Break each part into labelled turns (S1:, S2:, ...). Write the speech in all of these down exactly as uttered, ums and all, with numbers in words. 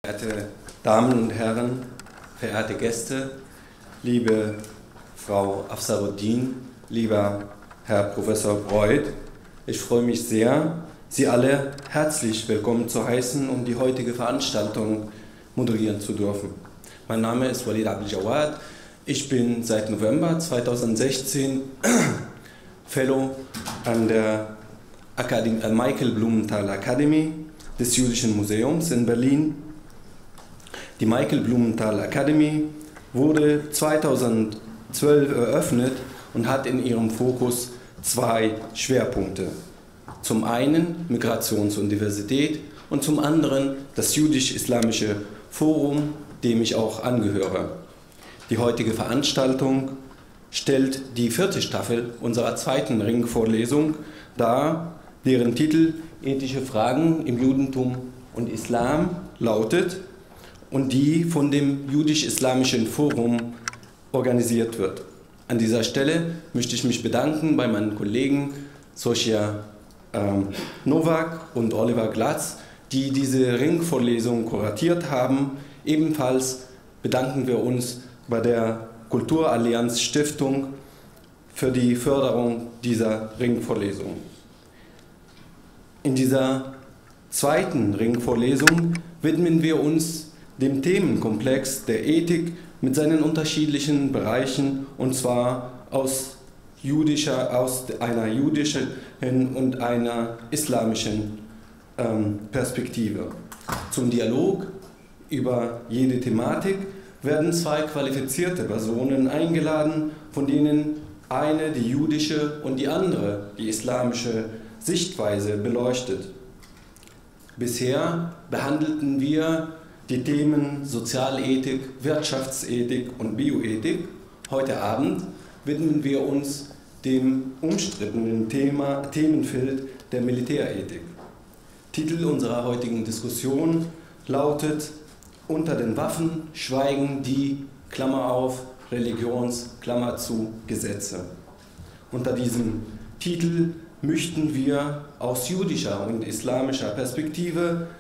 S1: Verehrte Damen und Herren, verehrte Gäste, liebe Frau Afsaruddin, lieber Herr Professor Breuth, ich freue mich sehr, Sie alle herzlich willkommen zu heißen und die heutige Veranstaltung moderieren zu dürfen. Mein Name ist Walid Abdel-Jawad, ich bin seit November zweitausendsechzehn Fellow an der Akademie, äh, Michael Blumenthal Academy des Jüdischen Museums in Berlin. Die Michael Blumenthal Academy wurde zweitausendzwölf eröffnet und hat in ihrem Fokus zwei Schwerpunkte. Zum einen Migrations- und Diversität und zum anderen das Jüdisch-Islamische Forum, dem ich auch angehöre. Die heutige Veranstaltung stellt die vierte Staffel unserer zweiten Ringvorlesung dar, deren Titel Ethische Fragen im Judentum und Islam lautet und die von dem Jüdisch-Islamischen Forum organisiert wird. An dieser Stelle möchte ich mich bedanken bei meinen Kollegen Sofia ähm, Nowak und Oliver Glatz, die diese Ringvorlesung kuratiert haben. Ebenfalls bedanken wir uns bei der Kulturallianz Stiftung für die Förderung dieser Ringvorlesung. In dieser zweiten Ringvorlesung widmen wir uns dem Themenkomplex der Ethik mit seinen unterschiedlichen Bereichen, und zwar aus, jüdischer, aus einer jüdischen und einer islamischen ähm, Perspektive. Zum Dialog über jede Thematik werden zwei qualifizierte Personen eingeladen, von denen eine die jüdische und die andere die islamische Sichtweise beleuchtet. Bisher behandelten wir die Themen Sozialethik, Wirtschaftsethik und Bioethik. Heute Abend widmen wir uns dem umstrittenen Thema, Themenfeld der Militärethik. Titel unserer heutigen Diskussion lautet Unter den Waffen schweigen die, Klammer auf, Religions, Klammer zu, Gesetze. Unter diesem Titel möchten wir aus jüdischer und islamischer Perspektive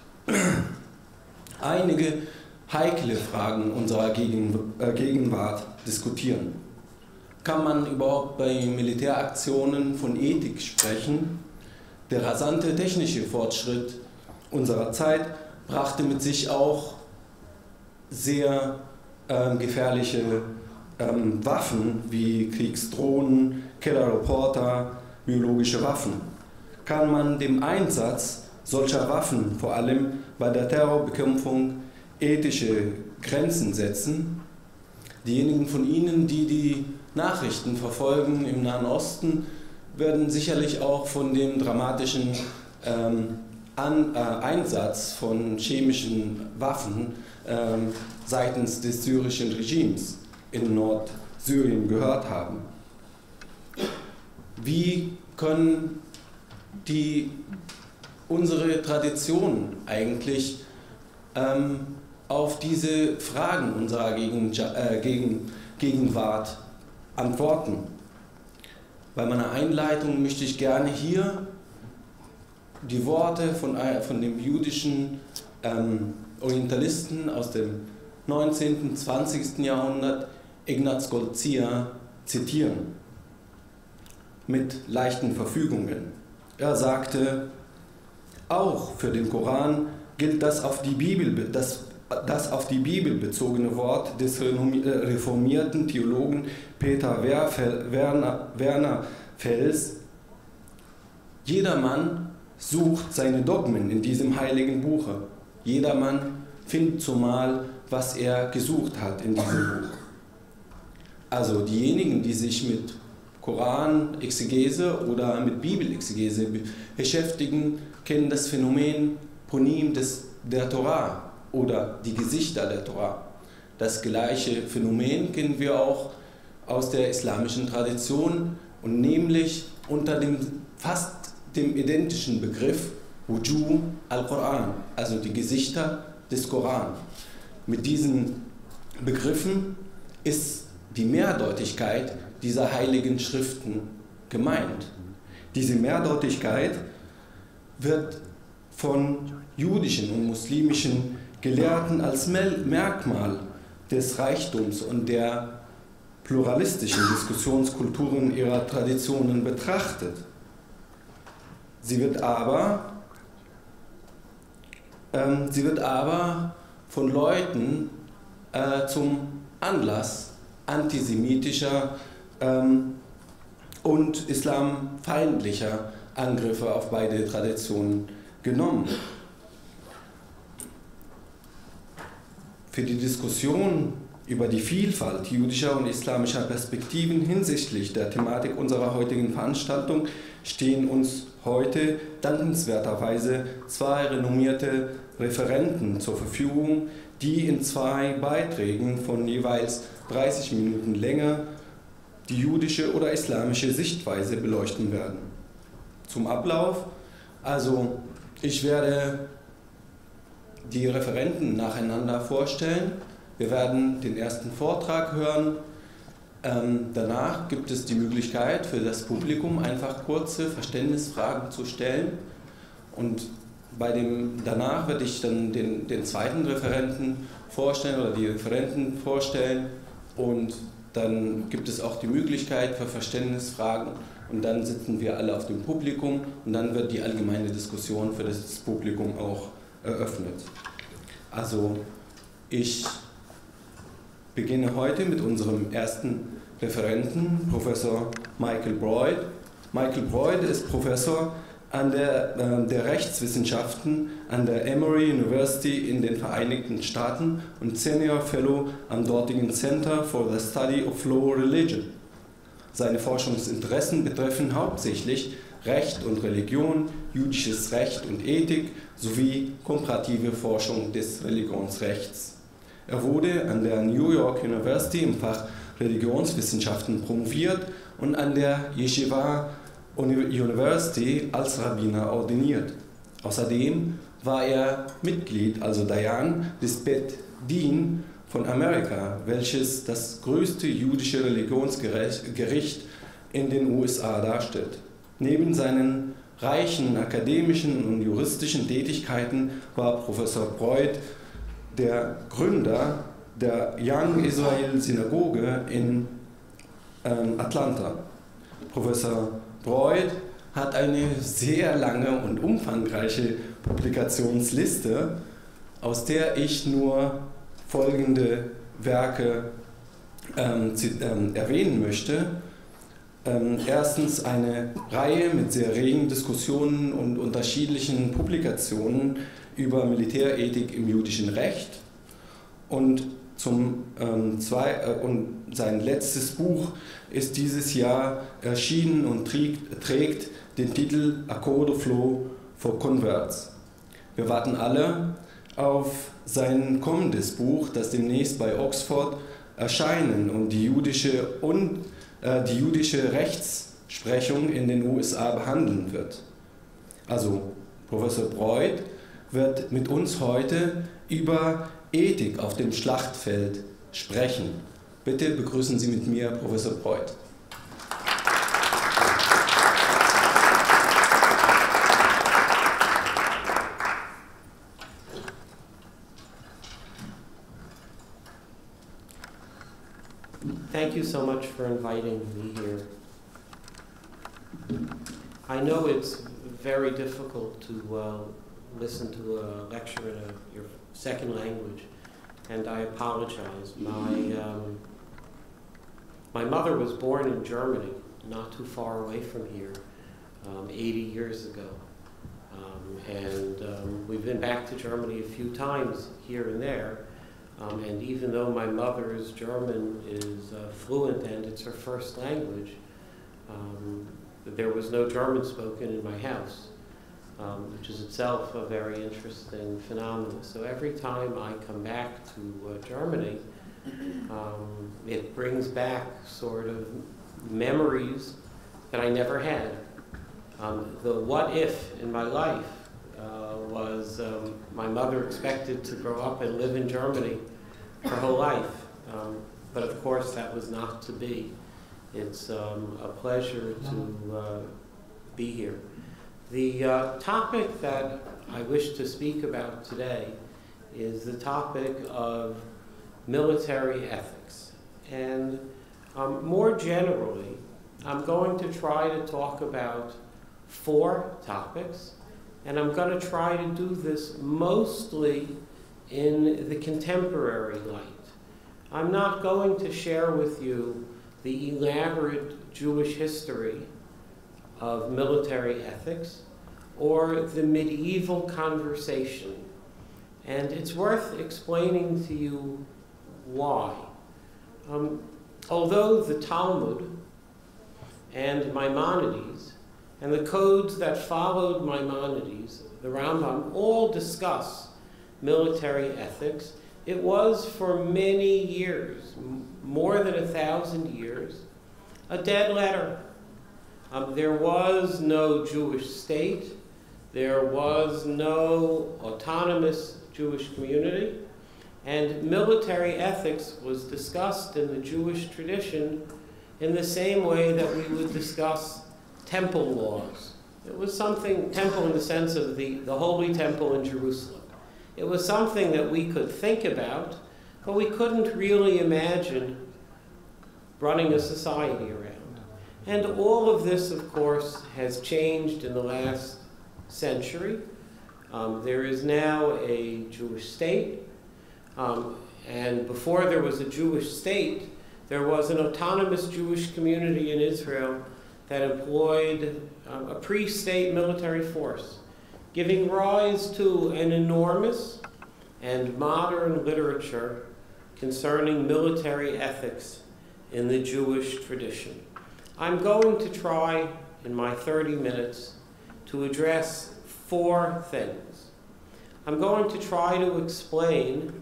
S1: einige heikle Fragen unserer Gegenwart diskutieren. Kann man überhaupt bei Militäraktionen von Ethik sprechen? Der rasante technische Fortschritt unserer Zeit brachte mit sich auch sehr äh, gefährliche ähm, Waffen wie Kriegsdrohnen, Killerreporter, biologische Waffen. Kann man dem Einsatz solcher Waffen vor allem bei der Terrorbekämpfung ethische Grenzen setzen? Diejenigen von Ihnen, die die Nachrichten verfolgen im Nahen Osten, werden sicherlich auch von dem dramatischen ähm, An, äh, Einsatz von chemischen Waffen ähm, seitens des syrischen Regimes in Nordsyrien gehört haben. Wie können die, unsere Traditionen eigentlich ähm, auf diese Fragen unserer Gegen, äh, Gegen, Gegenwart antworten? Bei meiner Einleitung möchte ich gerne hier die Worte von, von dem jüdischen ähm, Orientalisten aus dem neunzehnten und zwanzigsten Jahrhundert, Ignaz Goldziher, zitieren, mit leichten Verfügungen. Er sagte, auch für den Koran gilt das auf die Bibel, das, das auf die Bibel bezogene Wort des reformierten Theologen Peter Werner, Werner Fels: Jedermann sucht seine Dogmen in diesem heiligen Buche. Jedermann findet zumal, was er gesucht hat in diesem Buch. Also diejenigen, die sich mit Koran-Exegese oder mit Bibelexegese beschäftigen, kennen das Phänomen Ponim des, der Torah oder die Gesichter der Torah. Das gleiche Phänomen kennen wir auch aus der islamischen Tradition, und nämlich unter dem fast dem identischen Begriff Wujuh al-Quran, also die Gesichter des Koran. Mit diesen Begriffen ist die Mehrdeutigkeit dieser heiligen Schriften gemeint. Diese Mehrdeutigkeit wird von jüdischen und muslimischen Gelehrten als Merkmal des Reichtums und der pluralistischen Diskussionskulturen ihrer Traditionen betrachtet. Sie wird aber, ähm, sie wird aber von Leuten äh, zum Anlass antisemitischer ähm, und islamfeindlicher Angriffe auf beide Traditionen genommen. Für die Diskussion über die Vielfalt jüdischer und islamischer Perspektiven hinsichtlich der Thematik unserer heutigen Veranstaltung stehen uns heute dankenswerterweise zwei renommierte Referenten zur Verfügung, die in zwei Beiträgen von jeweils dreißig Minuten Länge die jüdische oder islamische Sichtweise beleuchten werden. Zum Ablauf, also ich werde die Referenten nacheinander vorstellen. Wir werden den ersten Vortrag hören. Ähm, danach gibt es die Möglichkeit für das Publikum einfach kurze Verständnisfragen zu stellen. Und bei dem, danach werde ich dann den, den zweiten Referenten vorstellen oder die Referenten vorstellen. Und dann gibt es auch die Möglichkeit für Verständnisfragen. Und dann sitzen wir alle auf dem Publikum und dann wird die allgemeine Diskussion für das Publikum auch eröffnet. Also ich beginne heute mit unserem ersten Referenten, Professor Michael Broyd. Michael Broyd ist Professor an der, äh, der Rechtswissenschaften an der Emory University in den Vereinigten Staaten und Senior Fellow am dortigen Center for the Study of Law Religion. Seine Forschungsinteressen betreffen hauptsächlich Recht und Religion, jüdisches Recht und Ethik sowie komparative Forschung des Religionsrechts. Er wurde an der New York University im Fach Religionswissenschaften promoviert und an der Yeshiva University als Rabbiner ordiniert. Außerdem war er Mitglied, also Dayan, des Bet Din von Amerika, welches das größte jüdische Religionsgericht in den U S A darstellt. Neben seinen reichen akademischen und juristischen Tätigkeiten war Professor Broyd der Gründer der Young Israel Synagoge in ähm, Atlanta. Professor Broyd hat eine sehr lange und umfangreiche Publikationsliste, aus der ich nur folgende Werke ähm, ähm, erwähnen möchte. Ähm, erstens eine Reihe mit sehr regen Diskussionen und unterschiedlichen Publikationen über Militärethik im jüdischen Recht und, zum, ähm, zwei, äh, und sein letztes Buch ist dieses Jahr erschienen und trägt, trägt den Titel A Code of Law for Converts. Wir warten alle auf sein kommendes Buch, das demnächst bei Oxford erscheinen und die jüdische, und, äh, die jüdische Rechtsprechung in den U S A behandeln wird. Also Professor Broyd wird mit uns heute über Ethik auf dem Schlachtfeld sprechen. Bitte begrüßen Sie mit mir Professor Broyd.
S2: Thank you so much for inviting me here. I know it's very difficult to uh, listen to a lecture in a, your second language, and I apologize. My, um, my mother was born in Germany, not too far away from here, um, eighty years ago. Um, and um, we've been back to Germany a few times here and there. Um, and even though my mother's German is uh, fluent and it's her first language, um, there was no German spoken in my house, um, which is itself a very interesting phenomenon. So every time I come back to uh, Germany, um, it brings back sort of memories that I never had. Um, the what if in my life Uh, was um, my mother expected to grow up and live in Germany her whole life. Um, but of course that was not to be. It's um, a pleasure to uh, be here. The uh, topic that I wish to speak about today is the topic of military ethics. And um, more generally, I'm going to try to talk about four topics, and I'm going to try to do this mostly in the contemporary light. I'm not going to share with you the elaborate Jewish history of military ethics or the medieval conversation. And it's worth explaining to you why. Um, although the Talmud and Maimonides and the codes that followed Maimonides, the Rambam, all discuss military ethics, it was for many years, more than a thousand years, a dead letter. Um, there was no Jewish state. There was no autonomous Jewish community. And military ethics was discussed in the Jewish tradition in the same way that we would discuss temple laws. It was something, temple in the sense of the, the Holy Temple in Jerusalem. It was something that we could think about, but we couldn't really imagine running a society around. And all of this, of course, has changed in the last century. Um, there is now a Jewish state, um, and before there was a Jewish state, there was an autonomous Jewish community in Israel that employed um, a pre-state military force, giving rise to an enormous and modern literature concerning military ethics in the Jewish tradition. I'm going to try, in my thirty minutes, to address four things. I'm going to try to explain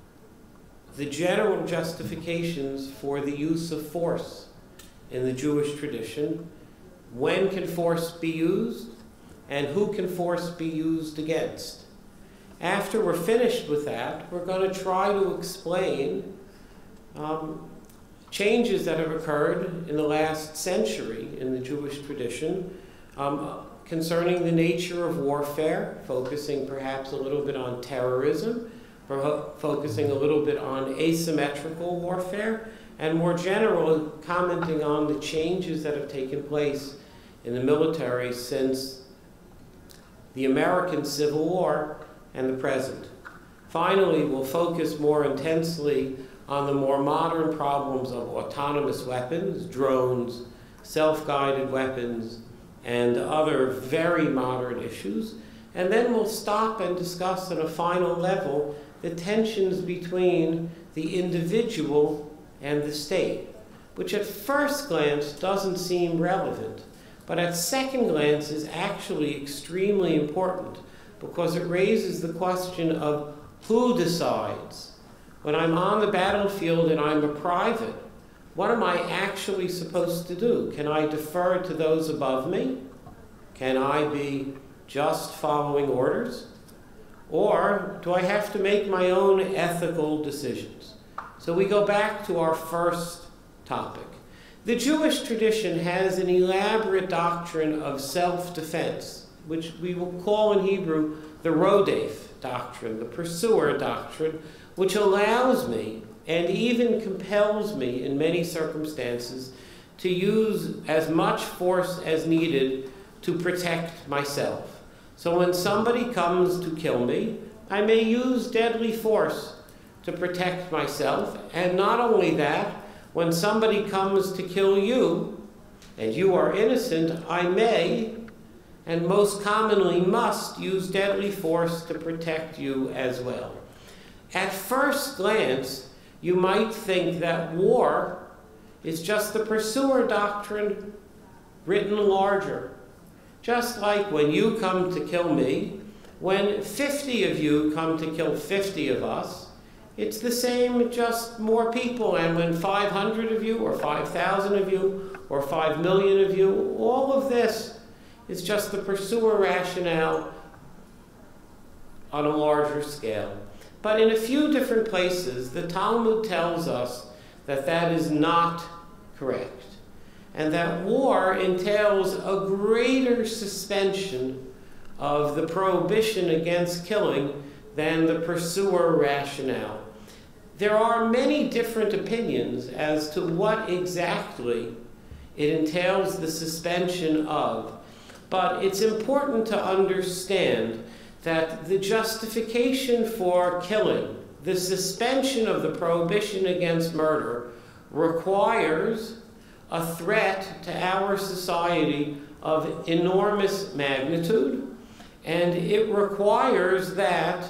S2: the general justifications for the use of force in the Jewish tradition. When can force be used, and who can force be used against? After we're finished with that, we're going to try to explain um, changes that have occurred in the last century in the Jewish tradition um, concerning the nature of warfare, focusing perhaps a little bit on terrorism, focusing a little bit on asymmetrical warfare, and more generally commenting on the changes that have taken place in the military since the American Civil War and the present. Finally, we'll focus more intensely on the more modern problems of autonomous weapons, drones, self-guided weapons, and other very modern issues. And then we'll stop and discuss at a final level the tensions between the individual and the state, which at first glance doesn't seem relevant, but at second glance is actually extremely important because it raises the question of who decides. When I'm on the battlefield and I'm a private, what am I actually supposed to do? Can I defer to those above me? Can I be just following orders? Or do I have to make my own ethical decisions? So we go back to our first topic. The Jewish tradition has an elaborate doctrine of self-defense, which we will call in Hebrew the Rodef doctrine, the pursuer doctrine, which allows me and even compels me in many circumstances to use as much force as needed to protect myself. So when somebody comes to kill me, I may use deadly force to protect myself. And not only that, when somebody comes to kill you, and you are innocent, I may, and most commonly must, use deadly force to protect you as well. At first glance, you might think that war is just the pursuer doctrine written larger. Just like when you come to kill me, when fifty of you come to kill fifty of us, it's the same, just more people. And when five hundred of you, or five thousand of you, or five million of you, all of this is just the pursuer rationale on a larger scale. But in a few different places, the Talmud tells us that that is not correct, and that war entails a greater suspension of the prohibition against killing than the pursuer rationale. There are many different opinions as to what exactly it entails the suspension of, but it's important to understand that the justification for killing, the suspension of the prohibition against murder, requires a threat to our society of enormous magnitude, and it requires that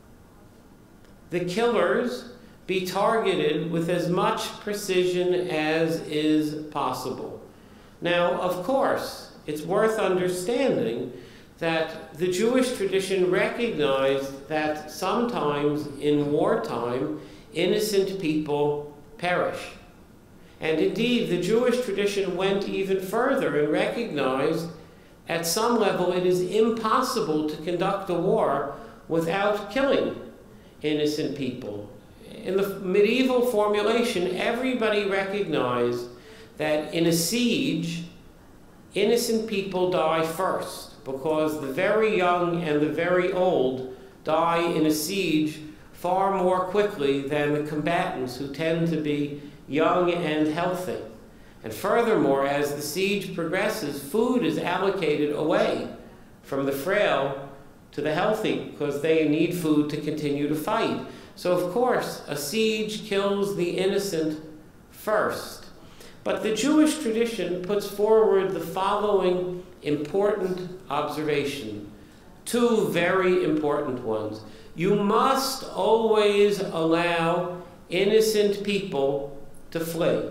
S2: the killers be targeted with as much precision as is possible. Now, of course, it's worth understanding that the Jewish tradition recognized that sometimes in wartime, innocent people perish. And indeed, the Jewish tradition went even further and recognized at some level it is impossible to conduct a war without killing innocent people. In the medieval formulation, everybody recognized that in a siege, innocent people die first, because the very young and the very old die in a siege far more quickly than the combatants, who tend to be young and healthy. And furthermore, as the siege progresses, food is allocated away from the frail to the healthy, because they need food to continue to fight. So of course, a siege kills the innocent first. But the Jewish tradition puts forward the following important observation, two very important ones. You must always allow innocent people to flee.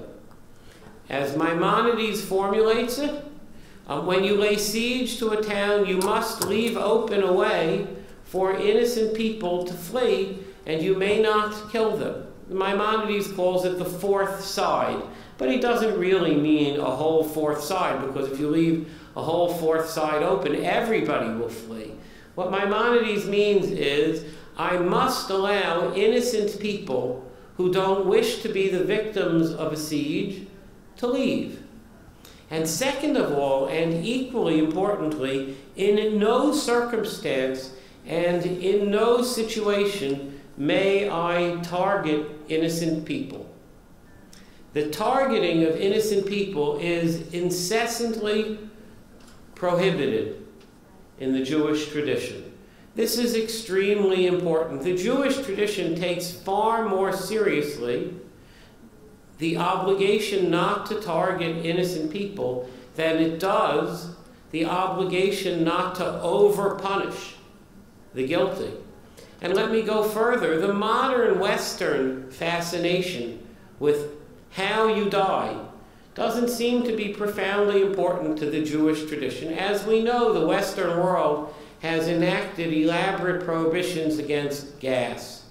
S2: As Maimonides formulates it, uh, when you lay siege to a town, you must leave open a way for innocent people to flee, and you may not kill them. Maimonides calls it the fourth side, but he doesn't really mean a whole fourth side, because if you leave a whole fourth side open, everybody will flee. What Maimonides means is, I must allow innocent people who don't wish to be the victims of a siege to leave. And second of all, and equally importantly, in no circumstance and in no situation may I target innocent people. The targeting of innocent people is incessantly prohibited in the Jewish tradition. This is extremely important. The Jewish tradition takes far more seriously the obligation not to target innocent people than it does the obligation not to over-punish the guilty. And let me go further. The modern Western fascination with how you die doesn't seem to be profoundly important to the Jewish tradition. As we know, the Western world has enacted elaborate prohibitions against gas,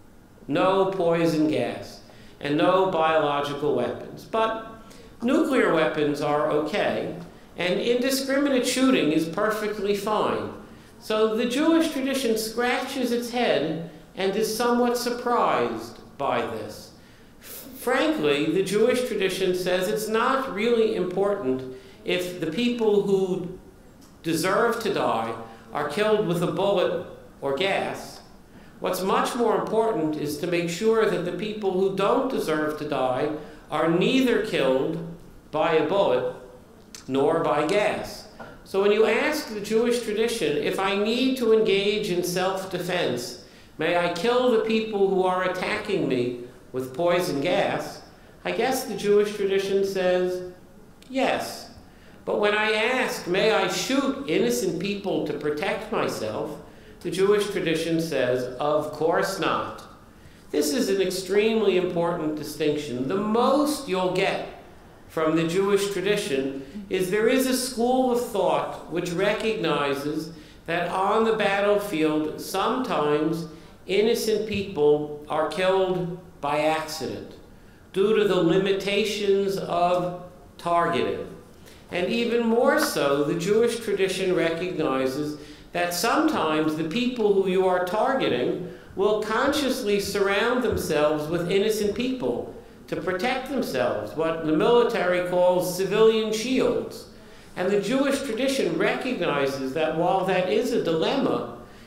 S2: no poison gas, and no biological weapons. But nuclear weapons are okay, and indiscriminate shooting is perfectly fine. So the Jewish tradition scratches its head and is somewhat surprised by this. Frankly, the Jewish tradition says it's not really important if the people who deserve to die are killed with a bullet or gas. What's much more important is to make sure that the people who don't deserve to die are neither killed by a bullet nor by gas. So when you ask the Jewish tradition, if I need to engage in self-defense, may I kill the people who are attacking me with poison gas? I guess the Jewish tradition says yes. But when I ask, may I shoot innocent people to protect myself, the Jewish tradition says, of course not. This is an extremely important distinction. The most you'll get from the Jewish tradition is there is a school of thought which recognizes that on the battlefield, sometimes innocent people are killed by accident due to the limitations of targeting. And even more so, the Jewish tradition recognizes that sometimes the people who you are targeting will consciously surround themselves with innocent people to protect themselves, what the military calls civilian shields. And the Jewish tradition recognizes that while that is a dilemma,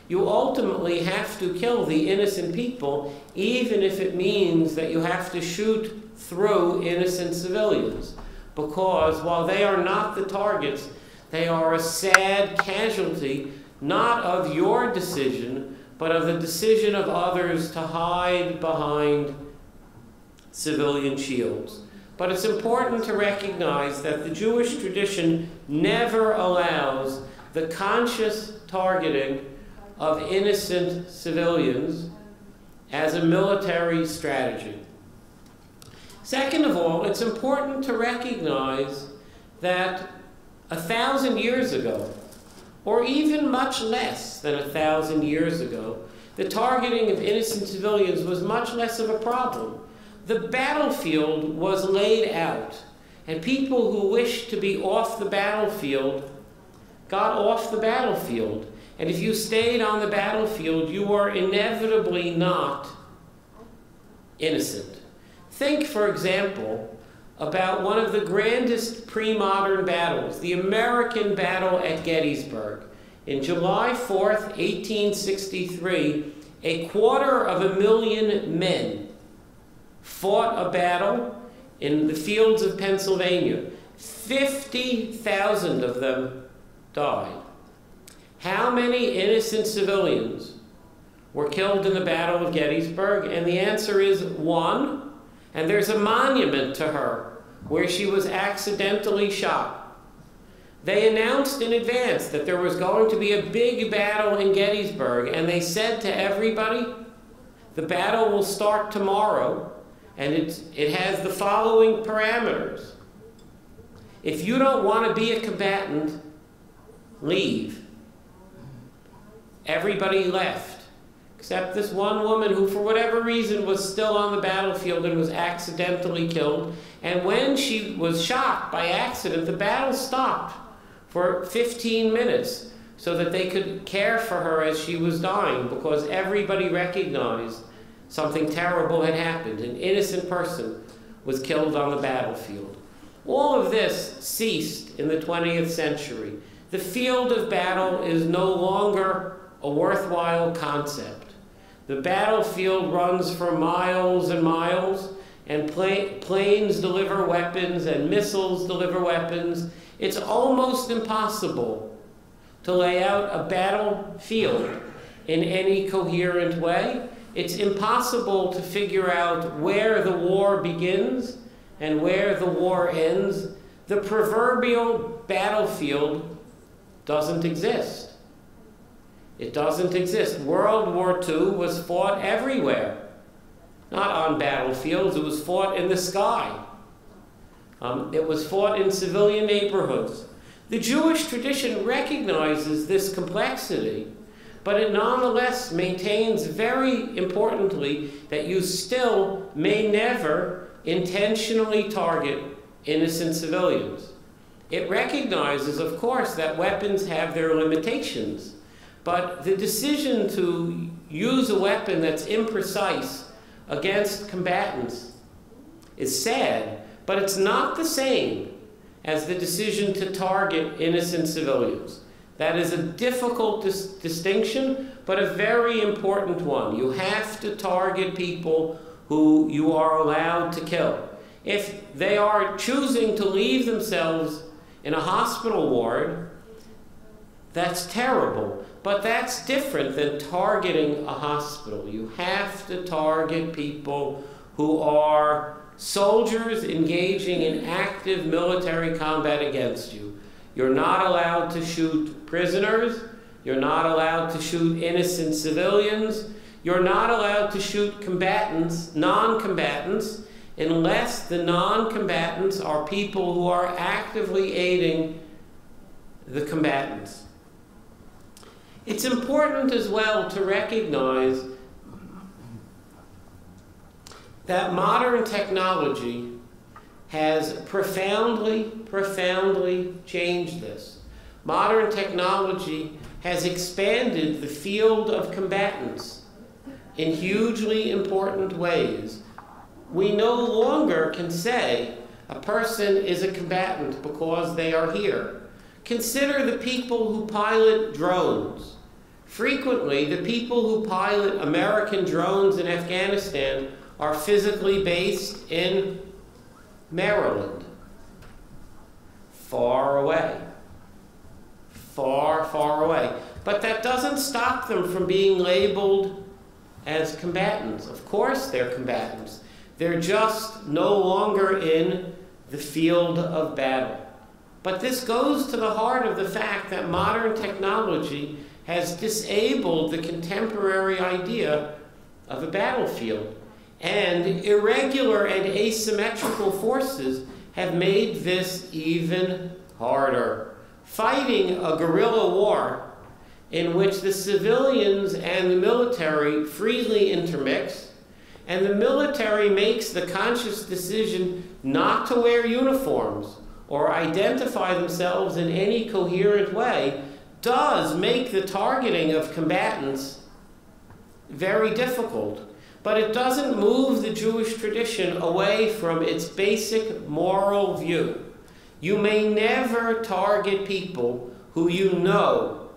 S2: You ultimately have to kill the innocent people, even if it means that you have to shoot through innocent civilians. Because while they are not the targets, they are a sad casualty, not of your decision, but of the decision of others to hide behind civilian shields. But it's important to recognize that the Jewish tradition never allows the conscious targeting of innocent civilians as a military strategy. Second of all, it's important to recognize that a thousand years ago, or even much less than a thousand years ago, the targeting of innocent civilians was much less of a problem. The battlefield was laid out, and people who wished to be off the battlefield got off the battlefield. And if you stayed on the battlefield, you were inevitably not innocent. Think, for example, about one of the grandest pre-modern battles, the American battle at Gettysburg. In July fourth, eighteen sixty-three, a quarter of a million men fought a battle in the fields of Pennsylvania. fifty thousand of them died. How many innocent civilians were killed in the Battle of Gettysburg? And the answer is one, and there's a monument to her where she was accidentally shot. They announced in advance that there was going to be a big battle in Gettysburg, and they said to everybody, the battle will start tomorrow, and it's, it has the following parameters. If you don't want to be a combatant, leave. Everybody left, except this one woman who, for whatever reason, was still on the battlefield and was accidentally killed. And when she was shot by accident, the battle stopped for fifteen minutes so that they could care for her as she was dying, because everybody recognized something terrible had happened. An innocent person was killed on the battlefield. All of this ceased in the twentieth century. The field of battle is no longer a worthwhile concept. The battlefield runs for miles and miles, and pla planes deliver weapons and missiles deliver weapons. It's almost impossible to lay out a battlefield in any coherent way. It's impossible to figure out where the war begins and where the war ends. The proverbial battlefield doesn't exist. It doesn't exist. World War Two was fought everywhere. Not on battlefields, it was fought in the sky. Um, it was fought in civilian neighborhoods. The Jewish tradition recognizes this complexity, but it nonetheless maintains very importantly that you still may never intentionally target innocent civilians. It recognizes, of course, that weapons have their limitations, but the decision to use a weapon that's imprecise against combatants is sad, but it's not the same as the decision to target innocent civilians. That is a difficult dis distinction, but a very important one. You have to target people who you are allowed to kill. If they are choosing to leave themselves in a hospital ward, that's terrible. But that's different than targeting a hospital. You have to target people who are soldiers engaging in active military combat against you. You're not allowed to shoot prisoners. You're not allowed to shoot innocent civilians. You're not allowed to shoot combatants, non-combatants, unless the non-combatants are people who are actively aiding the combatants. It's important as well to recognize that modern technology has profoundly, profoundly changed this. Modern technology has expanded the field of combatants in hugely important ways. We no longer can say a person is a combatant because they are here. Consider the people who pilot drones. Frequently, the people who pilot American drones in Afghanistan are physically based in Maryland. Far away. Far, far away. But that doesn't stop them from being labeled as combatants. Of course they're combatants. They're just no longer in the field of battle. But this goes to the heart of the fact that modern technology has disabled the contemporary idea of a battlefield. And irregular and asymmetrical forces have made this even harder. Fighting a guerrilla war in which the civilians and the military freely intermix, and the military makes the conscious decision not to wear uniforms or identify themselves in any coherent way, does make the targeting of combatants very difficult. But it doesn't move the Jewish tradition away from its basic moral view. You may never target people who you know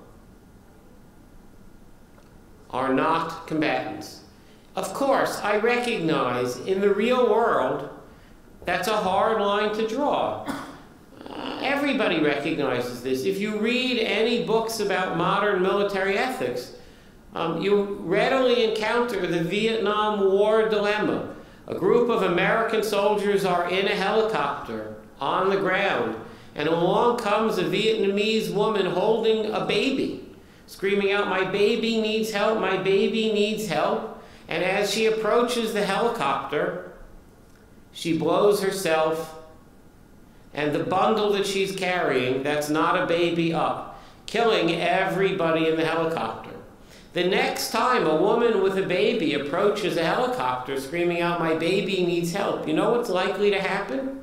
S2: are not combatants. Of course, I recognize in the real world that's a hard line to draw. Uh, everybody recognizes this. If you read any books about modern military ethics, um, you readily encounter the Vietnam War dilemma. A group of American soldiers are in a helicopter on the ground, and along comes a Vietnamese woman holding a baby, screaming out, "My baby needs help, my baby needs help." And as she approaches the helicopter, she blows herself and the bundle that she's carrying, that's not a baby, up, killing everybody in the helicopter. The next time a woman with a baby approaches a helicopter screaming out, "My baby needs help," you know what's likely to happen?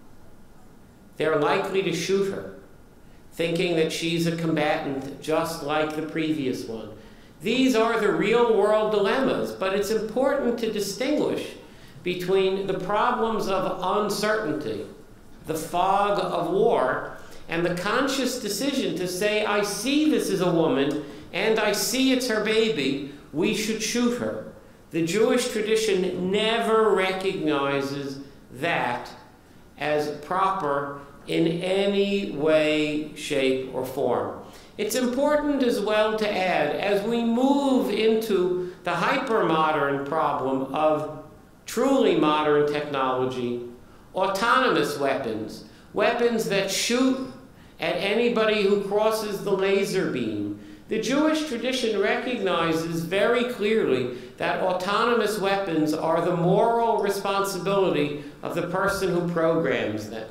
S2: They're likely to shoot her, thinking that she's a combatant just like the previous one. These are the real-world dilemmas, but it's important to distinguish between the problems of uncertainty, the fog of war, and the conscious decision to say, "I see this is a woman, and I see it's her baby, we should shoot her." The Jewish tradition never recognizes that as proper in any way, shape, or form. It's important as well to add, as we move into the hyper-modern problem of truly modern technology, autonomous weapons, weapons that shoot at anybody who crosses the laser beam. The Jewish tradition recognizes very clearly that autonomous weapons are the moral responsibility of the person who programs them.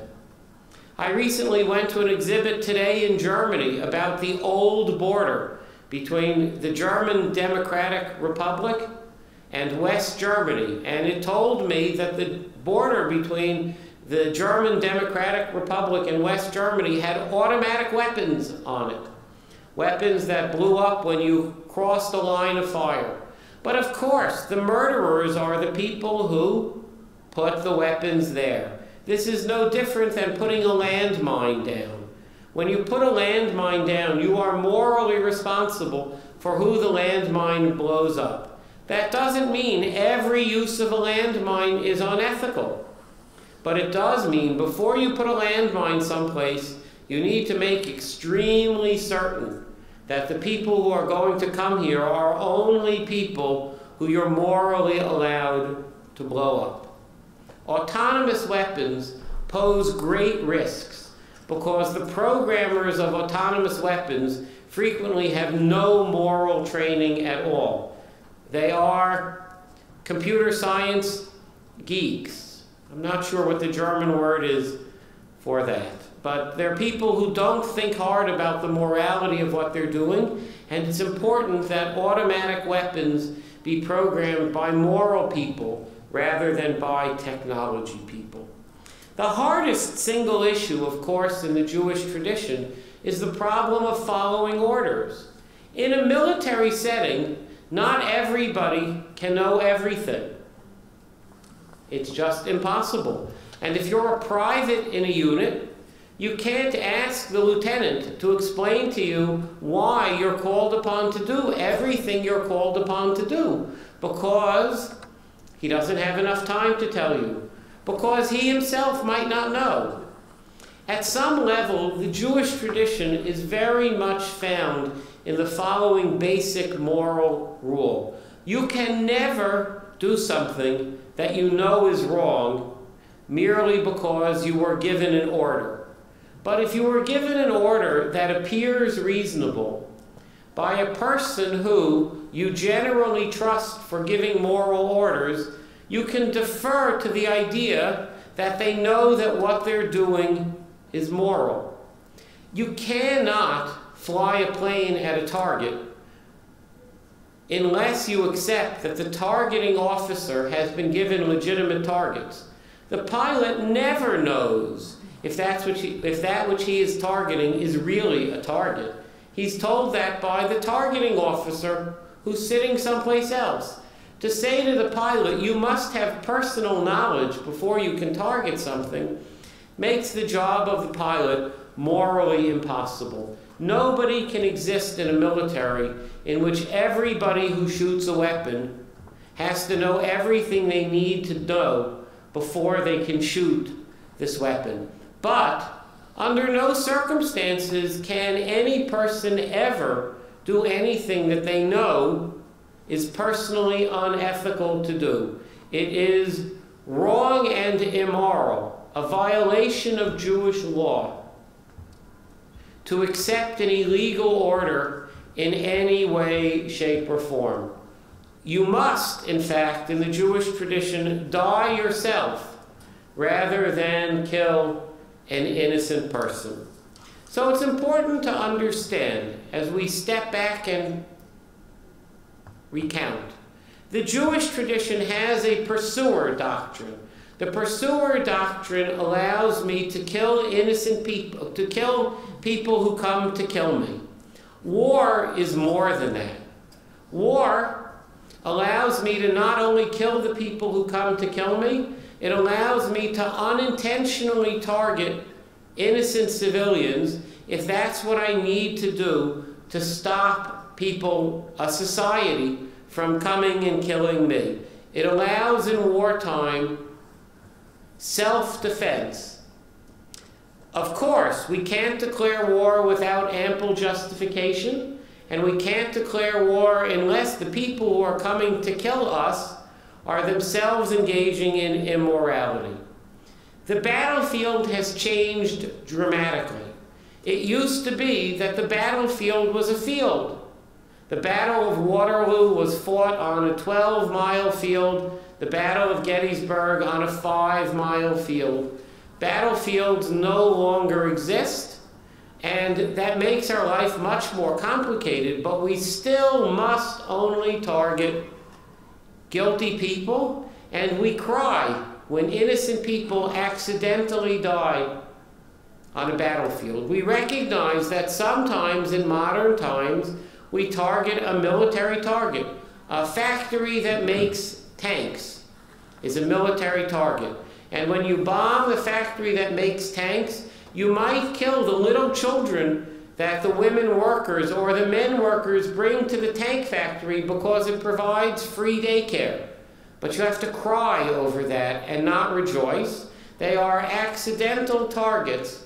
S2: I recently went to an exhibit today in Germany about the old border between the German Democratic Republic and West Germany, and it told me that the border between the German Democratic Republic and West Germany had automatic weapons on it. Weapons that blew up when you crossed a line of fire. But of course, the murderers are the people who put the weapons there. This is no different than putting a landmine down. When you put a landmine down, you are morally responsible for who the landmine blows up. That doesn't mean every use of a landmine is unethical. But it does mean before you put a landmine someplace, you need to make extremely certain that the people who are going to come here are only people who you're morally allowed to blow up. Autonomous weapons pose great risks because the programmers of autonomous weapons frequently have no moral training at all. They are computer science geeks. I'm not sure what the German word is for that. But they're people who don't think hard about the morality of what they're doing, and it's important that automatic weapons be programmed by moral people rather than by technology people. The hardest single issue, of course, in the Jewish tradition is the problem of following orders. In a military setting, not everybody can know everything. It's just impossible. And if you're a private in a unit, You can't ask the lieutenant to explain to you why you're called upon to do everything you're called upon to do, because he doesn't have enough time to tell you, because he himself might not know. At some level, the Jewish tradition is very much found in the following basic moral rule. You can never do something that you know is wrong merely because you were given an order. But if you were given an order that appears reasonable by a person who you generally trust for giving moral orders, you can defer to the idea that they know that what they're doing is moral. You cannot fly a plane at a target unless you accept that the targeting officer has been given legitimate targets. The pilot never knows if that's what he, if that which he is targeting is really a target. He's told that by the targeting officer who's sitting someplace else. To say to the pilot, you must have personal knowledge before you can target something, makes the job of the pilot morally impossible. Nobody can exist in a military in which everybody who shoots a weapon has to know everything they need to know before they can shoot this weapon. But under no circumstances can any person ever do anything that they know is personally unethical to do. It is wrong and immoral, a violation of Jewish law, to accept an illegal order in any way, shape, or form. You must, in fact, in the Jewish tradition, die yourself rather than kill an innocent person. So it's important to understand, as we step back and recount, the Jewish tradition has a pursuer doctrine. The pursuer doctrine allows me to kill innocent people, to kill people who come to kill me. War is more than that. War allows me to not only kill the people who come to kill me, it allows me to unintentionally target innocent civilians if that's what I need to do to stop people, a society, from coming and killing me. It allows in wartime self-defense. Of course, we can't declare war without ample justification, and we can't declare war unless the people who are coming to kill us are themselves engaging in immorality. The battlefield has changed dramatically. It used to be that the battlefield was a field. The Battle of Waterloo was fought on a twelve-mile field, the Battle of Gettysburg on a five-mile field. Battlefields no longer exist, and that makes our life much more complicated, but we still must only target guilty people, and we cry when innocent people accidentally die on a battlefield. We recognize that sometimes in modern times we target a military target. A factory that makes tanks is a military target. And when you bomb the factory that makes tanks, you might kill the little children that the women workers or the men workers bring to the tank factory because it provides free daycare. But you have to cry over that and not rejoice. They are accidental targets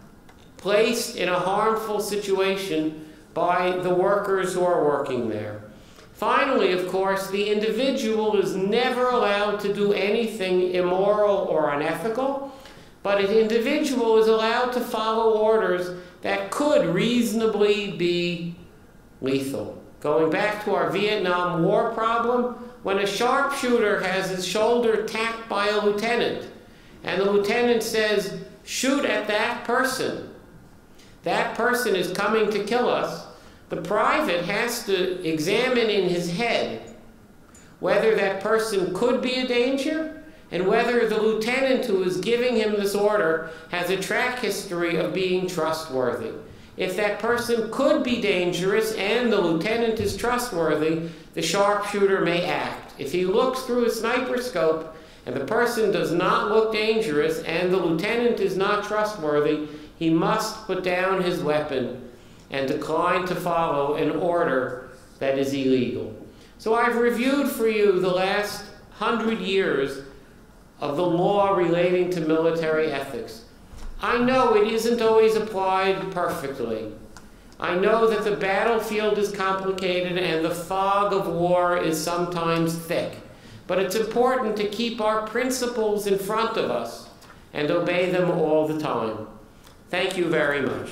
S2: placed in a harmful situation by the workers who are working there. Finally, of course, the individual is never allowed to do anything immoral or unethical, but an individual is allowed to follow orders that could reasonably be lethal. Going back to our Vietnam War problem, when a sharpshooter has his shoulder tapped by a lieutenant, and the lieutenant says, shoot at that person, that person is coming to kill us, the private has to examine in his head whether that person could be a danger and whether the lieutenant who is giving him this order has a track history of being trustworthy. If that person could be dangerous and the lieutenant is trustworthy, the sharpshooter may act. If he looks through a sniper scope and the person does not look dangerous and the lieutenant is not trustworthy, he must put down his weapon and decline to follow an order that is illegal. So I've reviewed for you the last hundred years of the law relating to military ethics. I know it isn't always applied perfectly. I know that the battlefield is complicated and the fog of war is sometimes thick. But it's important to keep our principles in front of us and obey them all the time. Thank you very much.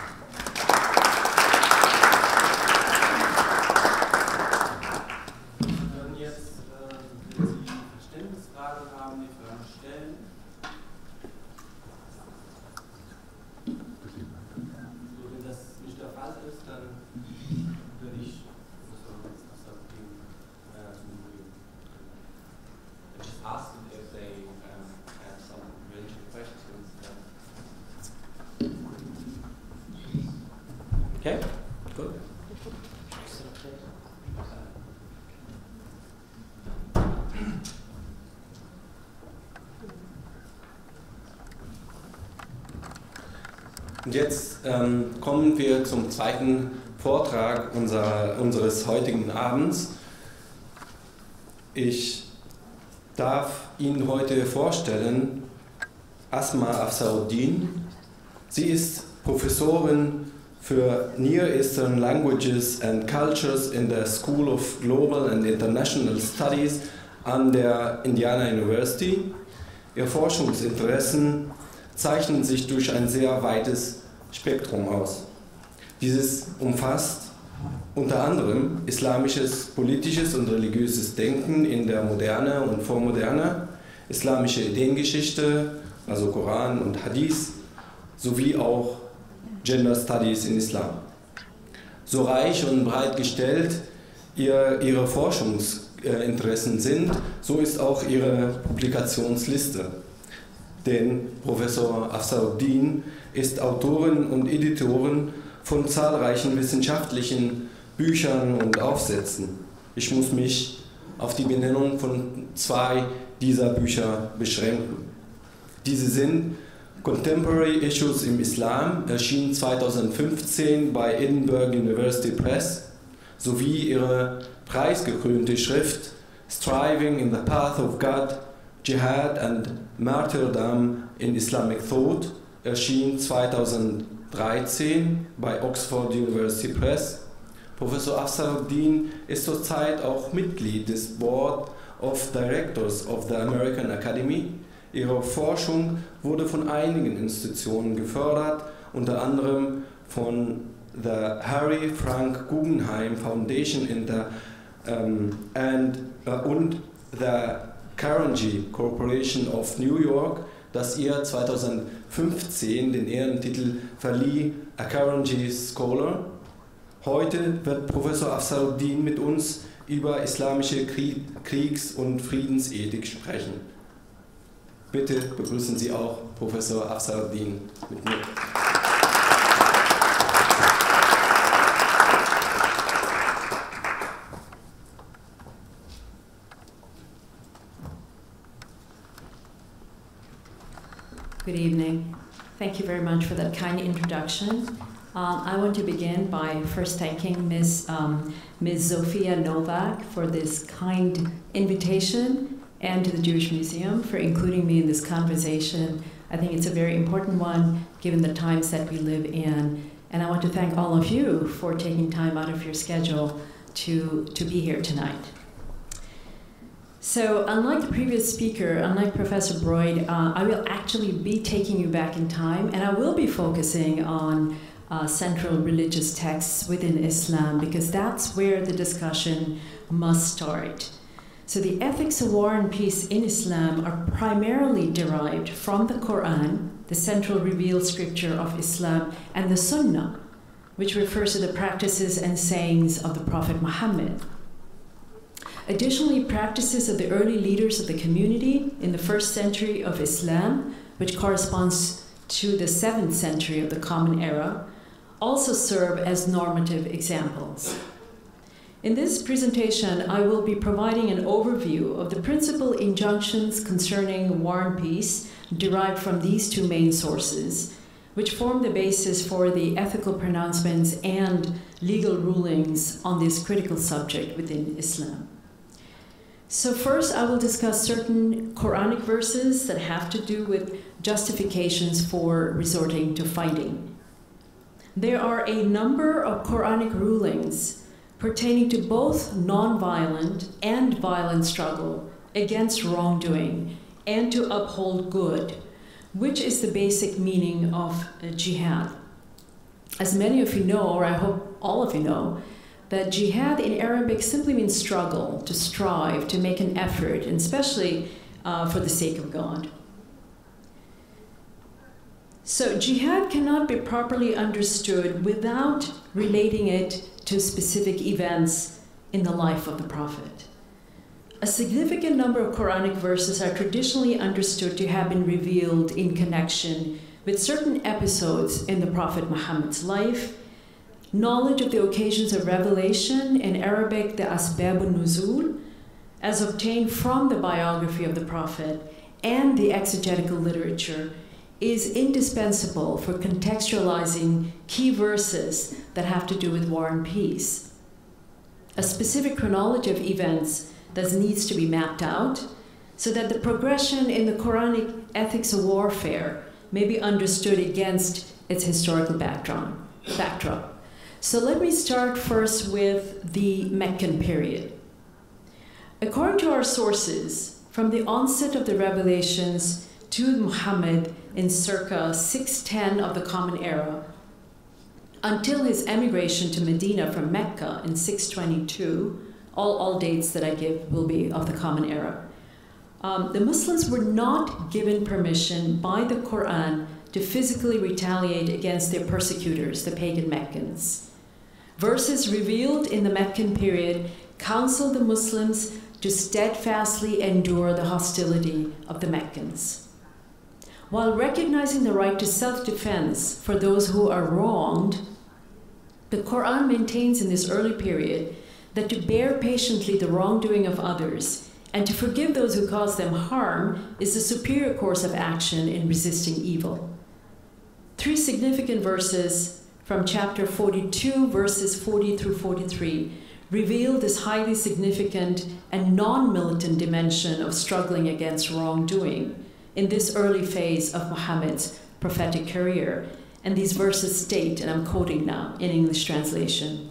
S1: Okay, good. Und jetzt ähm, kommen wir zum zweiten Vortrag unser, unseres heutigen Abends. Ich darf Ihnen heute vorstellen Asma Afsaruddin. Sie ist Professorin für Near Eastern Languages and Cultures in der School of Global and International Studies an der Indiana University. Ihre Forschungsinteressen zeichnen sich durch ein sehr weites Spektrum aus. Dieses umfasst unter anderem islamisches, politisches und religiöses Denken in der Moderne und Vormoderne, islamische Ideengeschichte, also Koran und Hadith, sowie auch Gender Studies in Islam. So reich und breit gestellt ihr, ihre Forschungsinteressen sind, so ist auch ihre Publikationsliste. Denn Professor Afsaruddin ist Autorin und Editorin von zahlreichen wissenschaftlichen Büchern und Aufsätzen. Ich muss mich auf die Benennung von zwei dieser Bücher beschränken. Diese sind Contemporary Issues im Islam, erschien zweitausendfünfzehn bei Edinburgh University Press, sowie ihre preisgekrönte Schrift Striving in the Path of God, Jihad and Martyrdom in Islamic Thought, erschien zweitausenddreizehn bei Oxford University Press. Professor Afsaruddin ist zurzeit auch Mitglied des Board of Directors of the American Academy. Ihre Forschung wurde von einigen Institutionen gefördert, unter anderem von the Harry Frank Guggenheim Foundation in the, um, and, uh, und the Carnegie Corporation of New York, das ihr zweitausendfünfzehn den Ehrentitel verlieh, a Carnegie Scholar. Heute wird Professor Afsaruddin mit uns über islamische Kriegs- und Friedensethik sprechen. Bitte begrüßen Sie auch Professor Afsaruddin mit mir.
S3: Good evening. Thank you very much for that kind introduction. Um, I want to begin by first thanking Miz Um, Miz Zofia Novak for this kind invitation, and to the Jewish Museum for including me in this conversation. I think it's a very important one given the times that we live in. And I want to thank all of you for taking time out of your schedule to, to be here tonight. So unlike the previous speaker, unlike Professor Broyd, uh, I will actually be taking you back in time, and I will be focusing on uh, central religious texts within Islam, because that's where the discussion must start. So the ethics of war and peace in Islam are primarily derived from the Quran, the central revealed scripture of Islam, and the Sunnah, which refers to the practices and sayings of the Prophet Muhammad. Additionally, practices of the early leaders of the community in the first century of Islam, which corresponds to the seventh century of the Common Era, also serve as normative examples. In this presentation, I will be providing an overview of the principal injunctions concerning war and peace derived from these two main sources, which form the basis for the ethical pronouncements and legal rulings on this critical subject within Islam. So first, I will discuss certain Quranic verses that have to do with justifications for resorting to fighting. There are a number of Quranic rulings pertaining to both nonviolent and violent struggle against wrongdoing and to uphold good, which is the basic meaning of uh, jihad. As many of you know, or I hope all of you know, that jihad in Arabic simply means struggle, to strive, to make an effort, and especially uh, for the sake of God. So jihad cannot be properly understood without relating it to specific events in the life of the Prophet. A significant number of Quranic verses are traditionally understood to have been revealed in connection with certain episodes in the Prophet Muhammad's life, knowledge of the occasions of revelation, in Arabic, the Asbab al-Nuzul, as obtained from the biography of the Prophet and the exegetical literature, is indispensable for contextualizing key verses that have to do with war and peace. A specific chronology of events that needs to be mapped out so that the progression in the Quranic ethics of warfare may be understood against its historical backdrop. backdrop. So let me start first with the Meccan period. According to our sources, from the onset of the revelations to Muhammad in circa six ten of the Common Era, until his emigration to Medina from Mecca in six twenty-two, all, all dates that I give will be of the Common Era, um, the Muslims were not given permission by the Quran to physically retaliate against their persecutors, the pagan Meccans. Verses revealed in the Meccan period counsel the Muslims to steadfastly endure the hostility of the Meccans. While recognizing the right to self-defense for those who are wronged, the Quran maintains in this early period that to bear patiently the wrongdoing of others and to forgive those who cause them harm is the superior course of action in resisting evil. Three significant verses from chapter forty-two, verses forty through forty-three, reveal this highly significant and non-militant dimension of struggling against wrongdoing in this early phase of Muhammad's prophetic career. And these verses state, and I'm quoting now in English translation,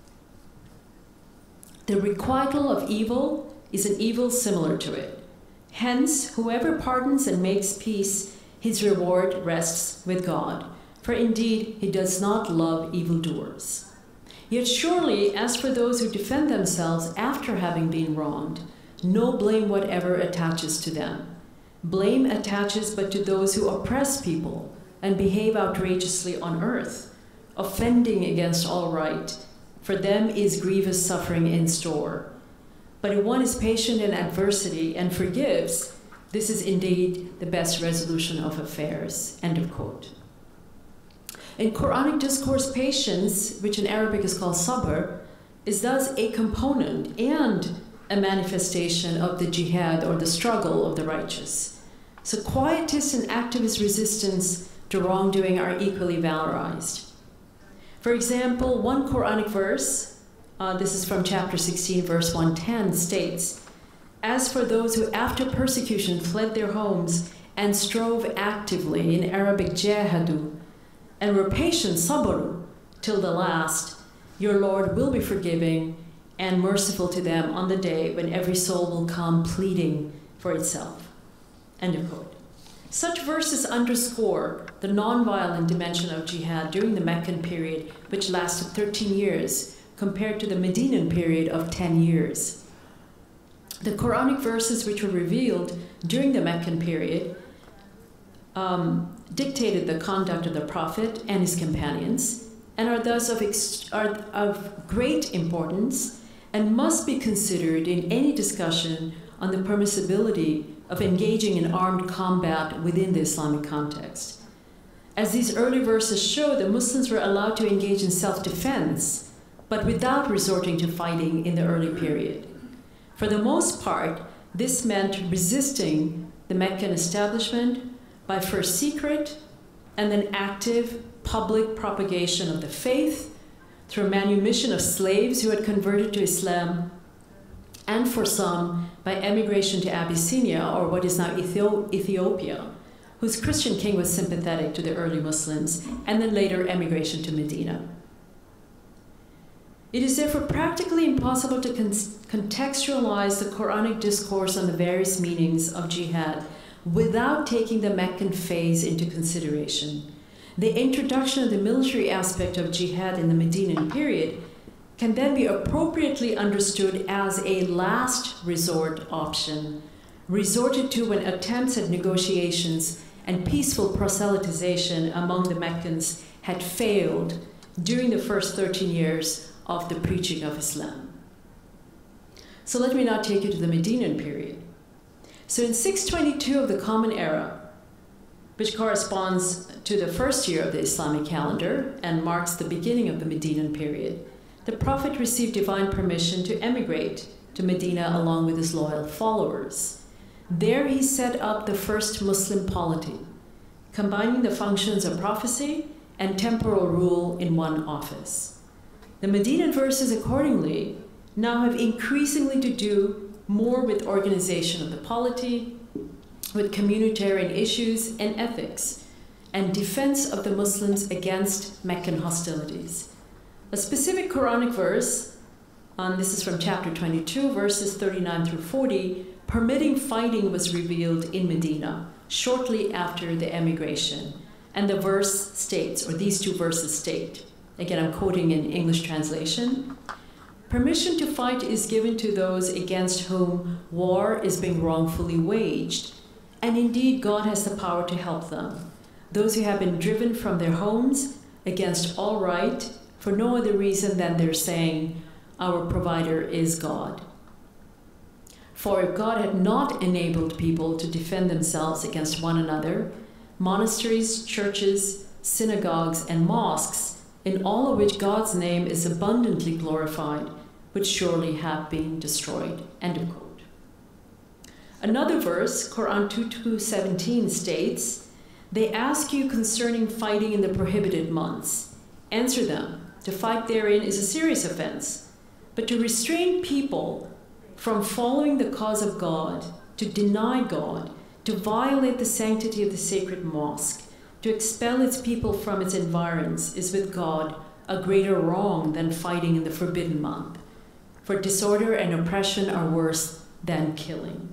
S3: "The requital of evil is an evil similar to it. Hence, whoever pardons and makes peace, his reward rests with God. For indeed, he does not love evildoers. Yet surely, as for those who defend themselves after having been wronged, no blame whatever attaches to them. Blame attaches but to those who oppress people and behave outrageously on earth, offending against all right. For them is grievous suffering in store. But if one is patient in adversity and forgives, this is indeed the best resolution of affairs." End of quote. In Quranic discourse, patience, which in Arabic is called sabr, is thus a component and a manifestation of the jihad or the struggle of the righteous. So quietist and activist resistance to wrongdoing are equally valorized. For example, one Quranic verse, uh, this is from chapter sixteen, verse one ten, states, "As for those who after persecution fled their homes and strove actively," in Arabic jahadu, "and were patient, sabru, till the last, your Lord will be forgiving and merciful to them on the day when every soul will come pleading for itself." End of quote. Such verses underscore the nonviolent dimension of jihad during the Meccan period, which lasted thirteen years, compared to the Medinan period of ten years. The Quranic verses which were revealed during the Meccan period um, dictated the conduct of the Prophet and his companions, and are thus of, ex are of great importance and must be considered in any discussion on the permissibility of engaging in armed combat within the Islamic context. As these early verses show, the Muslims were allowed to engage in self-defense but without resorting to fighting in the early period. For the most part, this meant resisting the Meccan establishment by first secret and then active public propagation of the faith through manumission of slaves who had converted to Islam, and for some, by emigration to Abyssinia, or what is now Ethiopia, whose Christian king was sympathetic to the early Muslims, and then later emigration to Medina. It is therefore practically impossible to con contextualize the Quranic discourse on the various meanings of jihad without taking the Meccan phase into consideration. The introduction of the military aspect of jihad in the Medinan period can then be appropriately understood as a last resort option, resorted to when attempts at negotiations and peaceful proselytization among the Meccans had failed during the first thirteen years of the preaching of Islam. So let me now take you to the Medinan period. So in six twenty-two of the Common Era, which corresponds to the first year of the Islamic calendar and marks the beginning of the Medinan period, the Prophet received divine permission to emigrate to Medina along with his loyal followers. There he set up the first Muslim polity, combining the functions of prophecy and temporal rule in one office. The Medinan verses, accordingly, now have increasingly to do more with organization of the polity, with communitarian issues and ethics, and defense of the Muslims against Meccan hostilities. A specific Quranic verse, um, this is from chapter twenty-two, verses thirty-nine through forty, permitting fighting was revealed in Medina shortly after the emigration. And the verse states, or these two verses state, again I'm quoting in English translation, "Permission to fight is given to those against whom war is being wrongfully waged, and indeed God has the power to help them, those who have been driven from their homes against all right, for no other reason than they're saying, our provider is God. For if God had not enabled people to defend themselves against one another, monasteries, churches, synagogues, and mosques, in all of which God's name is abundantly glorified, would surely have been destroyed." End of quote. Another verse, Quran two two seventeen, states, "They ask you concerning fighting in the prohibited months. Answer them, to fight therein is a serious offense, but to restrain people from following the cause of God, to deny God, to violate the sanctity of the sacred mosque, to expel its people from its environs is with God a greater wrong than fighting in the forbidden month. For disorder and oppression are worse than killing."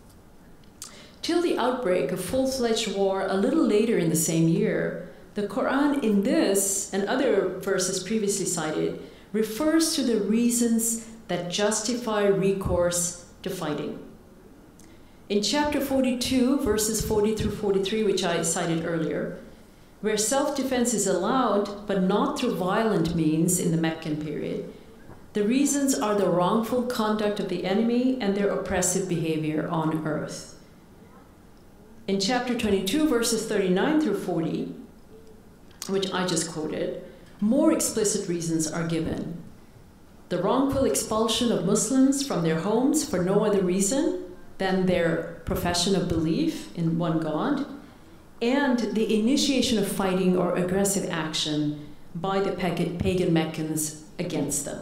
S3: Till the outbreak of full-fledged war a little later in the same year, the Quran in this and other verses previously cited refers to the reasons that justify recourse to fighting. In chapter forty-two, verses forty through forty-three, which I cited earlier, where self-defense is allowed, but not through violent means in the Meccan period, the reasons are the wrongful conduct of the enemy and their oppressive behavior on earth. In chapter twenty-two, verses thirty-nine through forty, which I just quoted, more explicit reasons are given. The wrongful expulsion of Muslims from their homes for no other reason than their profession of belief in one God, and the initiation of fighting or aggressive action by the pagan Meccans against them.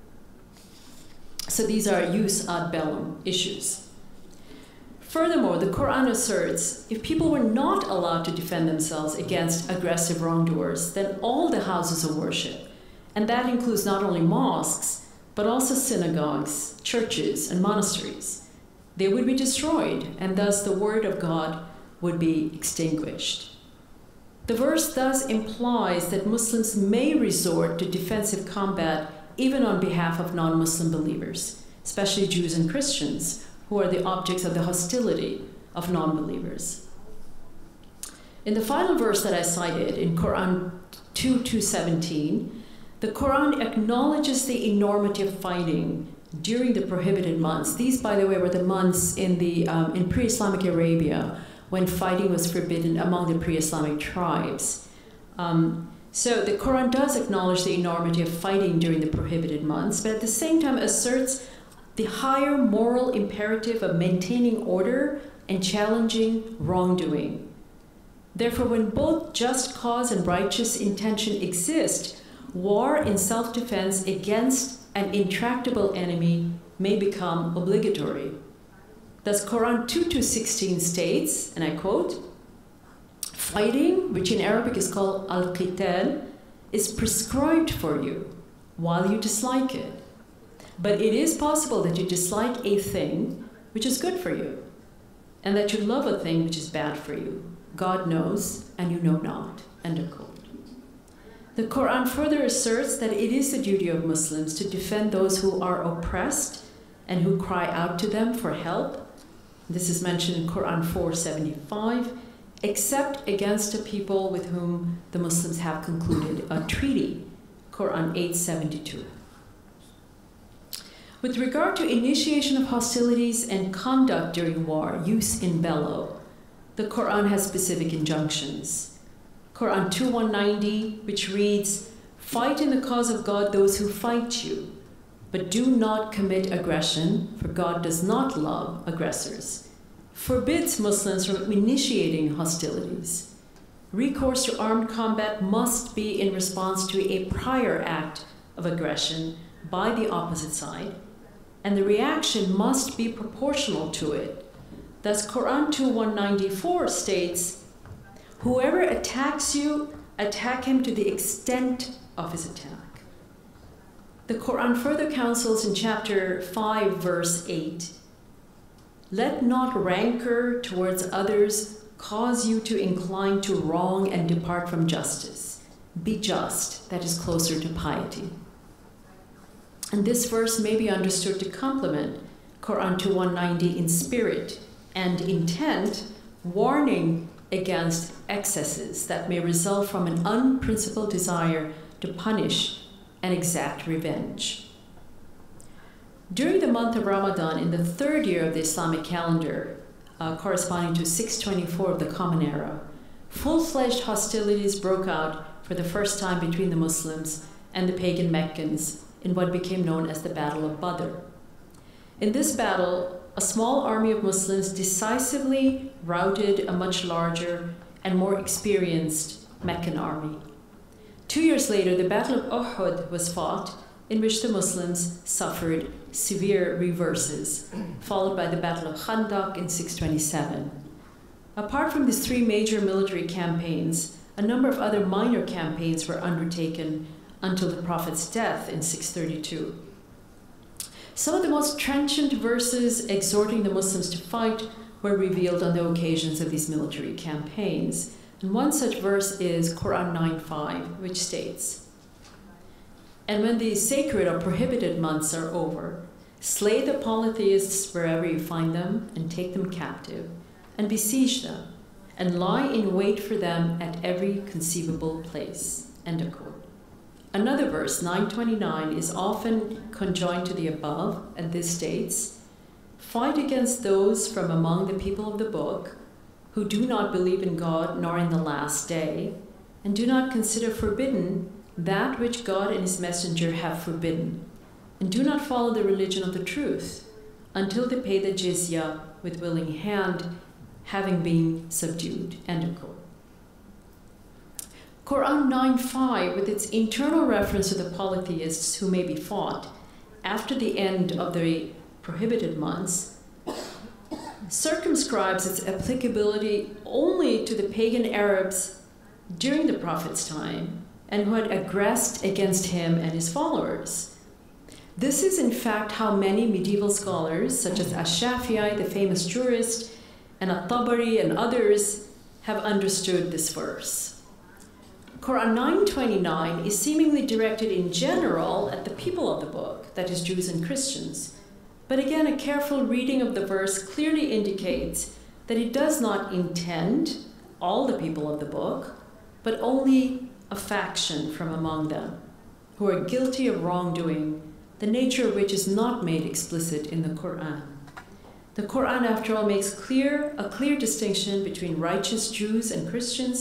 S3: So these are jus ad bellum issues. Furthermore, the Quran asserts, if people were not allowed to defend themselves against aggressive wrongdoers, then all the houses of worship, and that includes not only mosques, but also synagogues, churches, and monasteries, they would be destroyed, and thus the word of God would be extinguished. The verse thus implies that Muslims may resort to defensive combat even on behalf of non-Muslim believers, especially Jews and Christians, who are the objects of the hostility of non-believers. In the final verse that I cited, in Quran two two seventeen, the Quran acknowledges the enormity of fighting during the prohibited months. These, by the way, were the months in, the, um, in pre-Islamic Arabia when fighting was forbidden among the pre-Islamic tribes. Um, So the Quran does acknowledge the enormity of fighting during the prohibited months, but at the same time asserts the higher moral imperative of maintaining order and challenging wrongdoing. Therefore, when both just cause and righteous intention exist, war in self-defense against an intractable enemy may become obligatory. Thus, Quran two to sixteen states, and I quote, "Fighting, which in Arabic is called al-qital, is prescribed for you while you dislike it. But it is possible that you dislike a thing which is good for you, and that you love a thing which is bad for you. God knows, and you know not." End of quote. The Quran further asserts that it is the duty of Muslims to defend those who are oppressed and who cry out to them for help. This is mentioned in Quran four seventy-five, except against a people with whom the Muslims have concluded a treaty, Quran eight seventy-two. With regard to initiation of hostilities and conduct during war, use in bello, the Quran has specific injunctions. Quran two one ninety, which reads, "Fight in the cause of God those who fight you, but do not commit aggression, for God does not love aggressors," forbids Muslims from initiating hostilities. Recourse to armed combat must be in response to a prior act of aggression by the opposite side, and the reaction must be proportional to it. Thus, Quran two one ninety-four states, "Whoever attacks you, attack him to the extent of his attack." The Quran further counsels in chapter five, verse eight, "Let not rancor towards others cause you to incline to wrong and depart from justice. Be just, that is closer to piety." And this verse may be understood to complement Quran two one ninety in spirit and intent, warning against excesses that may result from an unprincipled desire to punish and exact revenge. During the month of Ramadan, in the third year of the Islamic calendar, uh, corresponding to six twenty-four of the Common Era, full-fledged hostilities broke out for the first time between the Muslims and the pagan Meccans in what became known as the Battle of Badr. In this battle, a small army of Muslims decisively routed a much larger and more experienced Meccan army. Two years later, the Battle of Uhud was fought, in which the Muslims suffered severe reverses, followed by the Battle of Khandaq in six twenty-seven. Apart from these three major military campaigns, a number of other minor campaigns were undertaken until the Prophet's death in six thirty-two. Some of the most trenchant verses exhorting the Muslims to fight were revealed on the occasions of these military campaigns. And one such verse is Quran nine five, which states, "And when the sacred or prohibited months are over, slay the polytheists wherever you find them, and take them captive, and besiege them, and lie in wait for them at every conceivable place." End of quote. Another verse, nine twenty-nine, is often conjoined to the above, and this states, "Fight against those from among the people of the book who do not believe in God nor in the last day, and do not consider forbidden that which God and his messenger have forbidden, and do not follow the religion of the truth until they pay the jizya with willing hand, having been subdued." End of quote. Quran nine five, with its internal reference to the polytheists who may be fought after the end of the prohibited months, circumscribes its applicability only to the pagan Arabs during the Prophet's time and who had aggressed against him and his followers. This is in fact how many medieval scholars, such as Ash-Shafi'i, the famous jurist, and At-Tabari and others, have understood this verse. Quran nine twenty-nine is seemingly directed in general at the people of the book, that is, Jews and Christians. But again, a careful reading of the verse clearly indicates that it does not intend all the people of the book, but only a faction from among them who are guilty of wrongdoing, the nature of which is not made explicit in the Quran. The Quran, after all, makes clear a clear distinction between righteous Jews and Christians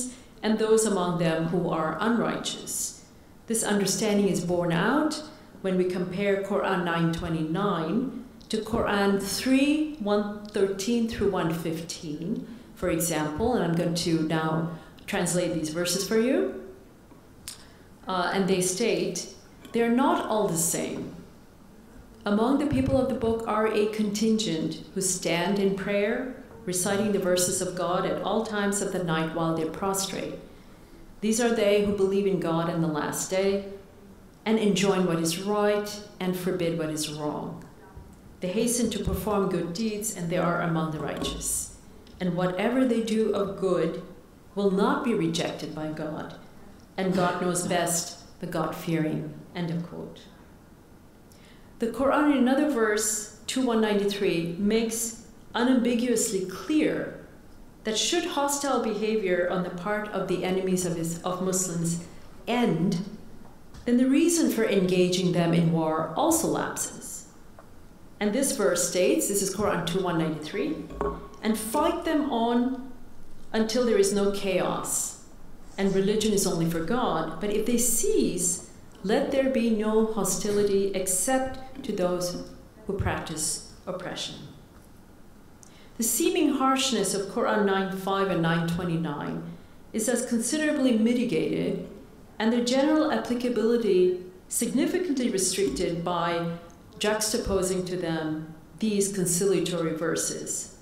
S3: and those among them who are unrighteous. This understanding is borne out when we compare Quran nine twenty-nine to Quran three, one thirteen through one fifteen, for example, and I'm going to now translate these verses for you. Uh, and they state, "They're not all the same. Among the people of the book are a contingent who stand in prayer, reciting the verses of God at all times of the night while they prostrate. These are they who believe in God and the last day, and enjoin what is right and forbid what is wrong. They hasten to perform good deeds, and they are among the righteous. And whatever they do of good will not be rejected by God, and God knows best the God-fearing." End of quote. The Quran in another verse, two one ninety-three, makes unambiguously clear that should hostile behavior on the part of the enemies of, his, of Muslims end, then the reason for engaging them in war also lapses. And this verse states, this is Quran two one ninety-three, "And fight them on until there is no chaos, and religion is only for God. But if they cease, let there be no hostility except to those who practice oppression." The seeming harshness of Quran nine five and nine twenty-nine is thus considerably mitigated, and their general applicability significantly restricted by juxtaposing to them these conciliatory verses.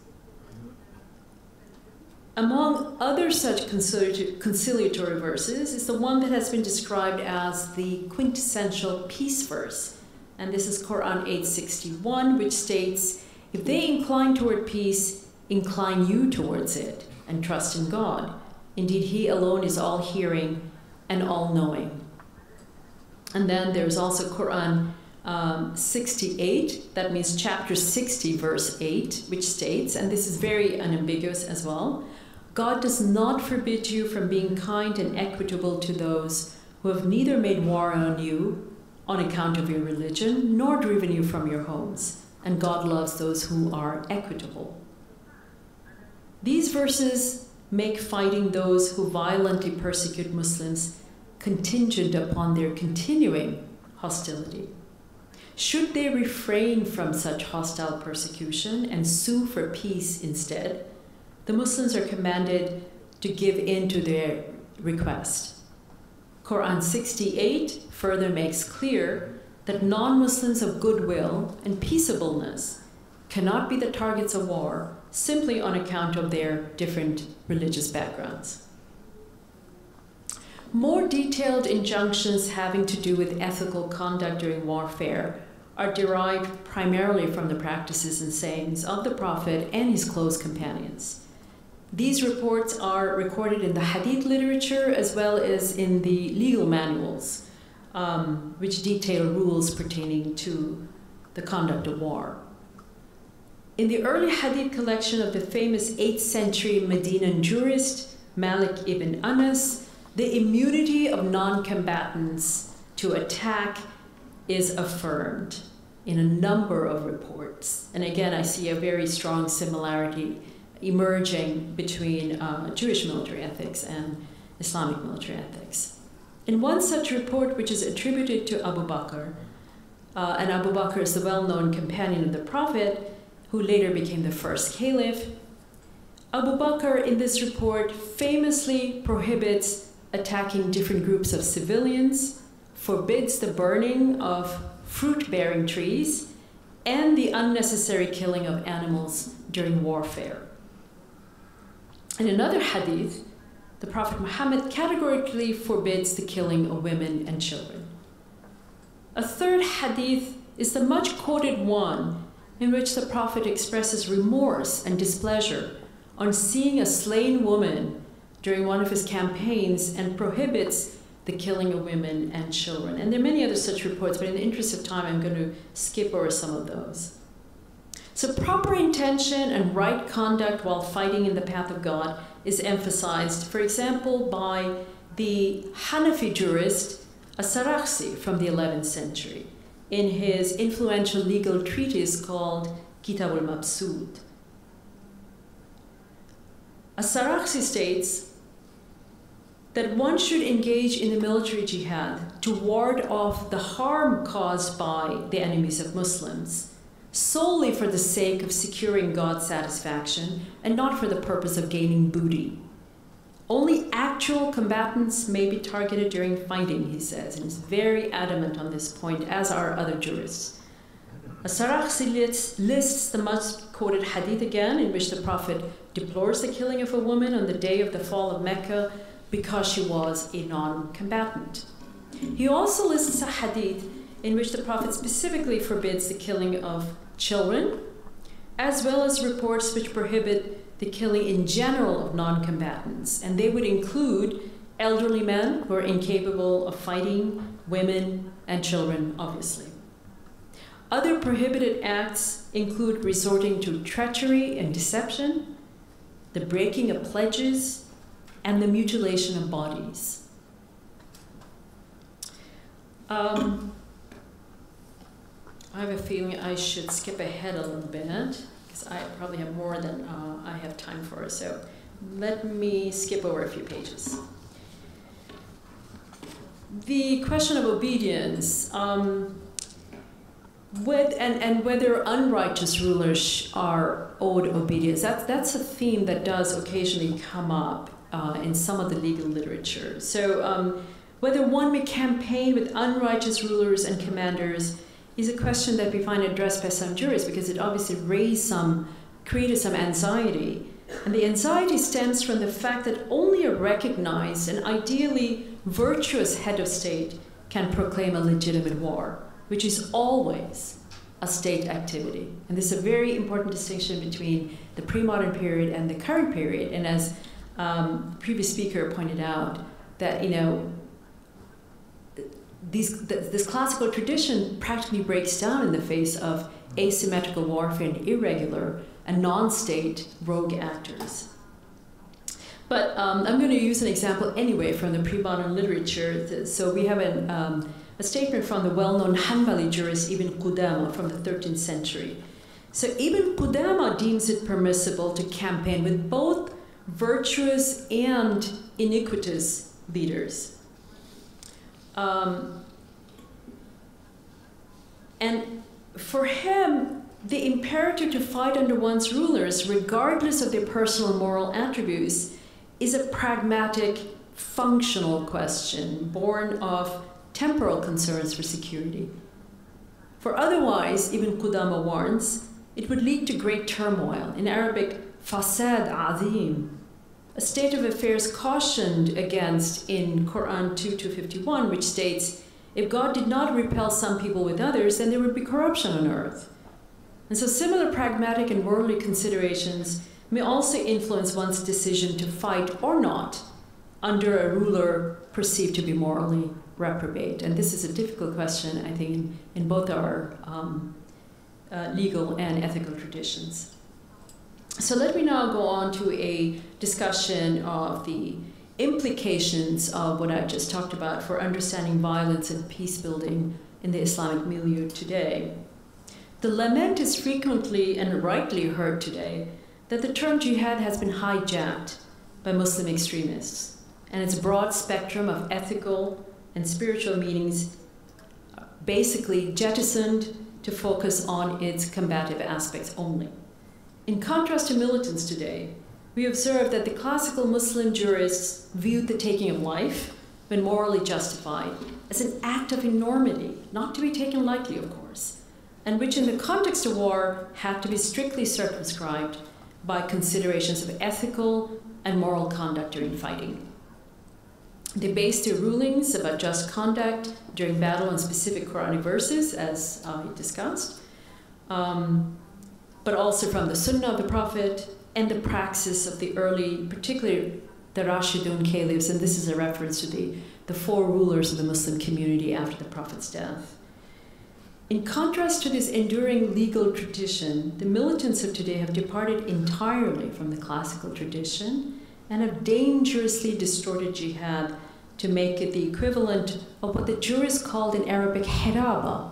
S3: Among other such conciliatory verses is the one that has been described as the quintessential peace verse, and this is Quran eight sixty-one, which states, "If they incline toward peace, incline you towards it, and trust in God. Indeed, He alone is all-hearing and all-knowing." And then there's also Quran um, sixty-eight, that means chapter sixty, verse eight, which states, and this is very unambiguous as well, "God does not forbid you from being kind and equitable to those who have neither made war on you on account of your religion, nor driven you from your homes, and God loves those who are equitable." These verses make fighting those who violently persecute Muslims contingent upon their continuing hostility. Should they refrain from such hostile persecution and sue for peace instead, the Muslims are commanded to give in to their request. Quran sixty-eight further makes clear that non-Muslims of goodwill and peaceableness cannot be the targets of war simply on account of their different religious backgrounds. More detailed injunctions having to do with ethical conduct during warfare are derived primarily from the practices and sayings of the Prophet and his close companions. These reports are recorded in the Hadith literature as well as in the legal manuals, um, which detail rules pertaining to the conduct of war. In the early Hadith collection of the famous eighth century Medinan jurist Malik ibn Anas, the immunity of non-combatants to attack is affirmed in a number of reports. And again, I see a very strong similarity emerging between uh, Jewish military ethics and Islamic military ethics. In one such report, which is attributed to Abu Bakr, uh, and Abu Bakr is the well-known companion of the Prophet, who later became the first caliph, Abu Bakr in this report famously prohibits attacking different groups of civilians, forbids the burning of fruit-bearing trees, and the unnecessary killing of animals during warfare. In another hadith, the Prophet Muhammad categorically forbids the killing of women and children. A third hadith is the much-quoted one in which the Prophet expresses remorse and displeasure on seeing a slain woman during one of his campaigns and prohibits the killing of women and children. And there are many other such reports, but in the interest of time, I'm going to skip over some of those. So proper intention and right conduct while fighting in the path of God is emphasized, for example, by the Hanafi jurist As-Sarakhsi from the eleventh century in his influential legal treatise called Kitab al-Mabsud. As-Sarakhsi states, that one should engage in the military jihad to ward off the harm caused by the enemies of Muslims, solely for the sake of securing God's satisfaction and not for the purpose of gaining booty. Only actual combatants may be targeted during fighting, he says, and is very adamant on this point, as are other jurists. As-Sarakhsi lists the much-quoted hadith again, in which the Prophet deplores the killing of a woman on the day of the fall of Mecca because she was a non-combatant. He also lists a hadith in which the Prophet specifically forbids the killing of children, as well as reports which prohibit the killing in general of non-combatants, and they would include elderly men who are incapable of fighting, women, and children, obviously. Other prohibited acts include resorting to treachery and deception, the breaking of pledges, and the mutilation of bodies. Um, I have a feeling I should skip ahead a little bit, because I probably have more than uh, I have time for, so let me skip over a few pages. The question of obedience, um, with, and, and whether unrighteous rulers are owed obedience, that's, that's a theme that does occasionally come up uh, in some of the legal literature. So um, whether one may campaign with unrighteous rulers and commanders is a question that we find addressed by some jurists, because it obviously raised some, created some anxiety. And the anxiety stems from the fact that only a recognized and ideally virtuous head of state can proclaim a legitimate war, which is always a state activity. And this is a very important distinction between the pre-modern period and the current period. And as um, the previous speaker pointed out, that, you know, These, th this classical tradition practically breaks down in the face of asymmetrical warfare and irregular and non-state rogue actors. But um, I'm going to use an example anyway from the pre-modern literature. So we have an, um, a statement from the well-known Hanbali jurist Ibn Qudama from the thirteenth century. So Ibn Qudama deems it permissible to campaign with both virtuous and iniquitous leaders. Um, and for him, the imperative to fight under one's rulers, regardless of their personal and moral attributes, is a pragmatic, functional question born of temporal concerns for security. For otherwise, Ibn Qudama warns, it would lead to great turmoil. In Arabic, fasad azim, a state of affairs cautioned against in Quran two two fifty-one, which states, if God did not repel some people with others, then there would be corruption on earth. And so similar pragmatic and worldly considerations may also influence one's decision to fight or not under a ruler perceived to be morally reprobate. And this is a difficult question, I think, in, in both our um, uh, legal and ethical traditions. So let me now go on to a discussion of the implications of what I just talked about for understanding violence and peace building in the Islamic milieu today. The lament is frequently and rightly heard today that the term jihad has been hijacked by Muslim extremists, and its broad spectrum of ethical and spiritual meanings basically jettisoned to focus on its combative aspects only. In contrast to militants today, we observe that the classical Muslim jurists viewed the taking of life, when morally justified, as an act of enormity, not to be taken lightly, of course, and which in the context of war had to be strictly circumscribed by considerations of ethical and moral conduct during fighting. They based their rulings about just conduct during battle on specific Quranic verses, as I discussed, um, but also from the Sunnah of the Prophet and the praxis of the early, particularly the Rashidun caliphs, and this is a reference to the, the four rulers of the Muslim community after the Prophet's death. In contrast to this enduring legal tradition, the militants of today have departed entirely from the classical tradition and have dangerously distorted jihad to make it the equivalent of what the jurists called in Arabic hiraba.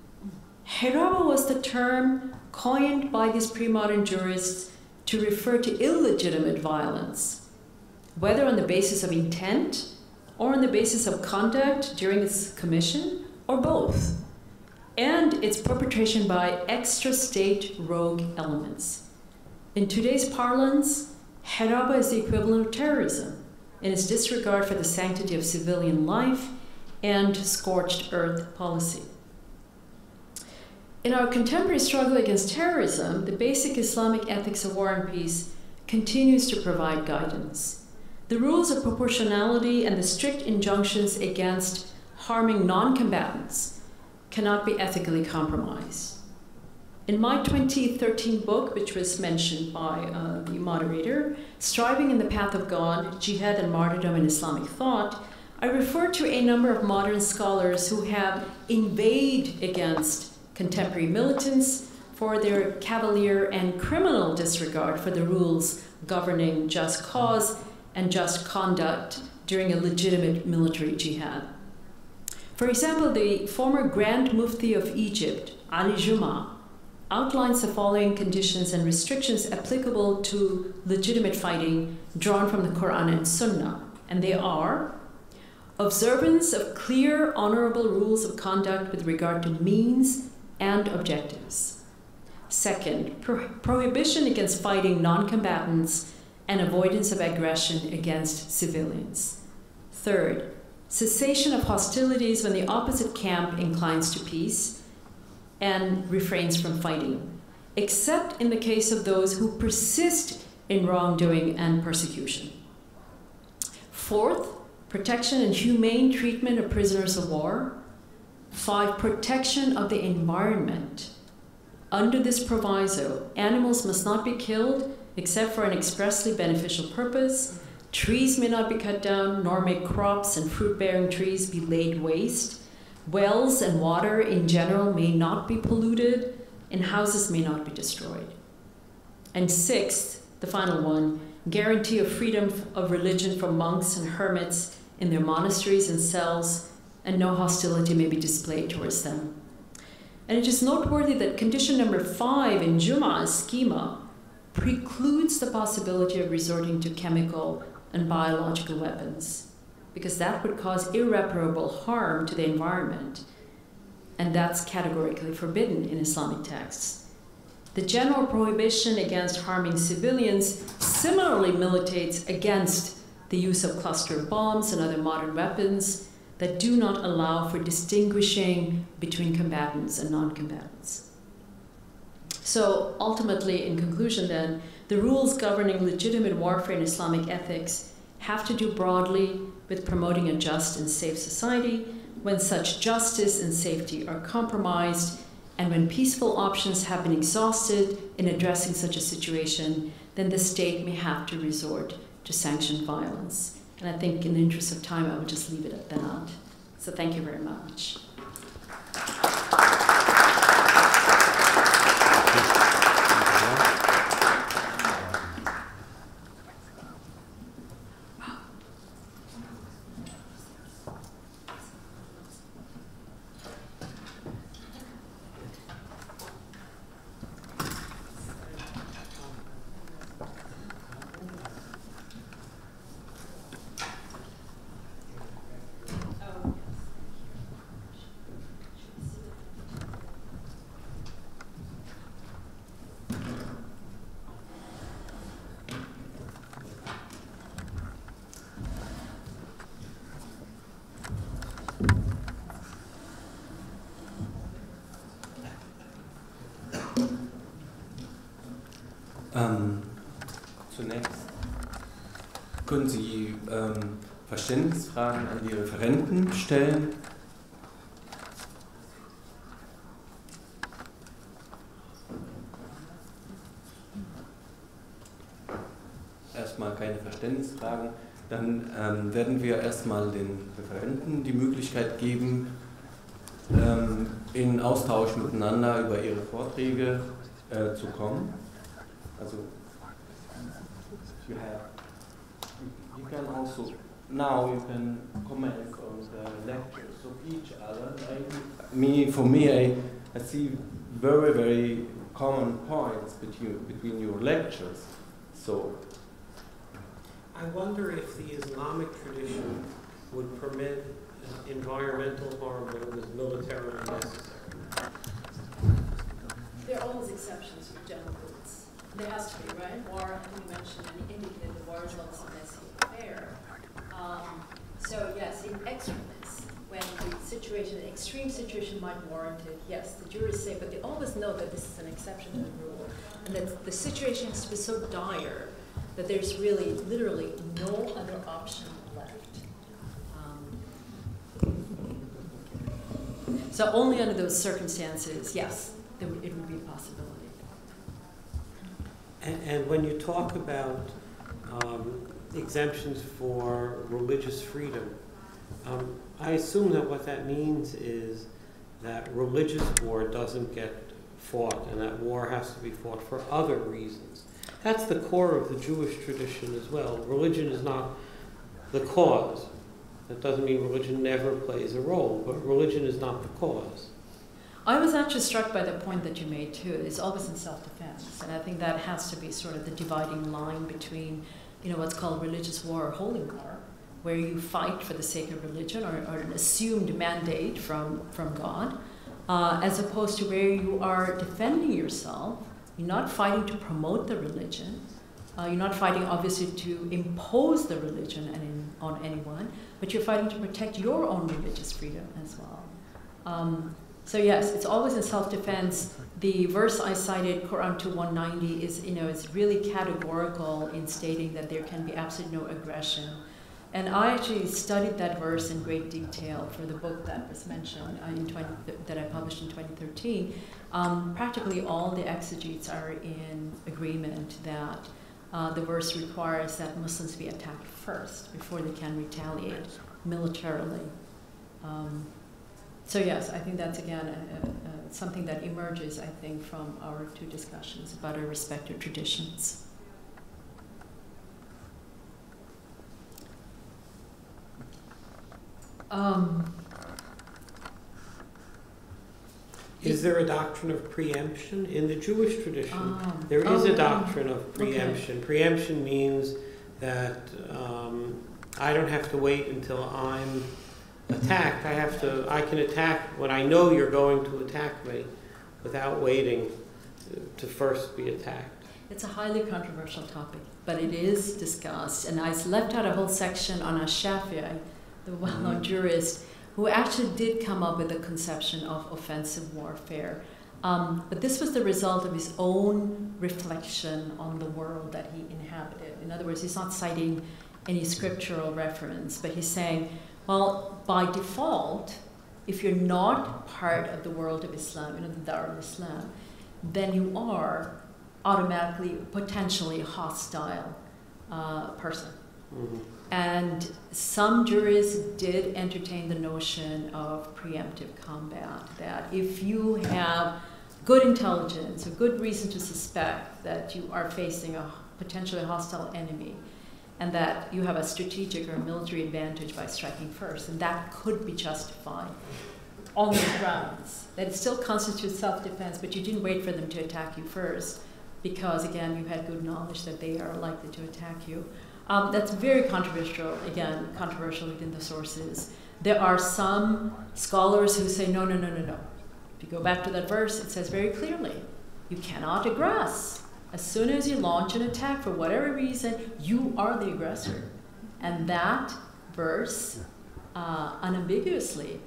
S3: Hiraba was the term coined by these pre-modern jurists to refer to illegitimate violence, whether on the basis of intent or on the basis of conduct during its commission, or both, and its perpetration by extra-state rogue elements. In today's parlance, haraba is the equivalent of terrorism in its disregard for the sanctity of civilian life and scorched earth policy. In our contemporary struggle against terrorism, the basic Islamic ethics of war and peace continues to provide guidance. The rules of proportionality and the strict injunctions against harming non-combatants cannot be ethically compromised. In my twenty thirteen book, which was mentioned by uh, the moderator, Striving in the Path of God, Jihad and Martyrdom in Islamic Thought, I refer to a number of modern scholars who have inveighed against contemporary militants for their cavalier and criminal disregard for the rules governing just cause and just conduct during a legitimate military jihad. For example, the former Grand Mufti of Egypt, Ali Juma, outlines the following conditions and restrictions applicable to legitimate fighting drawn from the Quran and Sunnah, and they are: observance of clear, honorable rules of conduct with regard to means and objectives. Second, pro prohibition against fighting non-combatants and avoidance of aggression against civilians. Third, cessation of hostilities when the opposite camp inclines to peace and refrains from fighting, except in the case of those who persist in wrongdoing and persecution. Fourth, protection and humane treatment of prisoners of war. Five, protection of the environment. Under this proviso, animals must not be killed except for an expressly beneficial purpose. Trees may not be cut down, nor may crops and fruit-bearing trees be laid waste. Wells and water in general may not be polluted, and houses may not be destroyed. And sixth, the final one, guarantee of freedom of religion for monks and hermits in their monasteries and cells, and no hostility may be displayed towards them. And it is noteworthy that condition number five in Jum'ah's schema precludes the possibility of resorting to chemical and biological weapons, because that would cause irreparable harm to the environment, and that's categorically forbidden in Islamic texts. The general prohibition against harming civilians similarly militates against the use of cluster bombs and other modern weapons that do not allow for distinguishing between combatants and non-combatants. So ultimately, in conclusion then, the rules governing legitimate warfare in Islamic ethics have to do broadly with promoting a just and safe society when such justice and safety are compromised, and when peaceful options have been exhausted in addressing such a situation, then the state may have to resort to sanctioned violence. And I think in the interest of time, I will just leave it at that. So thank you very much.
S1: Ähm, zunächst können Sie ähm, Verständnisfragen an die Referenten stellen. Erstmal keine Verständnisfragen. Dann ähm, werden wir erstmal den Referenten die Möglichkeit geben, ähm, in Austausch miteinander über ihre Vorträge äh, zu kommen. Also, you have, you can also, now you can comment on the lectures of each other. I, me, for me, I, I see very, very common points between, between your lectures. So,
S2: I wonder if the Islamic tradition would permit uh, environmental harm when it was militarily necessary.
S3: There are always exceptions for general goods. There has to be, right? War, I think you mentioned and indicated the war is always a messy affair. Um, so yes, in extremis, when the situation, the extreme situation might warrant it, yes, the jurists say, but they always know that this is an exception to the rule, and that the situation has to be so dire that there's really, literally, no other option left. Um, so only under those circumstances, yes, there would, it would be a possibility.
S2: And, and when you talk about um, exemptions for religious freedom, um, I assume that what that means is that religious war doesn't get fought, and that war has to be fought for other reasons. That's the core of the Jewish tradition as well. Religion is not the cause. That doesn't mean religion never plays a role, but religion is not the cause.
S3: I was actually struck by the point that you made too. It's always in self-defense, and I think that has to be sort of the dividing line between, you know, what's called religious war or holy war, where you fight for the sake of religion or, or an assumed mandate from, from God, uh, as opposed to where you are defending yourself. You're not fighting to promote the religion. Uh, you're not fighting, obviously, to impose the religion in, on anyone, but you're fighting to protect your own religious freedom as well. Um, so yes, it's always in self-defense. The verse I cited, Quran two one ninety, is, you know, is really categorical in stating that there can be absolutely no aggression. And I actually studied that verse in great detail for the book that was mentioned uh, in twenty, that I published in twenty thirteen. Um, practically all the exegetes are in agreement that uh, the verse requires that Muslims be attacked first before they can retaliate militarily. Um, so yes, I think that's again a, a, a, something that emerges, I think, from our two discussions about our respective traditions. Um,
S2: Is there a doctrine of preemption? In the Jewish tradition,
S3: um,
S2: there is
S3: oh,
S2: a doctrine of preemption.
S3: Okay.
S2: Preemption means that um, I don't have to wait until I'm attacked. I have to. I can attack when I know you're going to attack me, without waiting to first be attacked.
S3: It's a highly controversial topic, but it is discussed. And I left out a whole section on Ash-Shafi'i, the well-known jurist, who actually did come up with a conception of offensive warfare. Um, but this was the result of his own reflection on the world that he inhabited. In other words, he's not citing any scriptural reference, but he's saying, well, by default, if you're not part of the world of Islam, you know, the Dar al-Islam, then you are automatically, potentially a hostile uh, person. Mm-hmm. And some jurists did entertain the notion of preemptive combat, that if you have good intelligence, a good reason to suspect that you are facing a potentially hostile enemy, and that you have a strategic or military advantage by striking first, and that could be justified on the grounds that it still constitutes self-defense, but you didn't wait for them to attack you first, because, again, you had good knowledge that they are likely to attack you. Um, that's very controversial, again, controversial within the sources. There are some scholars who say, no, no, no, no, no. If you go back to that verse, it says very clearly, you cannot aggress. As soon as you launch an attack, for whatever reason, you are the aggressor. And that verse uh, unambiguously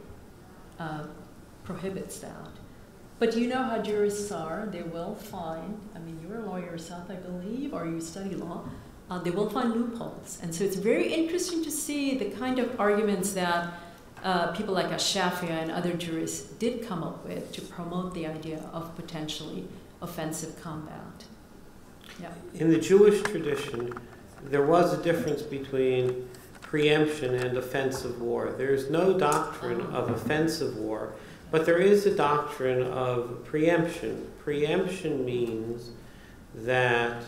S3: uh, prohibits that. But you know how jurists are. They will find, I mean, you're a lawyer yourself, I believe, or you study law. Uh, they will find loopholes. And so it's very interesting to see the kind of arguments that uh, people like Ash-Shafi'i and other jurists did come up with to promote the idea of potentially offensive combat. Yeah.
S2: In the Jewish tradition, there was a difference between preemption and offensive war. There's no doctrine of offensive war, but there is a doctrine of preemption. Preemption means that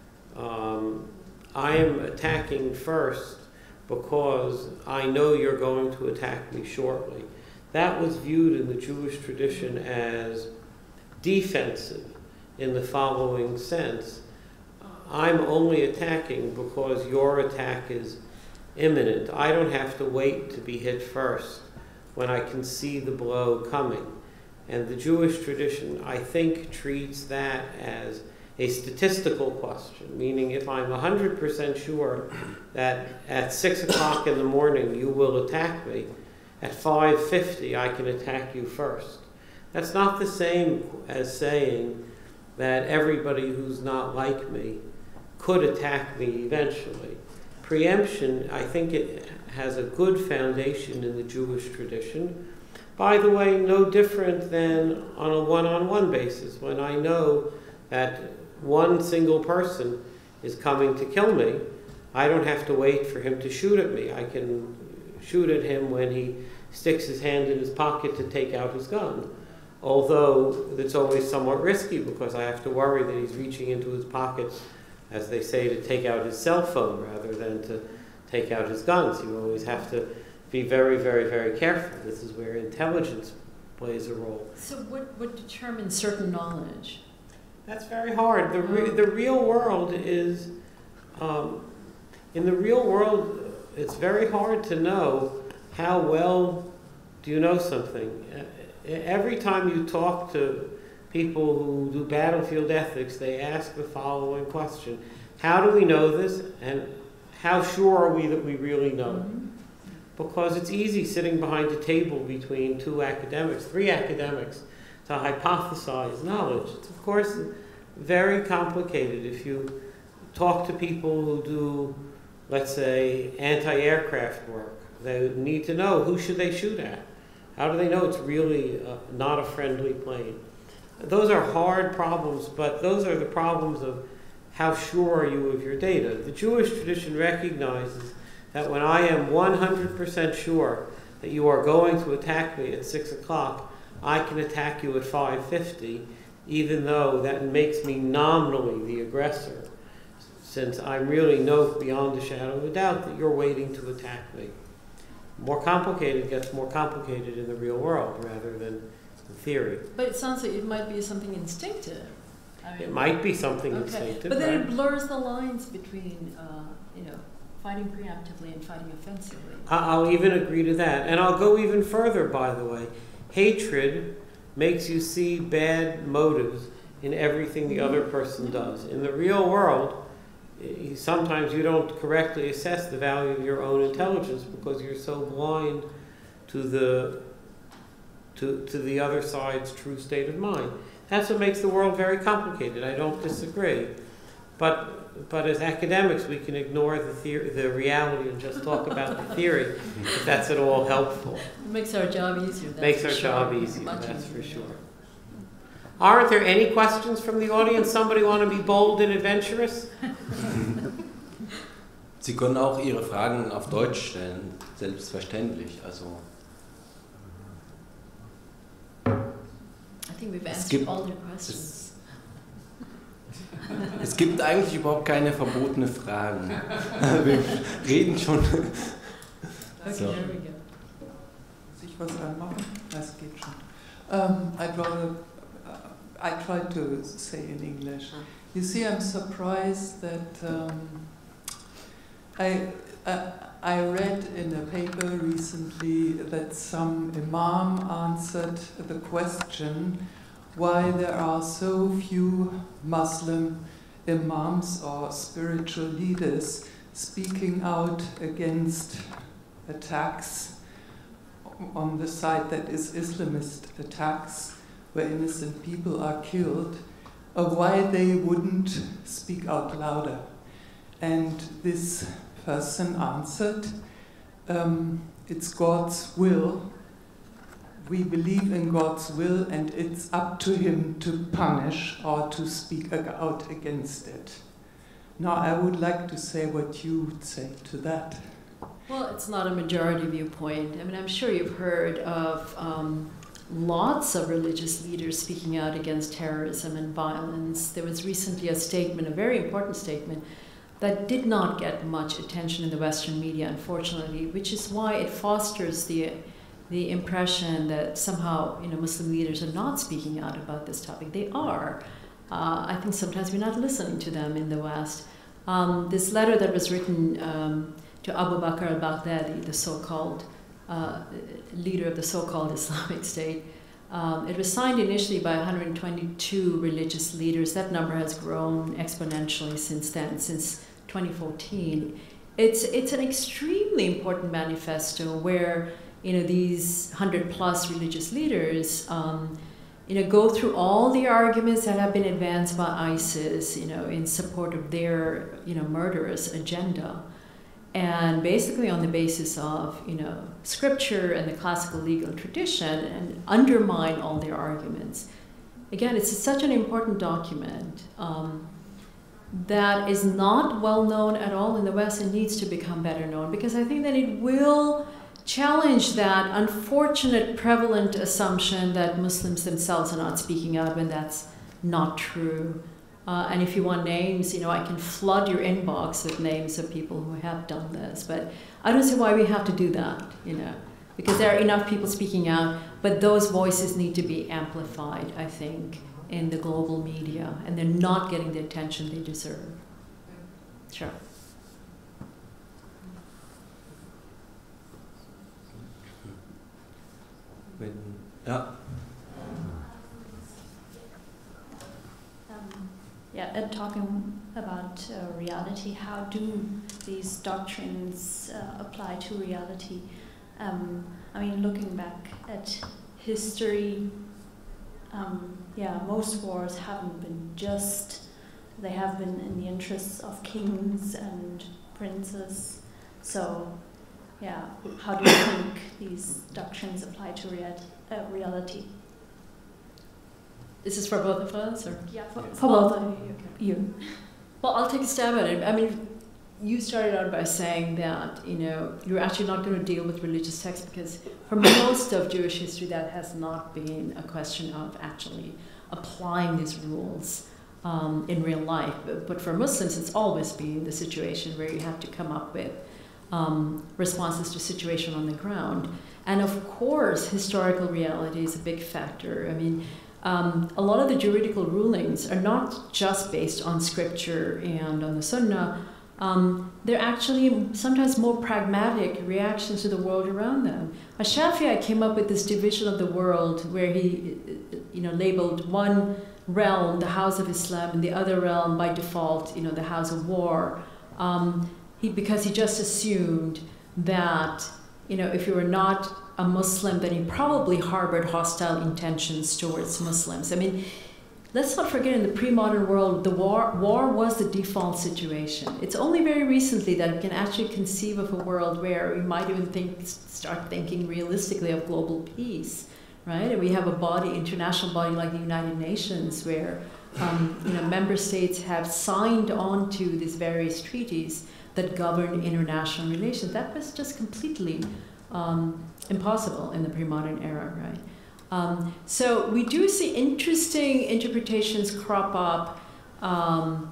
S2: um, I am attacking first because I know you're going to attack me shortly. That was viewed in the Jewish tradition as defensive in the following sense. I'm only attacking because your attack is imminent. I don't have to wait to be hit first when I can see the blow coming. And the Jewish tradition, I think, treats that as a statistical question, meaning if I'm one hundred percent sure that at six o'clock in the morning you will attack me, at five fifty I can attack you first. That's not the same as saying that everybody who's not like me could attack me eventually. Preemption, I think it has a good foundation in the Jewish tradition. By the way, no different than on a one-on-one basis. When I know that one single person is coming to kill me, I don't have to wait for him to shoot at me. I can shoot at him when he sticks his hand in his pocket to take out his gun. Although it's always somewhat risky because I have to worry that he's reaching into his pocket, as they say, to take out his cell phone rather than to take out his guns. You always have to be very, very, very careful. This is where intelligence plays a role.
S3: So what, what determines certain knowledge?
S2: That's very hard. The, re the real world is, um, in the real world, it's very hard to know how well do you know something. Every time you talk to people who do battlefield ethics, they ask the following question: how do we know this, and how sure are we that we really know it? Mm-hmm. Because it's easy sitting behind a table between two academics, three academics, to hypothesize knowledge. It's of course very complicated. If you talk to people who do, let's say, anti-aircraft work, they need to know who should they shoot at. How do they know it's really uh, not a friendly plane? Those are hard problems, but those are the problems of how sure are you of your data. The Jewish tradition recognizes that when I am one hundred percent sure that you are going to attack me at six o'clock, I can attack you at five fifty, even though that makes me nominally the aggressor, since I really know beyond a shadow of a doubt that you're waiting to attack me. More complicated gets more complicated in the real world rather than in theory.
S3: But it sounds like it might be something instinctive. I mean,
S2: it might be something
S3: okay.
S2: instinctive.
S3: But then
S2: right?
S3: it blurs the lines between, uh, you know, fighting preemptively and fighting offensively.
S2: I'll even agree to that. And I'll go even further, by the way. Hatred makes you see bad motives in everything the other person does. In the real world, sometimes you don't correctly assess the value of your own intelligence because you're so blind to the to, to the other side's true state of mind. That's what makes the world very complicated. I don't disagree. But but as academics, we can ignore the theory, the reality, and just talk about the theory, if that's at all helpful.
S3: It makes our job easier. That's
S2: makes
S3: for
S2: our
S3: sure.
S2: job easier,
S3: Much
S2: that's
S3: easier.
S2: for sure. Aren't there any questions from the audience? Somebody want to be bold and adventurous?
S1: Sie können auch Ihre Fragen auf Deutsch stellen, selbstverständlich. Also
S3: I think we've answered
S1: gibt,
S3: all your questions.
S1: Es, es gibt eigentlich überhaupt keine verbotene Fragen. Wir reden schon.
S3: Okay,
S1: So.
S3: there we go.
S4: Muss ich was anmachen? Das geht schon. Um, I'd rather, uh, I tried to say in English. You see, I'm surprised that um, I, uh, I read in a paper recently that some imam answered the question why there are so few Muslim imams or spiritual leaders speaking out against attacks on the side that is Islamist attacks where innocent people are killed, or why they wouldn't speak out louder. And this person answered, um, it's God's will. We believe in God's will, and it's up to him to punish or to speak out against it. Now I would like to say what you would say to that.
S3: Well, it's not a majority viewpoint. I mean, I'm sure you've heard of um, lots of religious leaders speaking out against terrorism and violence. There was recently a statement, a very important statement, that did not get much attention in the Western media, unfortunately, which is why it fosters the the impression that somehow, you know, Muslim leaders are not speaking out about this topic. They are. uh, I think sometimes we're not listening to them in the West. Um, this letter that was written um, to Abu Bakr al-Baghdadi, the so-called uh, leader of the so-called Islamic State, um, it was signed initially by one hundred twenty-two religious leaders. That number has grown exponentially since then, since twenty fourteen. It's, it's an extremely important manifesto where, you know, these hundred plus religious leaders, um, you know, go through all the arguments that have been advanced by ISIS, you know, in support of their, you know, murderous agenda. And basically on the basis of, you know, scripture and the classical legal tradition, and undermine all their arguments. Again, it's such an important document um, that is not well known at all in the West and needs to become better known, because I think that it will challenge that unfortunate prevalent assumption that Muslims themselves are not speaking out when that's not true. Uh, and if you want names, you know, I can flood your inbox with names of people who have done this, but I don't see why we have to do that, you know, because there are enough people speaking out, but those voices need to be amplified, I think, in the global media, and they're not getting the attention they deserve. Sure.
S1: Yeah.
S5: Um, yeah, and talking about uh, reality, how do these doctrines uh, apply to reality? Um, I mean, looking back at history, um, yeah, most wars haven't been just. They have been in the interests of kings and princes. So, yeah, how do you think these doctrines apply to rea- uh, reality?
S3: Is this for both of us, or?
S5: Yeah, for, for both of you.
S3: Well, I'll take a stab at it. I mean, you started out by saying that, you know, you're actually not going to deal with religious texts because for most of Jewish history that has not been a question of actually applying these rules um, in real life. But, but for Muslims, it's always been the situation where you have to come up with um, responses to situation on the ground. And of course, historical reality is a big factor. I mean, Um, a lot of the juridical rulings are not just based on scripture and on the Sunnah. Um, they're actually sometimes more pragmatic reactions to the world around them. Ash-Shafi'i came up with this division of the world where he, you know, labeled one realm the house of Islam and the other realm by default, you know, the house of war. Um, he, because he just assumed that, you know, if you were not a Muslim, then he probably harbored hostile intentions towards Muslims. I mean, let's not forget in the pre-modern world, the war, war was the default situation. It's only very recently that we can actually conceive of a world where we might even think, start thinking realistically of global peace, right? And we have a body, international body like the United Nations, where um, you know, member states have signed on to these various treaties that govern international relations. That was just completely um, impossible in the pre-modern era, right? Um, so we do see interesting interpretations crop up um,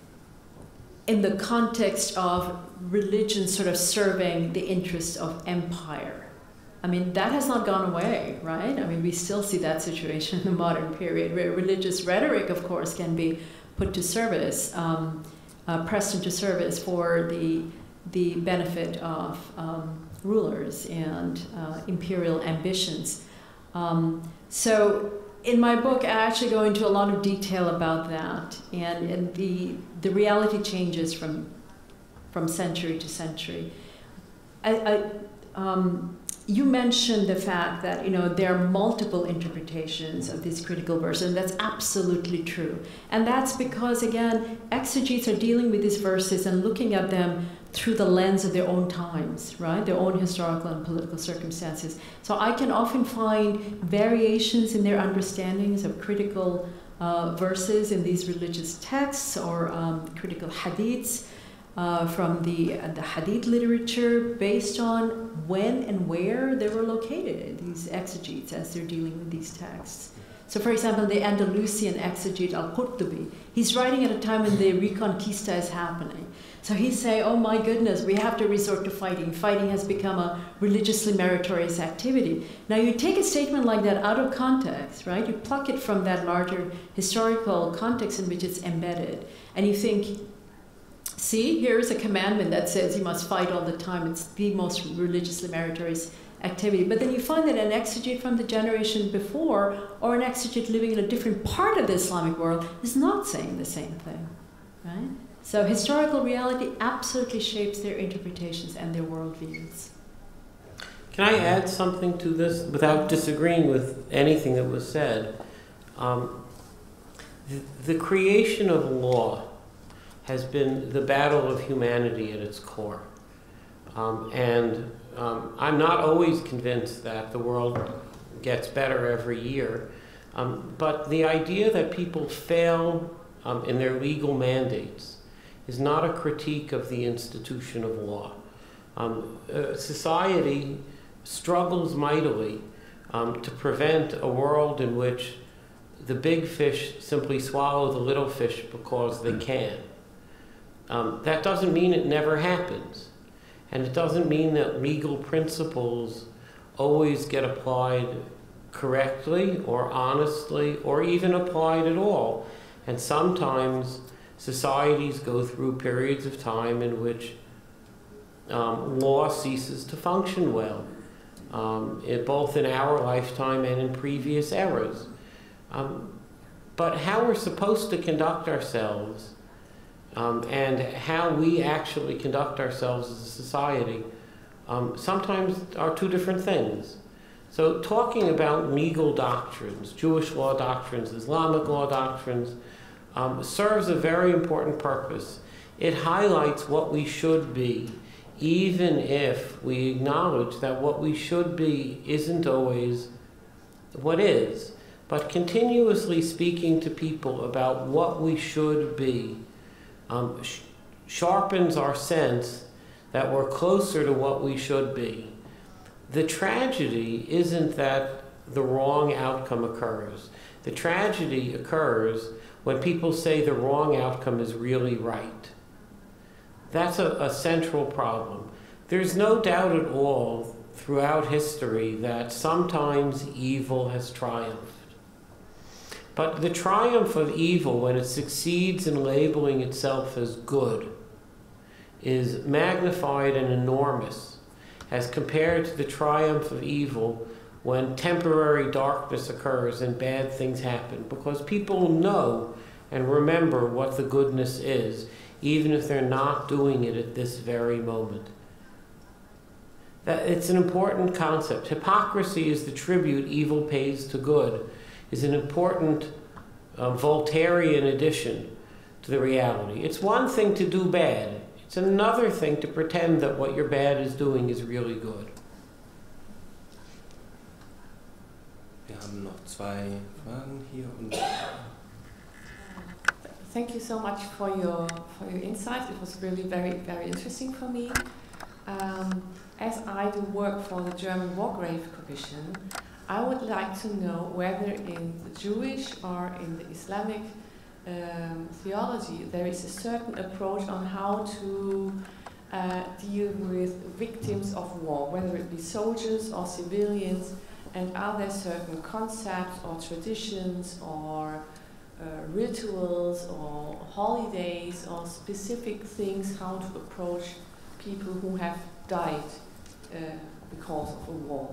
S3: in the context of religion sort of serving the interests of empire. I mean, that has not gone away, right? I mean, we still see that situation in the modern period where religious rhetoric, of course, can be put to service, um, uh, pressed into service for the, the benefit of um, rulers and uh, imperial ambitions. Um, so in my book, I actually go into a lot of detail about that, and, and the, the reality changes from, from century to century. I, I, um, you mentioned the fact that, you know, there are multiple interpretations of these critical verses, and that's absolutely true. And that's because, again, exegetes are dealing with these verses and looking at them through the lens of their own times, right? Their own historical and political circumstances. So I can often find variations in their understandings of critical uh, verses in these religious texts or um, critical hadiths uh, from the, uh, the hadith literature based on when and where they were located, these exegetes, as they're dealing with these texts. So for example, the Andalusian exegete Al-Qurtubi, he's writing at a time when the Reconquista is happening. So he's saying, oh my goodness, we have to resort to fighting. Fighting has become a religiously meritorious activity. Now you take a statement like that out of context, right? You pluck it from that larger historical context in which it's embedded. And you think, see, here's a commandment that says you must fight all the time. It's the most religiously meritorious activity. But then you find that an exegete from the generation before, or an exegete living in a different part of the Islamic world, is not saying the same thing, right? So historical reality absolutely shapes their interpretations and their worldviews.
S2: Can I add something to this without disagreeing with anything that was said? Um, the, the creation of law has been the battle of humanity at its core. Um, and um, I'm not always convinced that the world gets better every year. Um, but the idea that people fail um, in their legal mandates is not a critique of the institution of law. Um, uh, society struggles mightily um, to prevent a world in which the big fish simply swallow the little fish because they can. Um, that doesn't mean it never happens. And it doesn't mean that legal principles always get applied correctly or honestly or even applied at all. And sometimes societies go through periods of time in which um, law ceases to function well, um, in, both in our lifetime and in previous eras. Um, but how we're supposed to conduct ourselves um, and how we actually conduct ourselves as a society um, sometimes are two different things. So talking about legal doctrines, Jewish law doctrines, Islamic law doctrines, Um, serves a very important purpose. It highlights what we should be, even if we acknowledge that what we should be isn't always what is. But continuously speaking to people about what we should be um, sh sharpens our sense that we're closer to what we should be. The tragedy isn't that the wrong outcome occurs. The tragedy occurs when people say the wrong outcome is really right. That's a, a central problem. There's no doubt at all throughout history that sometimes evil has triumphed. But the triumph of evil, when it succeeds in labeling itself as good, is magnified and enormous as compared to the triumph of evil when temporary darkness occurs and bad things happen, because people know and remember what the goodness is, even if they're not doing it at this very moment. That, it's an important concept. Hypocrisy is the tribute evil pays to good, is an important uh, Voltairean addition to the reality. It's one thing to do bad. It's another thing to pretend that what your bad is doing is really good.
S1: Wir haben noch zwei Fragen hier und
S6: Thank you so much for your for your insights. It was really very very interesting for me. Um, as I do work for the German War Grave Commission, I would like to know whether in the Jewish or in the Islamic um, theology there is a certain approach on how to uh, deal with victims of war, whether it be soldiers or civilians, and are there certain concepts or traditions or Uh, rituals or holidays or specific things how to approach people who have died uh, because of a war?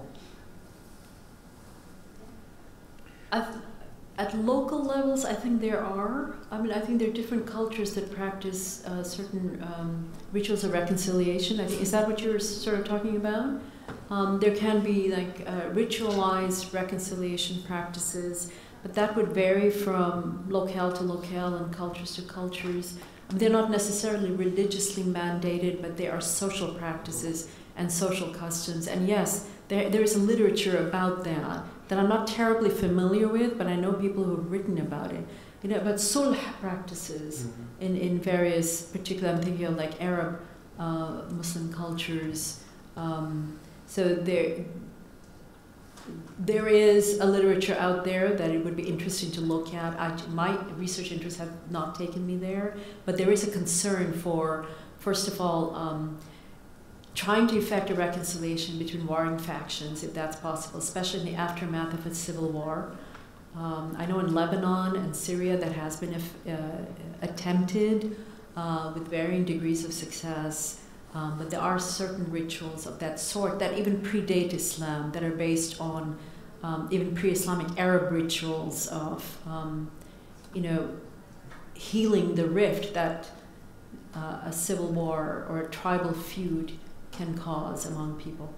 S3: I th at local levels, I think there are. I mean, I think there are different cultures that practice uh, certain um, rituals of reconciliation. I think, is that what you're sort of talking about? Um, there can be like uh, ritualized reconciliation practices, but that would vary from locale to locale and cultures to cultures. They're not necessarily religiously mandated, but they are social practices and social customs. And yes, there, there is a literature about that that I'm not terribly familiar with, but I know people who have written about it. You know, about sulh practices mm-hmm. in, in various, particularly I'm thinking of like Arab uh, Muslim cultures. Um, so there, There is a literature out there that it would be interesting to look at. I, my research interests have not taken me there, but there is a concern for first of all, um, trying to effect a reconciliation between warring factions, if that's possible, especially in the aftermath of a civil war. Um, I know in Lebanon and Syria that has been uh, attempted uh, with varying degrees of success, um, but there are certain rituals of that sort that even predate Islam, that are based on um, even pre-Islamic Arab rituals of, um, you know, healing the rift that uh, a civil war or a tribal feud can cause among people.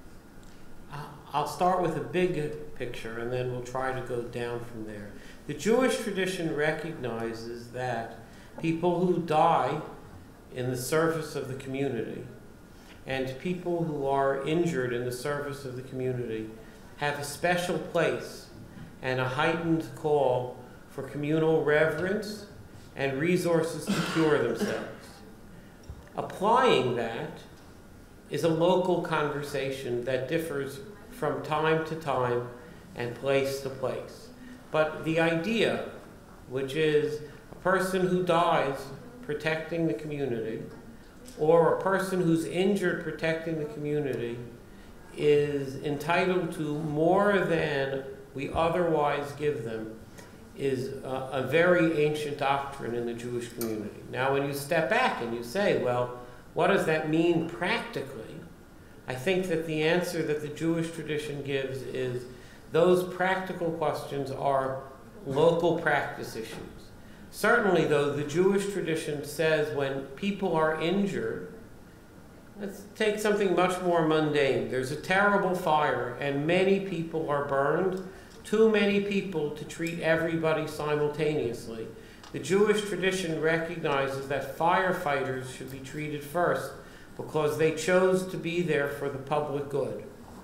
S2: I'll start with a big picture and then we'll try to go down from there. The Jewish tradition recognizes that people who die in the service of the community and people who are injured in the service of the community have a special place and a heightened call for communal reverence and resources to cure themselves. Applying that is a local conversation that differs from time to time and place to place. But the idea, which is a person who dies protecting the community, or a person who's injured protecting the community, is entitled to more than we otherwise give them, is a, a very ancient doctrine in the Jewish community. Now, when you step back and you say, well, what does that mean practically? I think that the answer that the Jewish tradition gives is those practical questions are local practice issues. Certainly, though, the Jewish tradition says when people are injured, let's take something much more mundane. There's a terrible fire and many people are burned, too many people to treat everybody simultaneously. The Jewish tradition recognizes that firefighters should be treated first because they chose to be there for the public good.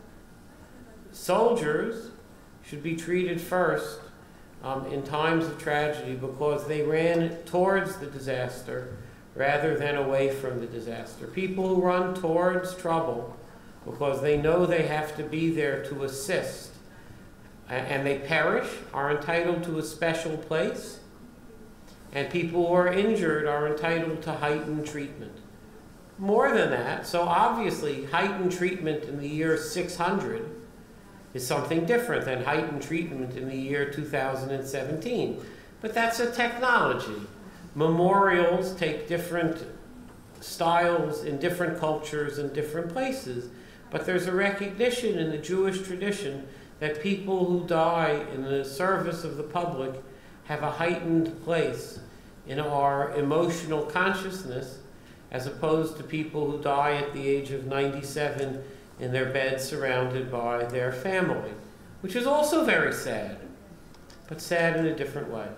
S2: Soldiers should be treated first um, in times of tragedy because they ran towards the disaster rather than away from the disaster. People who run towards trouble because they know they have to be there to assist and they perish are entitled to a special place, and people who are injured are entitled to heightened treatment. More than that, so obviously heightened treatment in the year six hundred is something different than heightened treatment in the year two thousand seventeen. But that's a technology. Memorials take different styles in different cultures and different places, but there's a recognition in the Jewish tradition that people who die in the service of the public have a heightened place in our emotional consciousness, as opposed to people who die at the age of ninety-seven in their bed surrounded by their family, which is also very sad, but sad in a different way.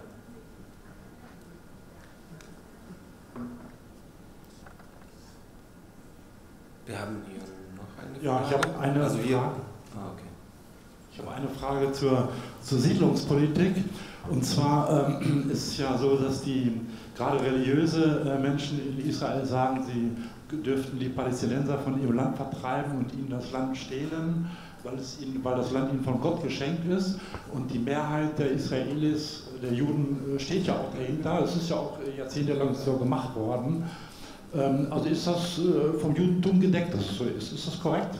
S1: Wir haben hier noch eine Frage.
S7: Ja, ich habe eine
S1: also wir,
S7: Frage.
S1: Ah, okay.
S7: Ich habe eine Frage zur, zur Siedlungspolitik. Und zwar ähm, ist es ja so, dass die gerade religiöse äh, Menschen in Israel sagen, sie dürften die Palästinenser von ihrem Land vertreiben und ihnen das Land stehlen, weil, es ihnen, weil das Land ihnen von Gott geschenkt ist. Und die Mehrheit der Israelis, der Juden, äh, steht ja auch dahinter. Es ist ja auch jahrzehntelang so gemacht worden. Ähm, also ist das äh, vom Judentum gedeckt, dass es so ist. Ist das korrekt?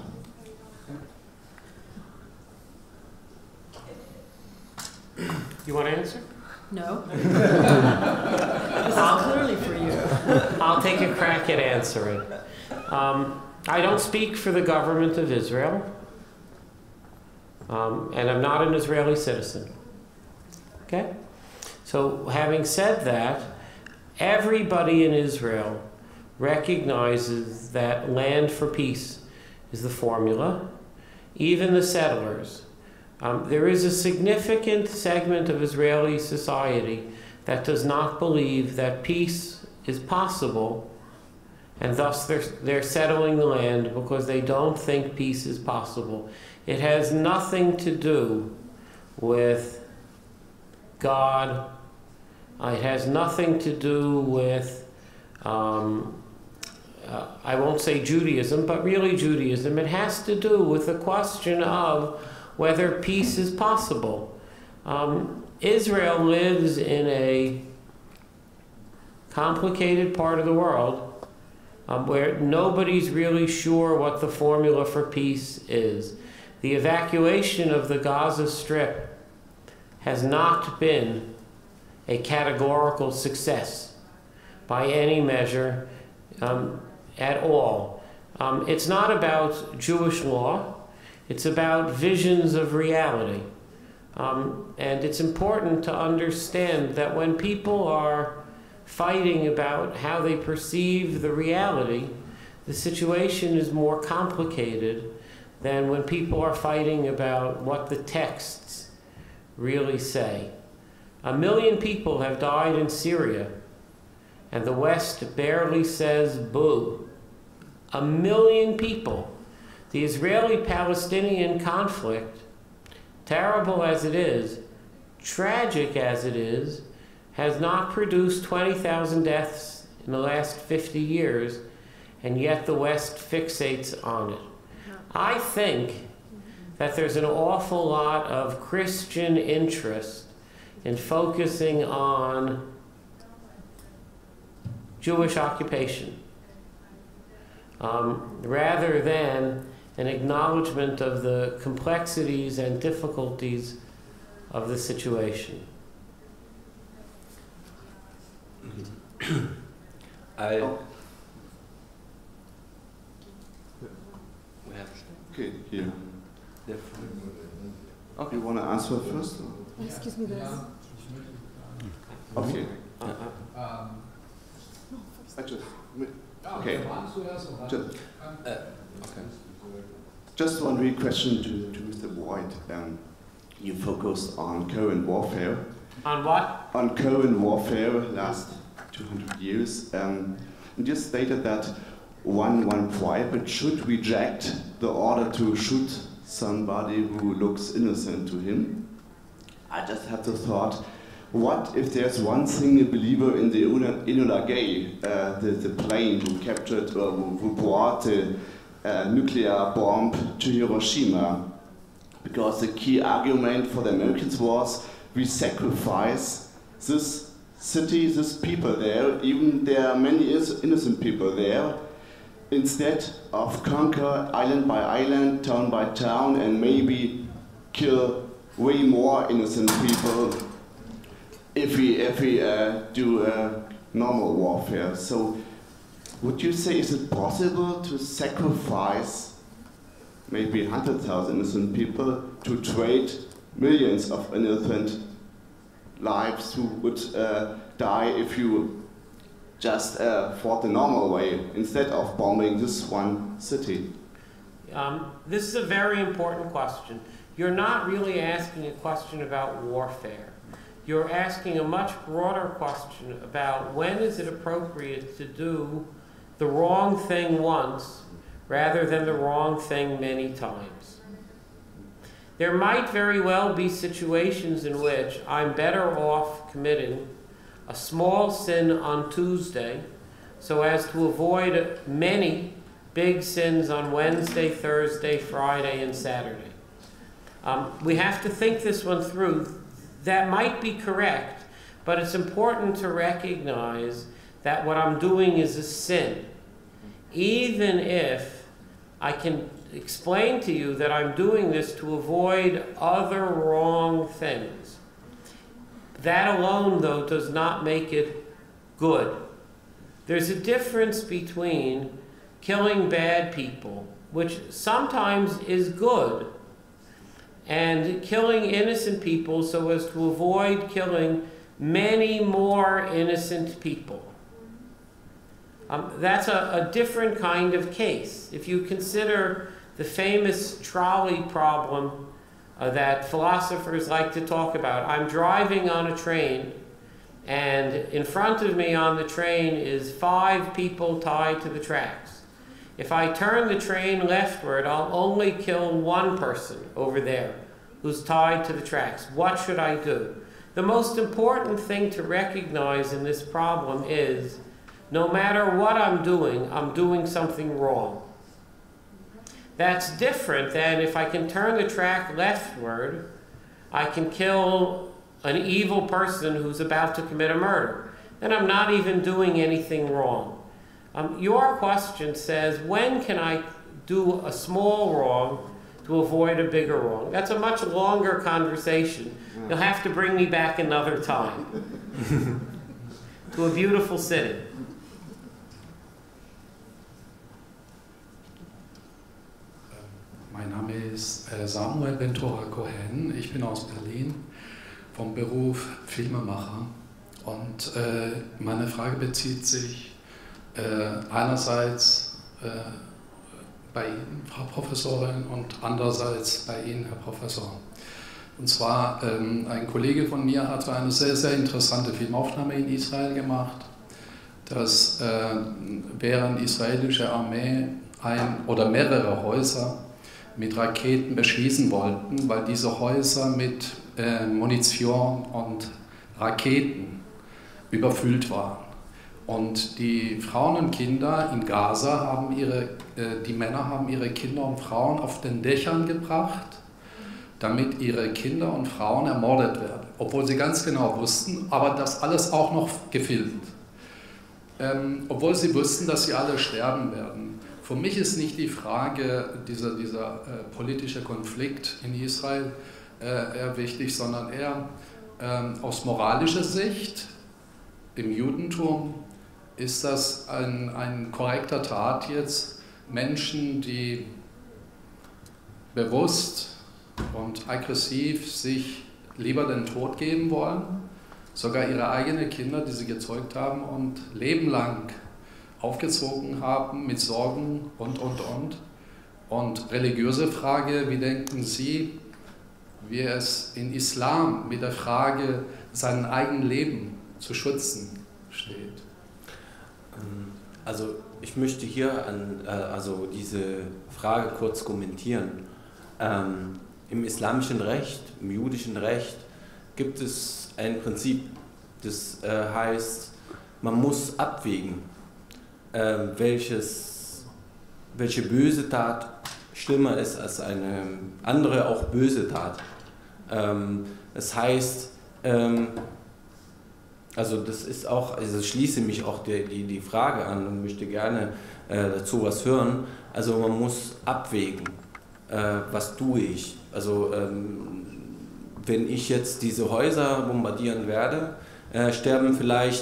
S2: You want to answer?
S3: No. This is clearly for you.
S2: I'll take a crack at answering. Um, I don't speak for the government of Israel, um, and I'm not an Israeli citizen. Okay? So having said that, everybody in Israel recognizes that land for peace is the formula, even the settlers. Um, there is a significant segment of Israeli society that does not believe that peace is possible, and thus they're, they're settling the land because they don't think peace is possible. It has nothing to do with God. Uh, it has nothing to do with, um, uh, I won't say Judaism, but really Judaism. It has to do with the question of whether peace is possible. Um, Israel lives in a complicated part of the world um, where nobody's really sure what the formula for peace is. The evacuation of the Gaza Strip has not been a categorical success by any measure um, at all. Um, it's not about Jewish law, it's about visions of reality. Um, and it's important to understand that when people are fighting about how they perceive the reality, the situation is more complicated than when people are fighting about what the texts really say. A million people have died in Syria, and the West barely says boo. A million people. The Israeli-Palestinian conflict, terrible as it is, tragic as it is, has not produced twenty thousand deaths in the last fifty years, and yet the West fixates on it. I think that there's an awful lot of Christian interest in focusing on Jewish occupation, um, rather than an acknowledgement of the complexities and difficulties of the situation.
S1: I,
S8: okay, here. Okay, you want to answer first? Or?
S9: Excuse me, there's...
S8: Okay. I just, okay. Just,
S1: uh, okay.
S8: Just one real question to, to Mister Boyd. Um, you focused on current warfare.
S2: On what?
S8: On current warfare, last two hundred years. Um, and you stated that one, one private should reject the order to shoot somebody who looks innocent to him. I just had the thought, what if there's one single believer in the Enola Gay, uh, the, the plane who captured or who, who brought the uh, nuclear bomb to Hiroshima? Because the key argument for the Americans was, we sacrifice this city, this people there, even there are many innocent people there, instead of conquer island by island, town by town, and maybe kill way more innocent people if we, if we uh, do uh, normal warfare. So would you say, is it possible to sacrifice maybe one hundred thousand innocent people to trade millions of innocent lives who would uh, die if you just uh, fought the normal way instead of bombing this one city?
S2: Um, this is a very important question. You're not really asking a question about warfare. You're asking a much broader question about when is it appropriate to do the wrong thing once rather than the wrong thing many times. There might very well be situations in which I'm better off committing a small sin on Tuesday so as to avoid many big sins on Wednesday, Thursday, Friday, and Saturday. Um, we have to think this one through. That might be correct, but it's important to recognize that what I'm doing is a sin. Even if I can explain to you that I'm doing this to avoid other wrong things. That alone, though, does not make it good. There's a difference between killing bad people, which sometimes is good, and killing innocent people so as to avoid killing many more innocent people. Um, that's a, a different kind of case. If you consider the famous trolley problem uh, that philosophers like to talk about. I'm driving on a train, and in front of me on the train is five people tied to the tracks. If I turn the train leftward, I'll only kill one person over there who's tied to the tracks. What should I do? The most important thing to recognize in this problem is no matter what I'm doing, I'm doing something wrong. That's different than if I can turn the track leftward, I can kill an evil person who's about to commit a murder. Then I'm not even doing anything wrong. Um, your question says, when can I do a small wrong to avoid a bigger wrong? That's a much longer conversation. You'll have to bring me back another time to a beautiful city.
S9: Mein Name ist Samuel Ventura Cohen. Ich bin aus Berlin, vom Beruf Filmemacher. Und äh, meine Frage bezieht sich äh, einerseits äh, bei Ihnen, Frau Professorin, und andererseits bei Ihnen, Herr Professor. Und zwar, ähm, ein Kollege von mir hat eine sehr, sehr interessante Filmaufnahme in Israel gemacht, dass äh, während die israelische Armee ein oder mehrere Häuser mit Raketen beschießen wollten, weil diese Häuser mit äh, Munition und Raketen überfüllt waren. Und die Frauen und Kinder in Gaza haben ihre, äh, die Männer haben ihre Kinder und Frauen auf den Dächern gebracht, damit ihre Kinder und Frauen ermordet werden, obwohl sie ganz genau wussten, aber das alles auch noch gefilmt. Ähm, obwohl sie wussten, dass sie alle sterben werden. Für mich ist nicht die Frage, dieser, dieser äh, politische Konflikt in Israel äh, eher wichtig, sondern eher äh, aus moralischer Sicht im Judentum ist das ein, ein korrekter Tat jetzt, Menschen, die bewusst und aggressiv sich lieber den Tod geben wollen, sogar ihre eigenen Kinder, die sie gezeugt haben und lebenlang aufgezogen haben mit Sorgen und, und, und. Und religiöse Frage, wie denken Sie, wie es in Islam mit der Frage, sein eigenes Leben zu schützen steht?
S1: Also ich möchte hier an, äh, also diese Frage kurz kommentieren. Ähm, Im islamischen Recht, im jüdischen Recht gibt es ein Prinzip, das äh, heißt, man muss abwägen, äh, welches, welche böse Tat schlimmer ist als eine andere auch böse Tat. Ähm, das heißt, ähm, also das ist auch, also ich schließe mich auch die, die, die Frage an und möchte gerne äh, dazu was hören. Also man muss abwägen, äh, was tue ich. Also ähm, wenn ich jetzt diese Häuser bombardieren werde, äh, sterben vielleicht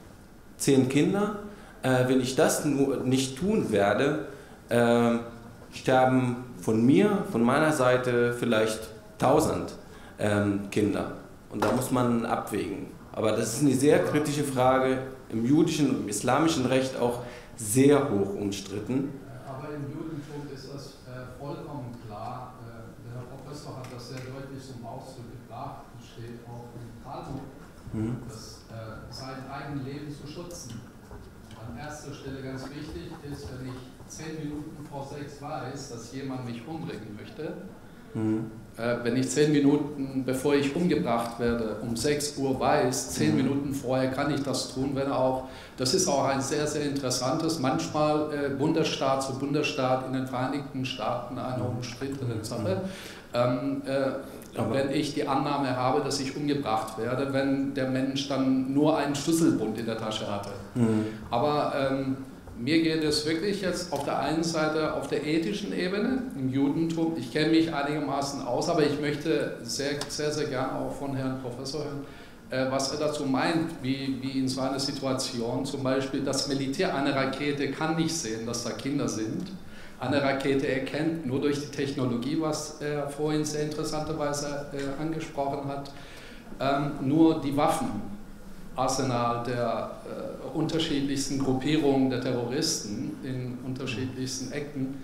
S1: zehn Kinder. Äh, wenn ich das nur nicht tun werde, äh, sterben von mir, von meiner Seite vielleicht tausend ähm, Kinder. Und da muss man abwägen. Aber das ist eine sehr kritische Frage, im jüdischen und im islamischen Recht auch sehr hoch umstritten.
S9: Aber im Judentum ist das äh, vollkommen klar. Äh, der Herr Professor hat das sehr deutlich zum Ausdruck gebracht. Es steht auch im Talmud, mhm. dass äh, sein eigenes Leben zu schützen. An erster Stelle ganz wichtig ist, wenn ich zehn Minuten vor sechs weiß, dass jemand mich umbringen möchte, mhm. äh, wenn ich zehn Minuten, bevor ich umgebracht werde, um sechs Uhr weiß, zehn mhm. Minuten vorher kann ich das tun, wenn auch, das ist auch ein sehr, sehr interessantes, manchmal äh, Bundesstaat zu Bundesstaat in den Vereinigten Staaten eine umstrittene Sache. Ähm, äh, wenn ich die Annahme habe, dass ich umgebracht werde, wenn der Mensch dann nur einen Schlüsselbund in der Tasche hatte. Mhm. Aber ähm, mir geht es wirklich jetzt auf der einen Seite auf der ethischen Ebene im Judentum. Ich kenne mich einigermaßen aus, aber ich möchte sehr, sehr, sehr gerne auch von Herrn Professor hören, äh, was er dazu meint, wie, wie in so einer Situation zum Beispiel das Militär, eine Rakete kann nicht sehen, dass da Kinder sind. Eine Rakete erkennt nur durch die Technologie, was er vorhin sehr interessanterweise äh, angesprochen hat, ähm, nur die Waffenarsenal der äh, unterschiedlichsten Gruppierungen der Terroristen in unterschiedlichsten Ecken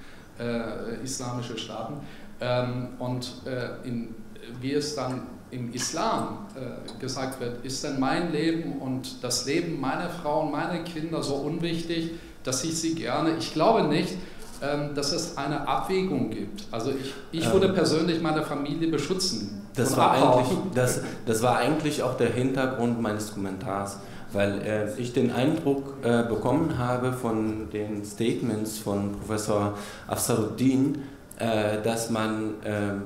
S9: äh, islamischer Staaten. Ähm, und äh, in, wie es dann im Islam äh, gesagt wird, ist denn mein Leben und das Leben meiner Frau und meiner Kinder so unwichtig, dass ich sie gerne, ich glaube nicht, dass es eine Abwägung gibt. Also ich, ich würde ähm, persönlich meine Familie beschützen.
S1: Das war, eigentlich, das, das war eigentlich auch der Hintergrund meines Kommentars, weil äh, ich den Eindruck äh, bekommen habe von den Statements von Professor Afsaruddin, äh, dass man,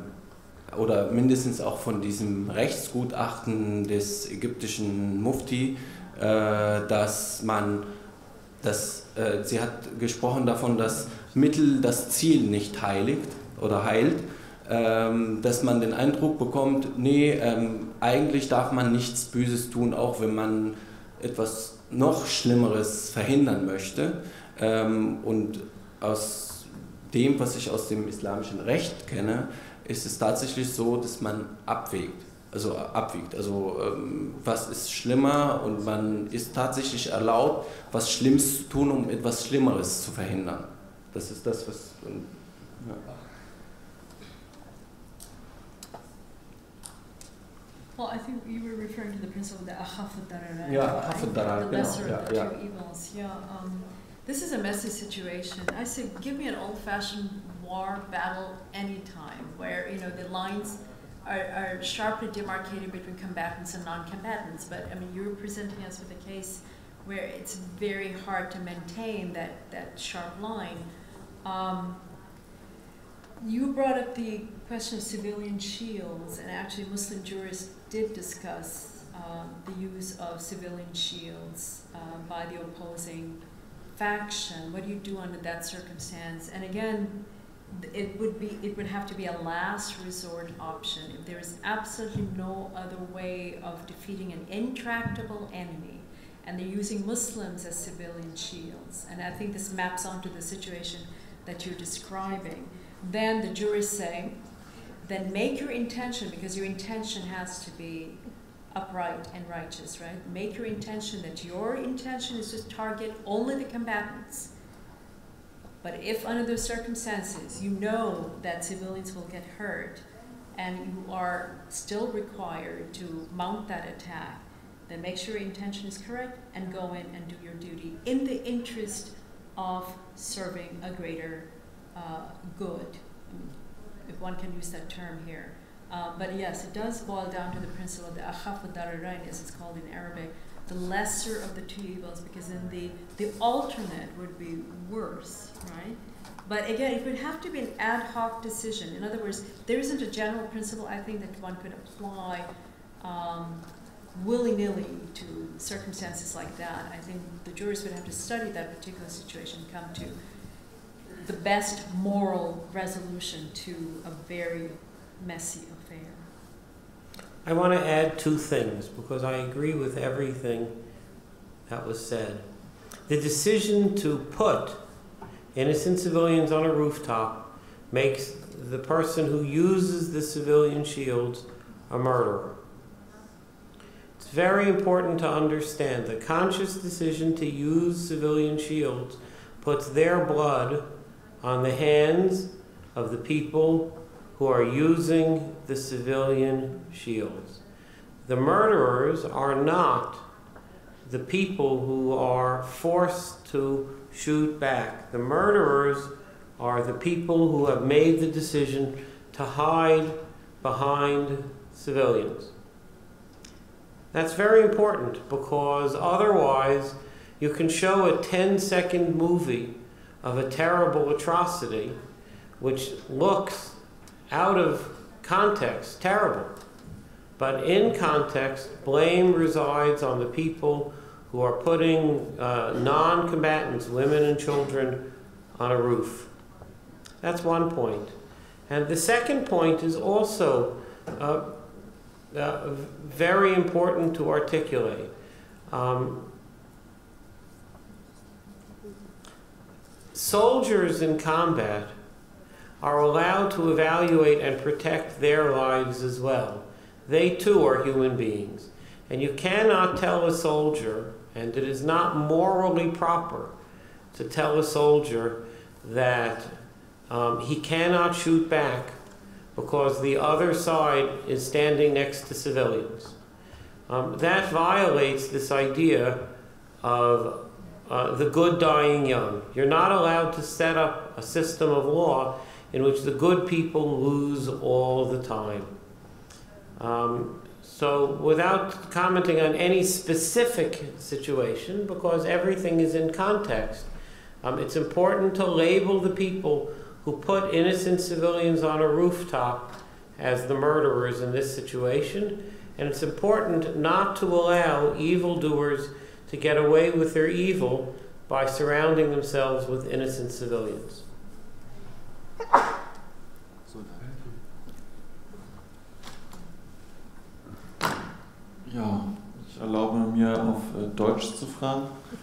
S1: äh, oder mindestens auch von diesem Rechtsgutachten des ägyptischen Mufti, äh, dass man dass, äh, sie hat gesprochen davon, dass Mittel das Ziel nicht heiligt oder heilt, ähm, dass man den Eindruck bekommt, nee, ähm, eigentlich darf man nichts Böses tun, auch wenn man etwas noch Schlimmeres verhindern möchte. Ähm, und aus dem, was ich aus dem islamischen Recht kenne, ist es tatsächlich so, dass man abwägt. Also abwiegt, also ähm, was ist schlimmer, und man ist tatsächlich erlaubt, was Schlimmes zu tun, um etwas Schlimmeres zu verhindern. Das ist das, was... Ja.
S3: Well, I think you were referring to the principle of the akhaf ad-dararain.
S1: Yeah, akhaf ad-dararain,
S3: the lesser
S1: yeah,
S3: of the
S1: yeah.
S3: two evils. Yeah. Um, this is a messy situation. I say, give me an old-fashioned war battle anytime, where you know the lines are, are sharply demarcated between combatants and non-combatants. But I mean, you're presenting us with a case where it's very hard to maintain that that sharp line. Um, You brought up the question of civilian shields, and actually Muslim jurists did discuss uh, the use of civilian shields uh, by the opposing faction. What do you do under that circumstance? And again, it would be it would have to be a last resort option. If there is absolutely no other way of defeating an intractable enemy, and they're using Muslims as civilian shields, and I think this maps onto the situation that you're describing, then the jurists say, then make your intention, because your intention has to be upright and righteous, right? Make your intention that your intention is to target only the combatants. But if under those circumstances you know that civilians will get hurt and you are still required to mount that attack, then make sure your intention is correct and go in and do your duty in the interest of serving a greater uh, good, if one can use that term here. Uh, but yes, it does boil down to the principle of the akhaf ad-dararain, as it's called in Arabic, the lesser of the two evils, because then the, the alternate would be worse, right? But again, it would have to be an ad hoc decision. In other words, there isn't a general principle, I think, that one could apply um, willy-nilly to circumstances like that. I think the jurors would have to study that particular situation and come to the best moral resolution to a very messy affair.
S2: I want to add two things, because I agree with everything that was said. The decision to put innocent civilians on a rooftop makes the person who uses the civilian shields a murderer. It's very important to understand the conscious decision to use civilian shields puts their blood on the hands of the people who are using the civilian shields. The murderers are not the people who are forced to shoot back. The murderers are the people who have made the decision to hide behind civilians. That's very important, because otherwise you can show a ten second movie of a terrible atrocity which looks out of context terrible. But in context, blame resides on the people who are putting uh, non-combatants, women and children, on a roof. That's one point. And the second point is also uh, uh, very important to articulate. Um, soldiers in combat are allowed to evaluate and protect their lives as well. They too are human beings. And you cannot tell a soldier, and it is not morally proper to tell a soldier that um, he cannot shoot back because the other side is standing next to civilians. Um, that violates this idea of uh, the good dying young. You're not allowed to set up a system of law in which the good people lose all the time. Um, so without commenting on any specific situation, because everything is in context, um, it's important to label the people who put innocent civilians on a rooftop as the murderers in this situation. And it's important not to allow evildoers to get away with their evil by surrounding themselves with innocent civilians.
S10: Ja, ich erlaube mir, auf Deutsch zu fragen.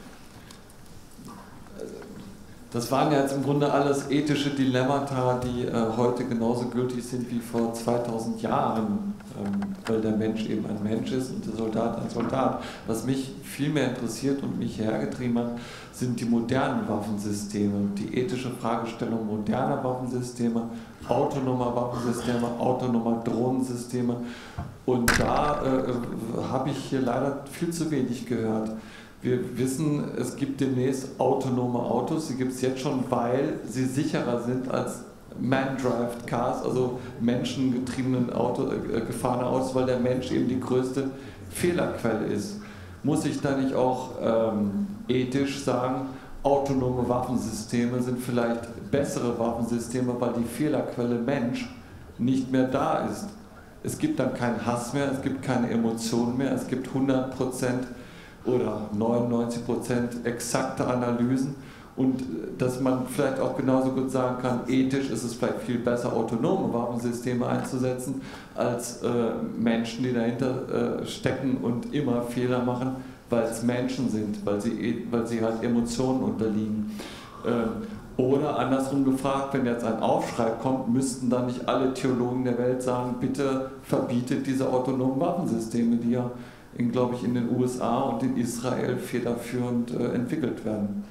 S10: Das waren ja jetzt im Grunde alles ethische Dilemmata, die äh, heute genauso gültig sind wie vor zweitausend Jahren, ähm, weil der Mensch eben ein Mensch ist und der Soldat ein Soldat. Was mich viel mehr interessiert und mich hergetrieben hat, sind die modernen Waffensysteme, die ethische Fragestellung moderner Waffensysteme, autonomer Waffensysteme, autonomer Drohnensysteme. Und da äh, habe ich hier leider viel zu wenig gehört. Wir wissen, es gibt demnächst autonome Autos, die gibt es jetzt schon, weil sie sicherer sind als Man-Drive Cars, also menschengetriebenen Auto, äh, gefahrene Autos, weil der Mensch eben die größte Fehlerquelle ist. Muss ich da nicht auch ähm, ethisch sagen, autonome Waffensysteme sind vielleicht bessere Waffensysteme, weil die Fehlerquelle Mensch nicht mehr da ist. Es gibt dann keinen Hass mehr, es gibt keine Emotionen mehr, es gibt hundert Prozent oder neunundneunzig Prozent exakte Analysen und dass man vielleicht auch genauso gut sagen kann, ethisch ist es vielleicht viel besser, autonome Waffensysteme einzusetzen, als äh, Menschen, die dahinter äh, stecken und immer Fehler machen, weil es Menschen sind, weil sie, weil sie halt Emotionen unterliegen. Äh, oder andersrum gefragt, wenn jetzt ein Aufschrei kommt, müssten dann nicht alle Theologen der Welt sagen, bitte verbietet diese autonomen Waffensysteme, die ja in, glaube ich, in den U S A und in Israel federführend äh, entwickelt werden.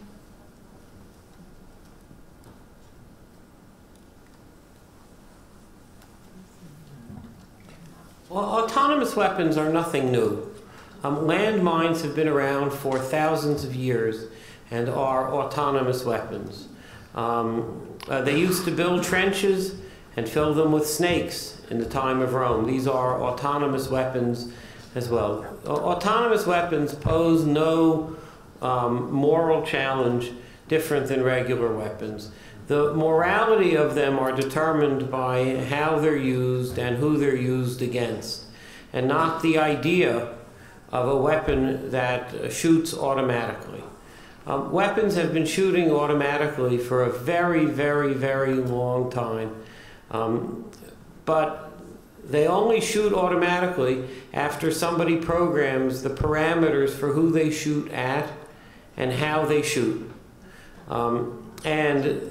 S2: Well, autonomous weapons are nothing new. Um, landmines have been around for thousands of years and are autonomous weapons. Um, uh, they used to build trenches and fill them with snakes in the time of Rome. These are autonomous weapons as well. Autonomous weapons pose no um, moral challenge different than regular weapons. The morality of them are determined by how they're used and who they're used against, and not the idea of a weapon that uh, shoots automatically. Um, weapons have been shooting automatically for a very, very, very long time, um, but they only shoot automatically after somebody programs the parameters for who they shoot at and how they shoot. Um, and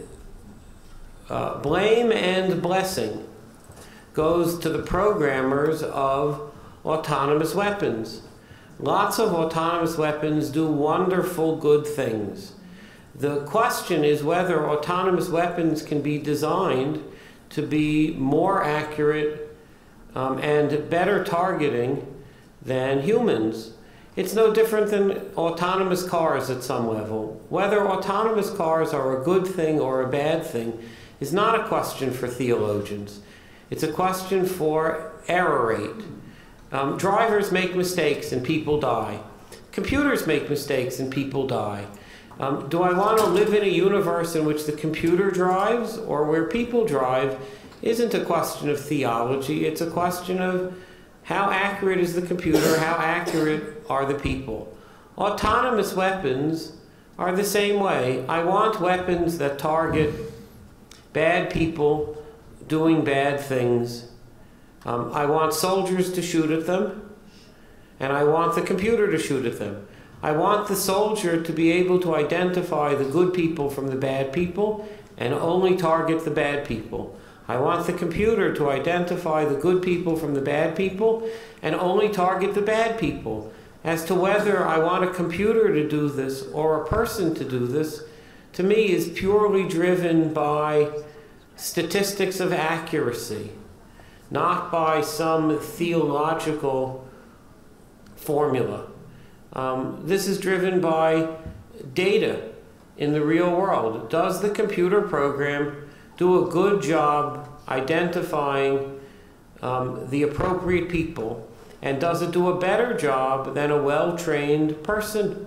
S2: uh, blame and blessing goes to the programmers of autonomous weapons. Lots of autonomous weapons do wonderful good things. The question is whether autonomous weapons can be designed to be more accurate Um, and better targeting than humans. It's no different than autonomous cars at some level. Whether autonomous cars are a good thing or a bad thing is not a question for theologians. It's a question for error rate. Um, drivers make mistakes and people die. Computers make mistakes and people die. Um, do I want to live in a universe in which the computer drives or where people drive? Isn't a question of theology, it's a question of how accurate is the computer, how accurate are the people. Autonomous weapons are the same way. I want weapons that target bad people doing bad things. Um, I want soldiers to shoot at them, and I want the computer to shoot at them. I want the soldier to be able to identify the good people from the bad people and only target the bad people. I want the computer to identify the good people from the bad people and only target the bad people. As to whether I want a computer to do this or a person to do this, to me is purely driven by statistics of accuracy, not by some theological formula. Um, this is driven by data in the real world. Does the computer program do a good job identifying um, the appropriate people, and does it do a better job than a well-trained person?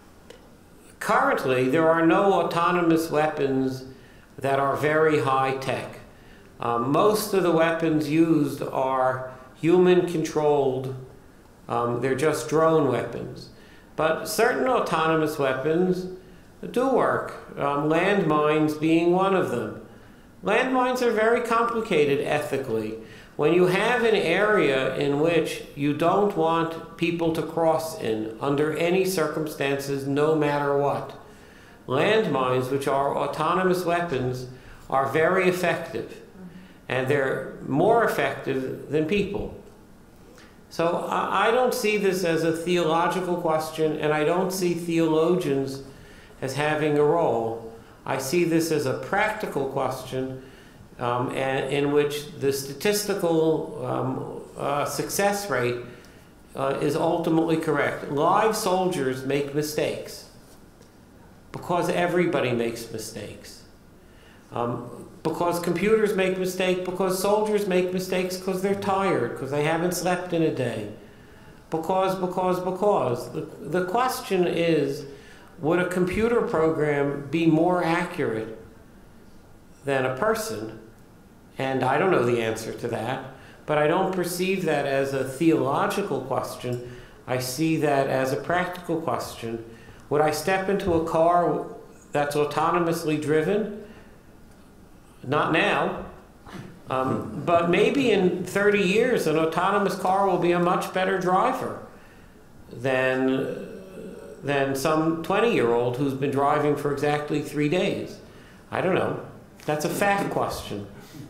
S2: Currently, there are no autonomous weapons that are very high-tech. Um, most of the weapons used are human-controlled. Um, they're just drone weapons. But certain autonomous weapons do work, um, landmines being one of them. Landmines are very complicated ethically. When you have an area in which you don't want people to cross in under any circumstances, no matter what, landmines, which are autonomous weapons, are very effective. And they're more effective than people. So I, I don't see this as a theological question, and I don't see theologians as having a role. I see this as a practical question um, and, in which the statistical um, uh, success rate uh, is ultimately correct. Live soldiers make mistakes because everybody makes mistakes. Um, because computers make mistakes, because soldiers make mistakes because they're tired, because they haven't slept in a day. Because, because, because. The, the question is, would a computer program be more accurate than a person? And I don't know the answer to that, but I don't perceive that as a theological question. I see that as a practical question. Would I step into a car that's autonomously driven? Not now, um, but maybe in thirty years an autonomous car will be a much better driver than, than some twenty-year-old who's been driving for exactly three days. I don't know. That's a fact question.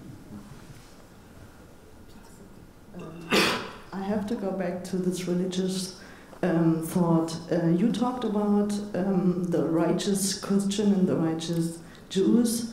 S11: Um, I have to go back to this religious um, thought. Uh, you talked about um, the righteous Christian and the righteous Jews.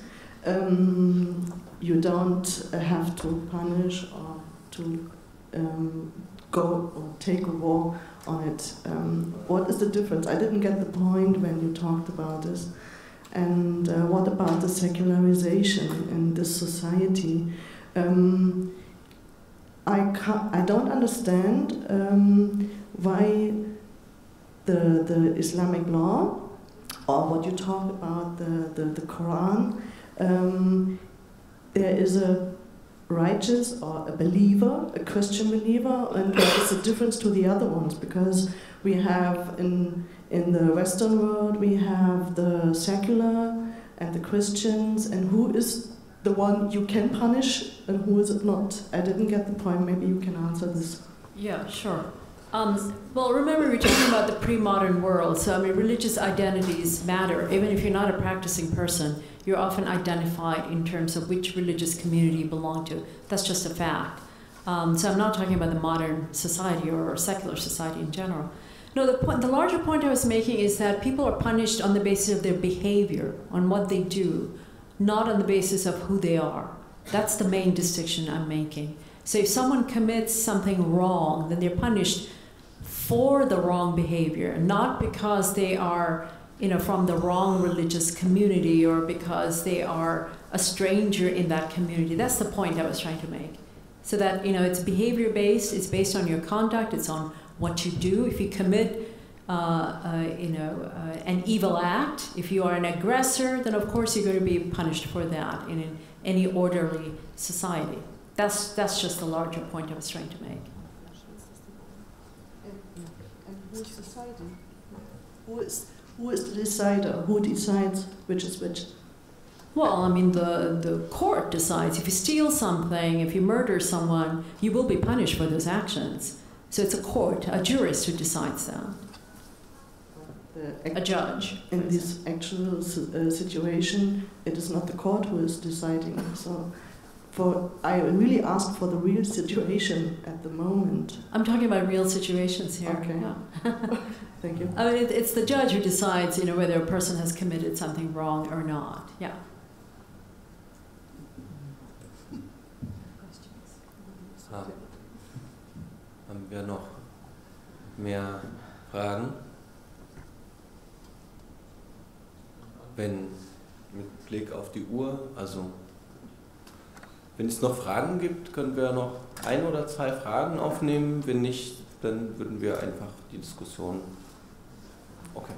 S11: Um, you don't uh, have to punish or to um, go or take a war on it. Um, what is the difference? I didn't get the point when you talked about this. And uh, what about the secularization in this society? Um, I, can't, I don't understand um, why the, the Islamic law, or what you talk about, the, the, the Quran, Um, there is a righteous or a believer, a Christian believer, and what is the difference to the other ones? Because we have in in the Western world we have the secular and the Christians, and who is the one you can punish and who is it not? I didn't get the point. Maybe you can answer this.
S3: Yeah, sure. Um, well, remember we're talking about the pre-modern world, so I mean religious identities matter. Even if you're not a practicing person, you're often identified in terms of which religious community you belong to. That's just a fact. Um, so I'm not talking about the modern society or secular society in general. No, the, point, the larger point I was making is that people are punished on the basis of their behavior, on what they do, not on the basis of who they are. That's the main distinction I'm making. So if someone commits something wrong, then they're punished for the wrong behavior, not because they are, you know, from the wrong religious community or because they are a stranger in that community. That's the point I was trying to make. So that, you know, it's behavior-based, it's based on your conduct, it's on what you do. If you commit, uh, uh, you know, uh, an evil act, if you are an aggressor, then of course you're going to be punished for that in an, any orderly society. That's, that's just the larger point I was trying to make.
S11: And who is deciding? Who is, who is the decider? Who decides which is which?
S3: Well, I mean, the, the court decides. If you steal something, if you murder someone, you will be punished for those actions. So it's a court, a jurist who decides that.
S11: The
S3: a judge.
S11: In this actual uh, situation, it is not the court who is deciding. So for, I really ask for the real situation at the moment.
S3: I'm talking about real situations here.
S11: Okay.
S3: Yeah.
S11: Thank you.
S3: I mean, it, it's the judge who decides, you know, whether a person has committed something wrong or not. Yeah.
S1: Ah. Haben wir noch mehr Fragen? Wenn mit Blick auf die Uhr, also wenn es noch Fragen gibt, können wir noch ein oder zwei Fragen aufnehmen. Wenn nicht, dann würden wir einfach die Diskussion. Okay.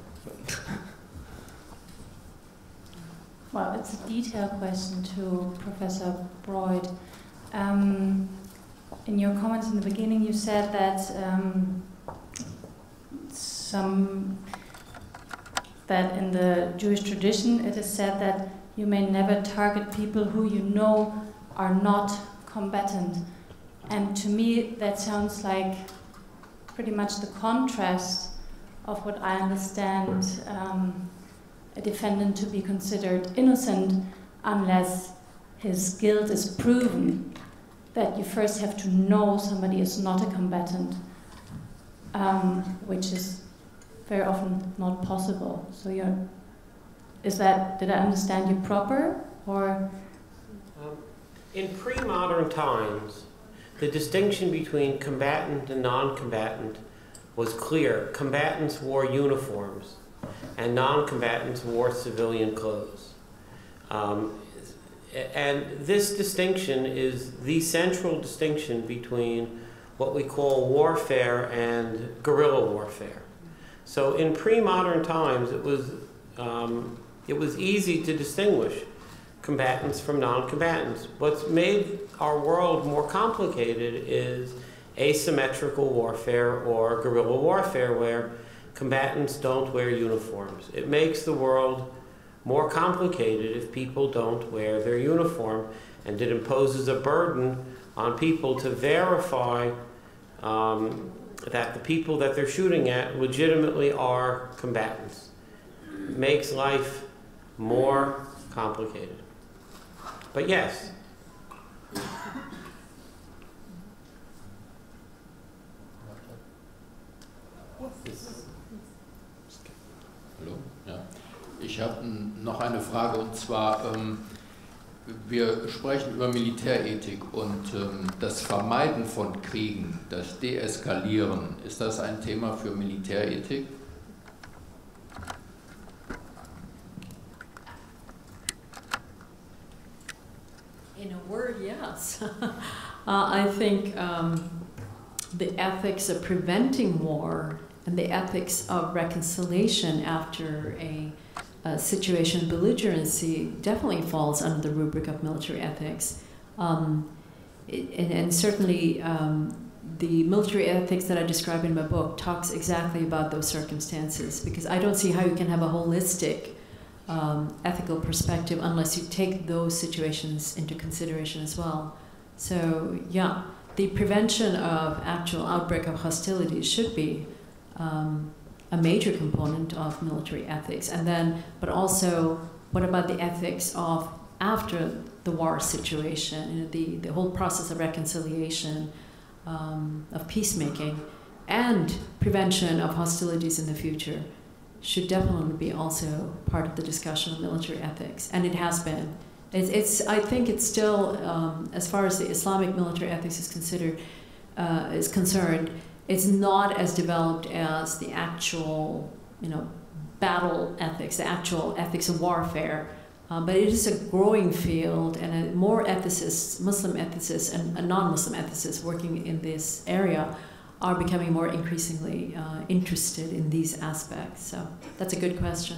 S12: Well, it's a detailed question to Professor Broid. Um, in your comments in the beginning, you said that um, some that that in the Jewish tradition it is said that you may never target people who you know are not combatant. And to me that sounds like pretty much the contrast of what I understand um, a defendant to be considered innocent unless his guilt is proven. That you first have to know somebody is not a combatant, um, which is very often not possible. So you're, is that, did I understand you proper, or?
S2: Um, in pre-modern times, the distinction between combatant and non-combatant was clear. Combatants wore uniforms, and non-combatants wore civilian clothes. Um, and this distinction is the central distinction between what we call warfare and guerrilla warfare. So in pre-modern times, it was, um, it was easy to distinguish combatants from non-combatants. What's made our world more complicated is asymmetrical warfare or guerrilla warfare, where combatants don't wear uniforms. It makes the world more complicated if people don't wear their uniform, and it imposes a burden on people to verify um, that the people that they're shooting at legitimately are combatants. It makes life more complicated. But yes.
S13: Hallo? Ja. Ich habe noch eine Frage, und zwar, ähm, wir sprechen über Militärethik und ähm, das Vermeiden von Kriegen, das Deeskalieren. Ist das ein Thema für Militärethik?
S3: In a word, yes. uh, I think um, the ethics of preventing war and the ethics of reconciliation after a, a situation of belligerency definitely falls under the rubric of military ethics. Um, it, and, and certainly um, the military ethics that I describe in my book talks exactly about those circumstances, because I don't see how you can have a holistic um, ethical perspective unless you take those situations into consideration as well. So yeah, the prevention of actual outbreak of hostilities should be Um, a major component of military ethics. And then, but also, what about the ethics of after the war situation, you know, the, the whole process of reconciliation, um, of peacemaking, and prevention of hostilities in the future should definitely be also part of the discussion of military ethics. And it has been. It's, it's I think it's still, um, as far as the Islamic military ethics is considered, uh, is concerned, it's not as developed as the actual, you know, battle ethics, the actual ethics of warfare. Um, but it is a growing field, and a more ethicists, Muslim ethicists and, and non-Muslim ethicists working in this area are becoming more increasingly uh, interested in these aspects. So that's a good question.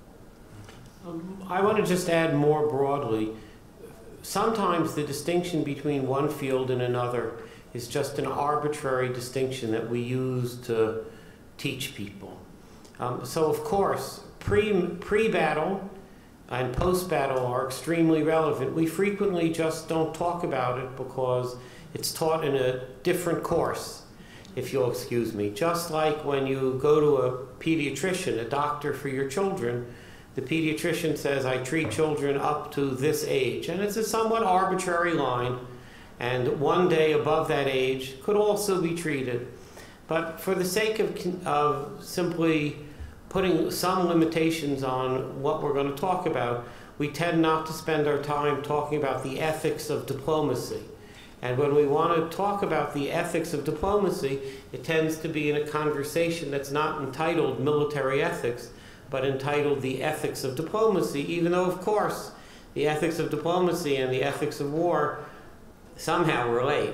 S2: Um, I want to just add more broadly. Sometimes the distinction between one field and another is just an arbitrary distinction that we use to teach people. Um, so of course, pre, pre-battle and post-battle are extremely relevant. We frequently just don't talk about it because it's taught in a different course, if you'll excuse me. Just like when you go to a pediatrician, a doctor for your children, the pediatrician says, I treat children up to this age. And it's a somewhat arbitrary line. And one day above that age could also be treated. But for the sake of, of simply putting some limitations on what we're going to talk about, we tend not to spend our time talking about the ethics of diplomacy. And when we want to talk about the ethics of diplomacy, it tends to be in a conversation that's not entitled military ethics, but entitled the ethics of diplomacy, even though, of course, the ethics of diplomacy and the ethics of war somehow relate.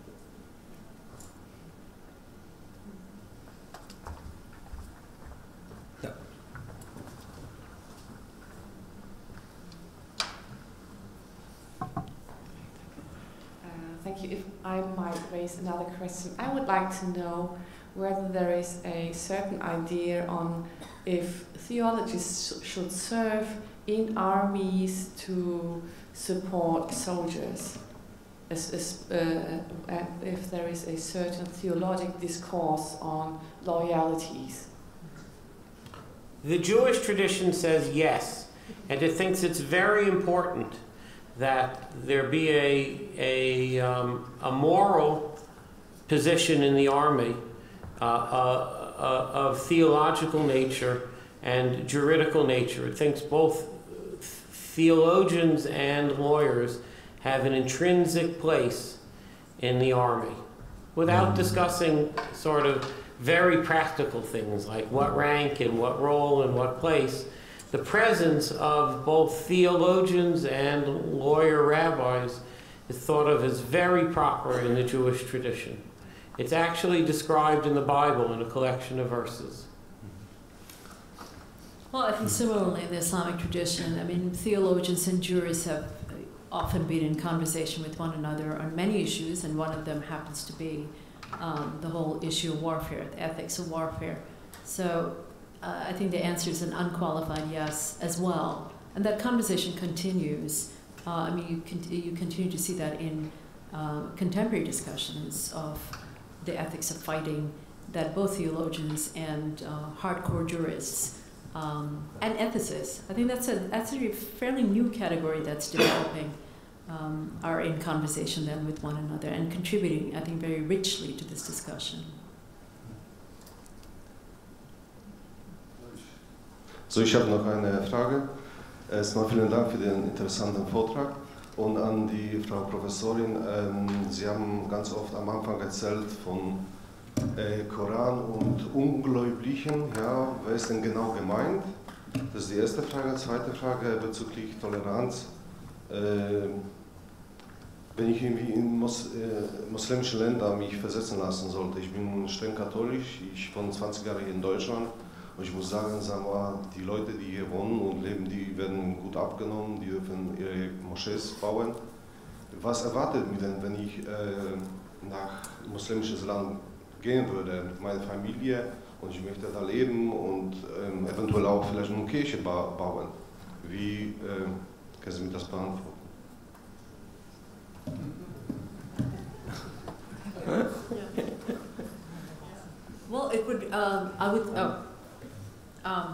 S1: Yeah.
S6: Uh, thank you. If I might raise another question, I would like to know whether there is a certain idea on if theologists should serve in armies to support soldiers, as, as, uh, if there is a certain theological discourse on loyalties.
S2: The Jewish tradition says yes, and it thinks it's very important that there be a, a, um, a moral position in the army uh, uh, uh, of theological nature and juridical nature. It thinks both theologians and lawyers have an intrinsic place in the army, without discussing sort of very practical things like what rank and what role and what place. The presence of both theologians and lawyer rabbis is thought of as very proper in the Jewish tradition. It's actually described in the Bible in a collection of verses.
S3: Well, I think similarly in the Islamic tradition, I mean, theologians and jurists have often been in conversation with one another on many issues, and one of them happens to be um, the whole issue of warfare, the ethics of warfare. So uh, I think the answer is an unqualified yes as well. And that conversation continues. Uh, I mean, you, con you continue to see that in uh, contemporary discussions of the ethics of fighting, that both theologians and uh, hardcore jurists um, and ethicists, I think that's a, that's a fairly new category that's developing, um, are in conversation then with one another and contributing, I think, very richly to this discussion.
S14: So, ich habe noch eine Frage. Erstmal vielen Dank für den interessanten Vortrag. Und an die Frau Professorin, ähm, Sie haben ganz oft am Anfang erzählt von äh, Koran und Ungläubigen. Ja, wer ist denn genau gemeint? Das ist die erste Frage. Zweite Frage bezüglich Toleranz. Äh, wenn ich irgendwie in Mos äh, muslimische Länder mich versetzen lassen sollte, ich bin streng katholisch, ich wohne zwanzig Jahre hier in Deutschland. Und ich muss sagen, sagen wir, die Leute, die hier wohnen und leben, die werden gut abgenommen, die dürfen ihre Moschees bauen. Was erwartet mich denn, wenn ich äh, nach muslimisches Land gehen würde mit meiner Familie und ich möchte da leben und ähm, eventuell auch vielleicht eine Kirche ba bauen? Wie äh, können Sie mir das beantworten?
S3: Well, it would, um, I would, oh. Um,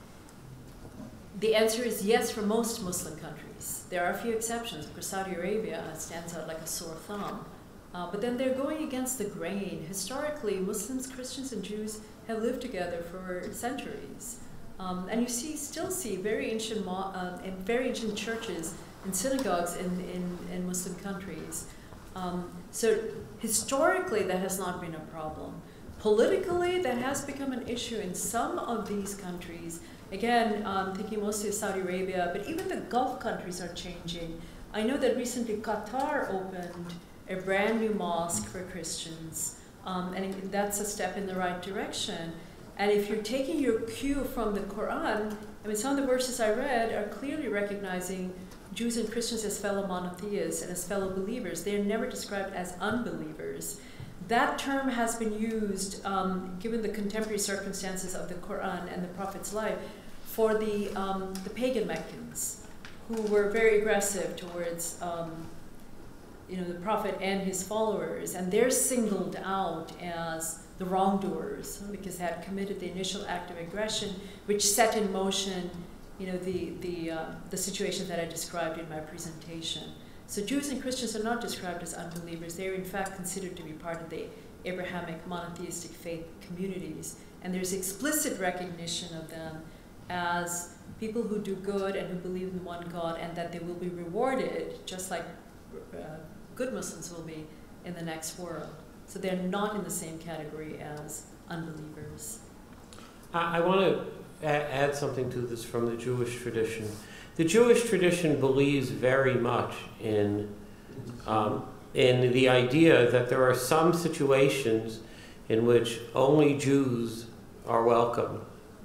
S3: the answer is yes for most Muslim countries. There are a few exceptions. For Saudi Arabia, it stands out like a sore thumb. Uh, but then they're going against the grain. Historically, Muslims, Christians, and Jews have lived together for centuries. Um, and you see, still see very ancient, uh, very ancient churches and synagogues in, in, in Muslim countries. Um, so historically, that has not been a problem. Politically, that has become an issue in some of these countries. Again, um, thinking mostly of Saudi Arabia, but even the Gulf countries are changing. I know that recently Qatar opened a brand new mosque for Christians, um, and that's a step in the right direction. And if you're taking your cue from the Quran, I mean, some of the verses I read are clearly recognizing Jews and Christians as fellow monotheists and as fellow believers. They are never described as unbelievers. That term has been used, um, given the contemporary circumstances of the Quran and the Prophet's life, for the, um, the pagan Meccans, who were very aggressive towards um, you know, the Prophet and his followers, and they're singled out as the wrongdoers because they had committed the initial act of aggression, which set in motion you know, the, the, uh, the situation that I described in my presentation. So Jews and Christians are not described as unbelievers. They are in fact considered to be part of the Abrahamic monotheistic faith communities. And there's explicit recognition of them as people who do good and who believe in one God, and that they will be rewarded, just like uh, good Muslims will be, in the next world. So they're not in the same category as unbelievers.
S2: I, I want to add something to this from the Jewish tradition. The Jewish tradition believes very much in, um, in the idea that there are some situations in which only Jews are welcome.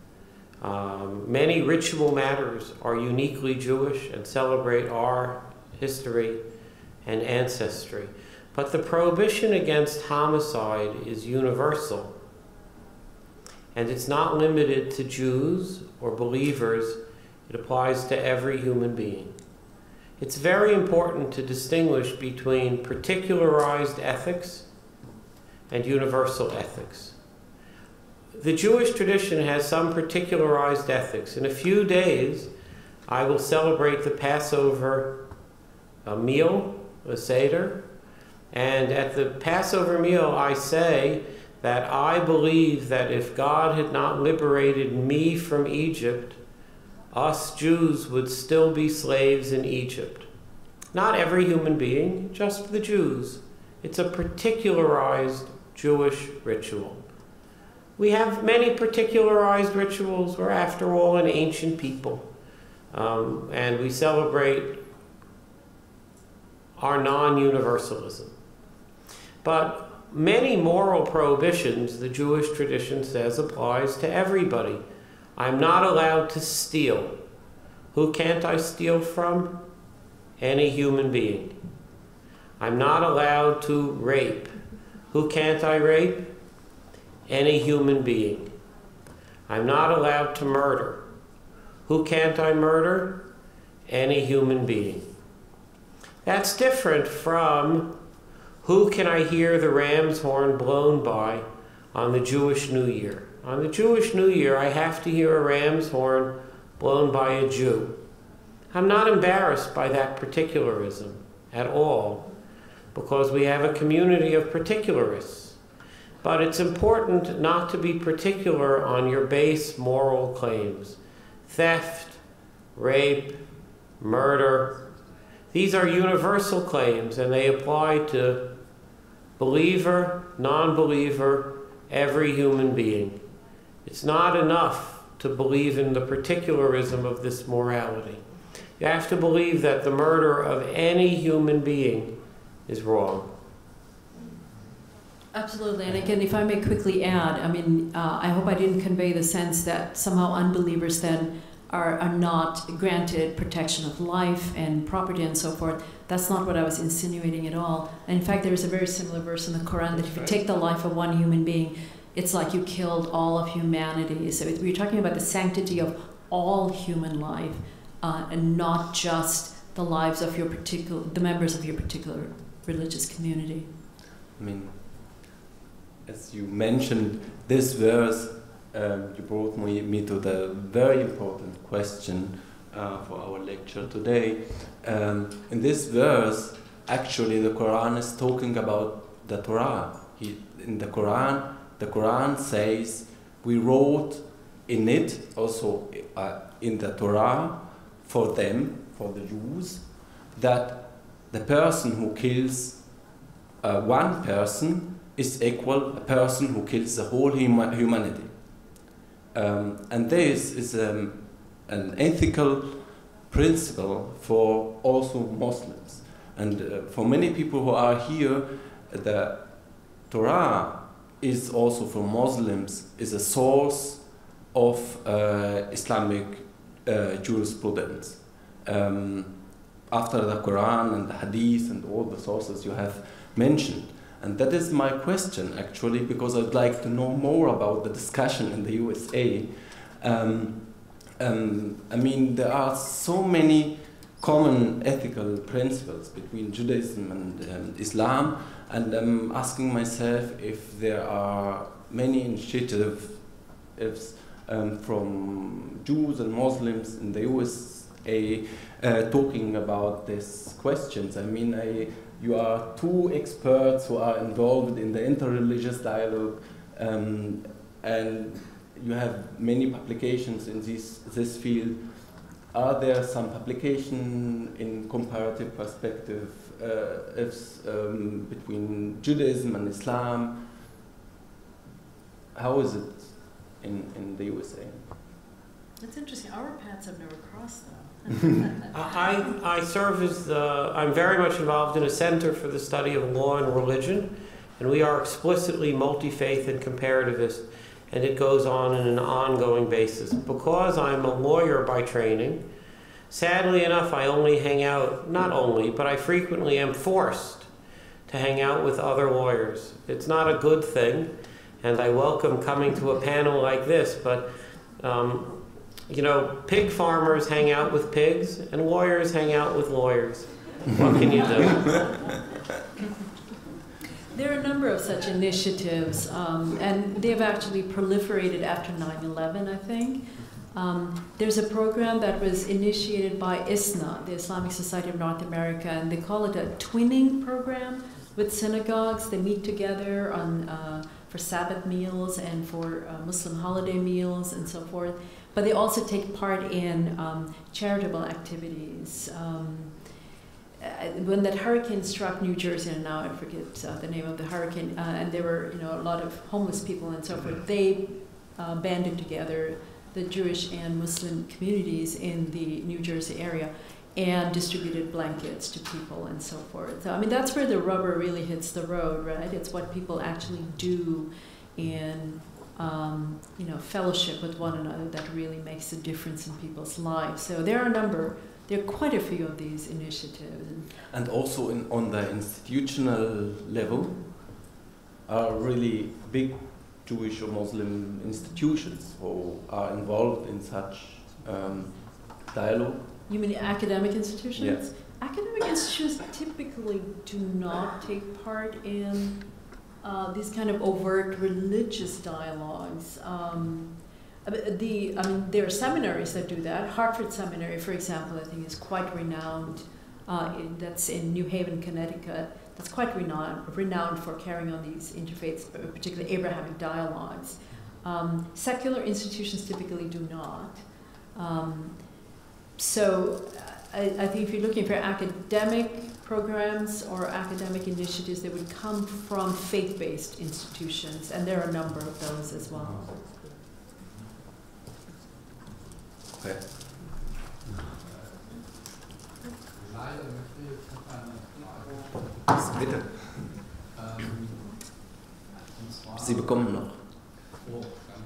S2: Um, many ritual matters are uniquely Jewish and celebrate our history and ancestry. But the prohibition against homicide is universal. And it's not limited to Jews or believers. It applies to every human being. It's very important to distinguish between particularized ethics and universal ethics. The Jewish tradition has some particularized ethics. In a few days, I will celebrate the Passover a meal, a Seder, and at the Passover meal I say that I believe that if God had not liberated me from Egypt, us Jews would still be slaves in Egypt. Not every human being, just the Jews. It's a particularized Jewish ritual. We have many particularized rituals. We're, after all, an ancient people. Um, and we celebrate our non-universalism. But many moral prohibitions, the Jewish tradition says, applies to everybody. I'm not allowed to steal. Who can't I steal from? Any human being. I'm not allowed to rape. Who can't I rape? Any human being. I'm not allowed to murder. Who can't I murder? Any human being. That's different from who can I hear the ram's horn blown by on the Jewish New Year. On the Jewish New Year, I have to hear a ram's horn blown by a Jew. I'm not embarrassed by that particularism at all, because we have a community of particularists. But it's important not to be particular on your base moral claims. Theft, rape, murder. These are universal claims, and they apply to believer, non-believer, every human being. It's not enough to believe in the particularism of this morality. You have to believe that the murder of any human being is wrong.
S3: Absolutely, and again, if I may quickly add, I mean, uh, I hope I didn't convey the sense that somehow unbelievers then are, are not granted protection of life and property and so forth. That's not what I was insinuating at all. And in fact, there is a very similar verse in the Quran that if you take the life of one human being, it's like you killed all of humanity. So it, we're talking about the sanctity of all human life, uh, and not just the lives of your particular, the members of your particular religious community.
S1: I mean, as you mentioned, this verse, um, you brought me, me to the very important question uh, for our lecture today. Um, in this verse, actually, the Quran is talking about the Torah. He, in the Quran, the Quran says, we wrote in it, also uh, in the Torah, for them, for the Jews, that the person who kills uh, one person is equal a person who kills the whole huma humanity. Um, and this is um, an ethical principle for also Muslims. And uh, for many people who are here, the Torah is also for Muslims is a source of uh, Islamic uh, jurisprudence. Um, after the Quran and the Hadith and all the sources you have mentioned. And that is my question, actually, because I'd like to know more about the discussion in the U S A. Um, um, I mean, there are so many common ethical principles between Judaism and um, Islam, and I'm asking myself if there are many initiatives um, from Jews and Muslims in the U S A uh, talking about these questions. I mean, I, you are two experts who are involved in the interreligious dialogue, um, and you have many publications in this, this field. Are there some publication in comparative perspective uh, if, um, between Judaism and Islam? How is it in, in the U S A?
S15: That's interesting. Our paths have never crossed, though.
S2: I, I serve as the, I'm very much involved in a center for the study of law and religion, and we are explicitly multi-faith and comparativist, and it goes on in an ongoing basis. Because I'm a lawyer by training, sadly enough, I only hang out, not only, but I frequently am forced to hang out with other lawyers. It's not a good thing, and I welcome coming to a panel like this, but um, you know, pig farmers hang out with pigs, and lawyers hang out with lawyers. What can you do?
S3: There are a number of such initiatives, um, and they've actually proliferated after nine eleven, I think. Um, there's a program that was initiated by I S N A, the Islamic Society of North America, and they call it a twinning program with synagogues. They meet together on, uh, for Sabbath meals and for uh, Muslim holiday meals and so forth. But they also take part in um, charitable activities. Um, Uh, when that hurricane struck New Jersey, and now I forget uh, the name of the hurricane, uh, and there were, you know, a lot of homeless people and so forth, they uh, banded together, the Jewish and Muslim communities in the New Jersey area, and distributed blankets to people and so forth. So, I mean, that's where the rubber really hits the road, right? It's what people actually do in, um, you know, fellowship with one another that really makes a difference in people's lives. So there are a number. There are quite a few of these initiatives.
S1: And also in, on the institutional level, are really big Jewish or Muslim institutions who are involved in such um, dialogue.
S3: You mean academic institutions?
S1: Yes.
S3: Academic institutions typically do not take part in uh, these kind of overt religious dialogues. Um, The, I mean, there are seminaries that do that. Hartford Seminary, for example, I think is quite renowned. Uh, in, that's in New Haven, Connecticut. That's quite renowned, renowned for carrying on these interfaith, particularly Abrahamic dialogues. Um, secular institutions typically do not. Um, so I, I think if you're looking for academic programs or academic initiatives, they would come from faith-based institutions, and there are a number of those as well.
S1: Okay.
S9: Leider möchte ich jetzt noch eine Frage.
S1: Bitte.
S9: Ähm, und zwar
S1: Sie bekommen noch.
S9: Oh,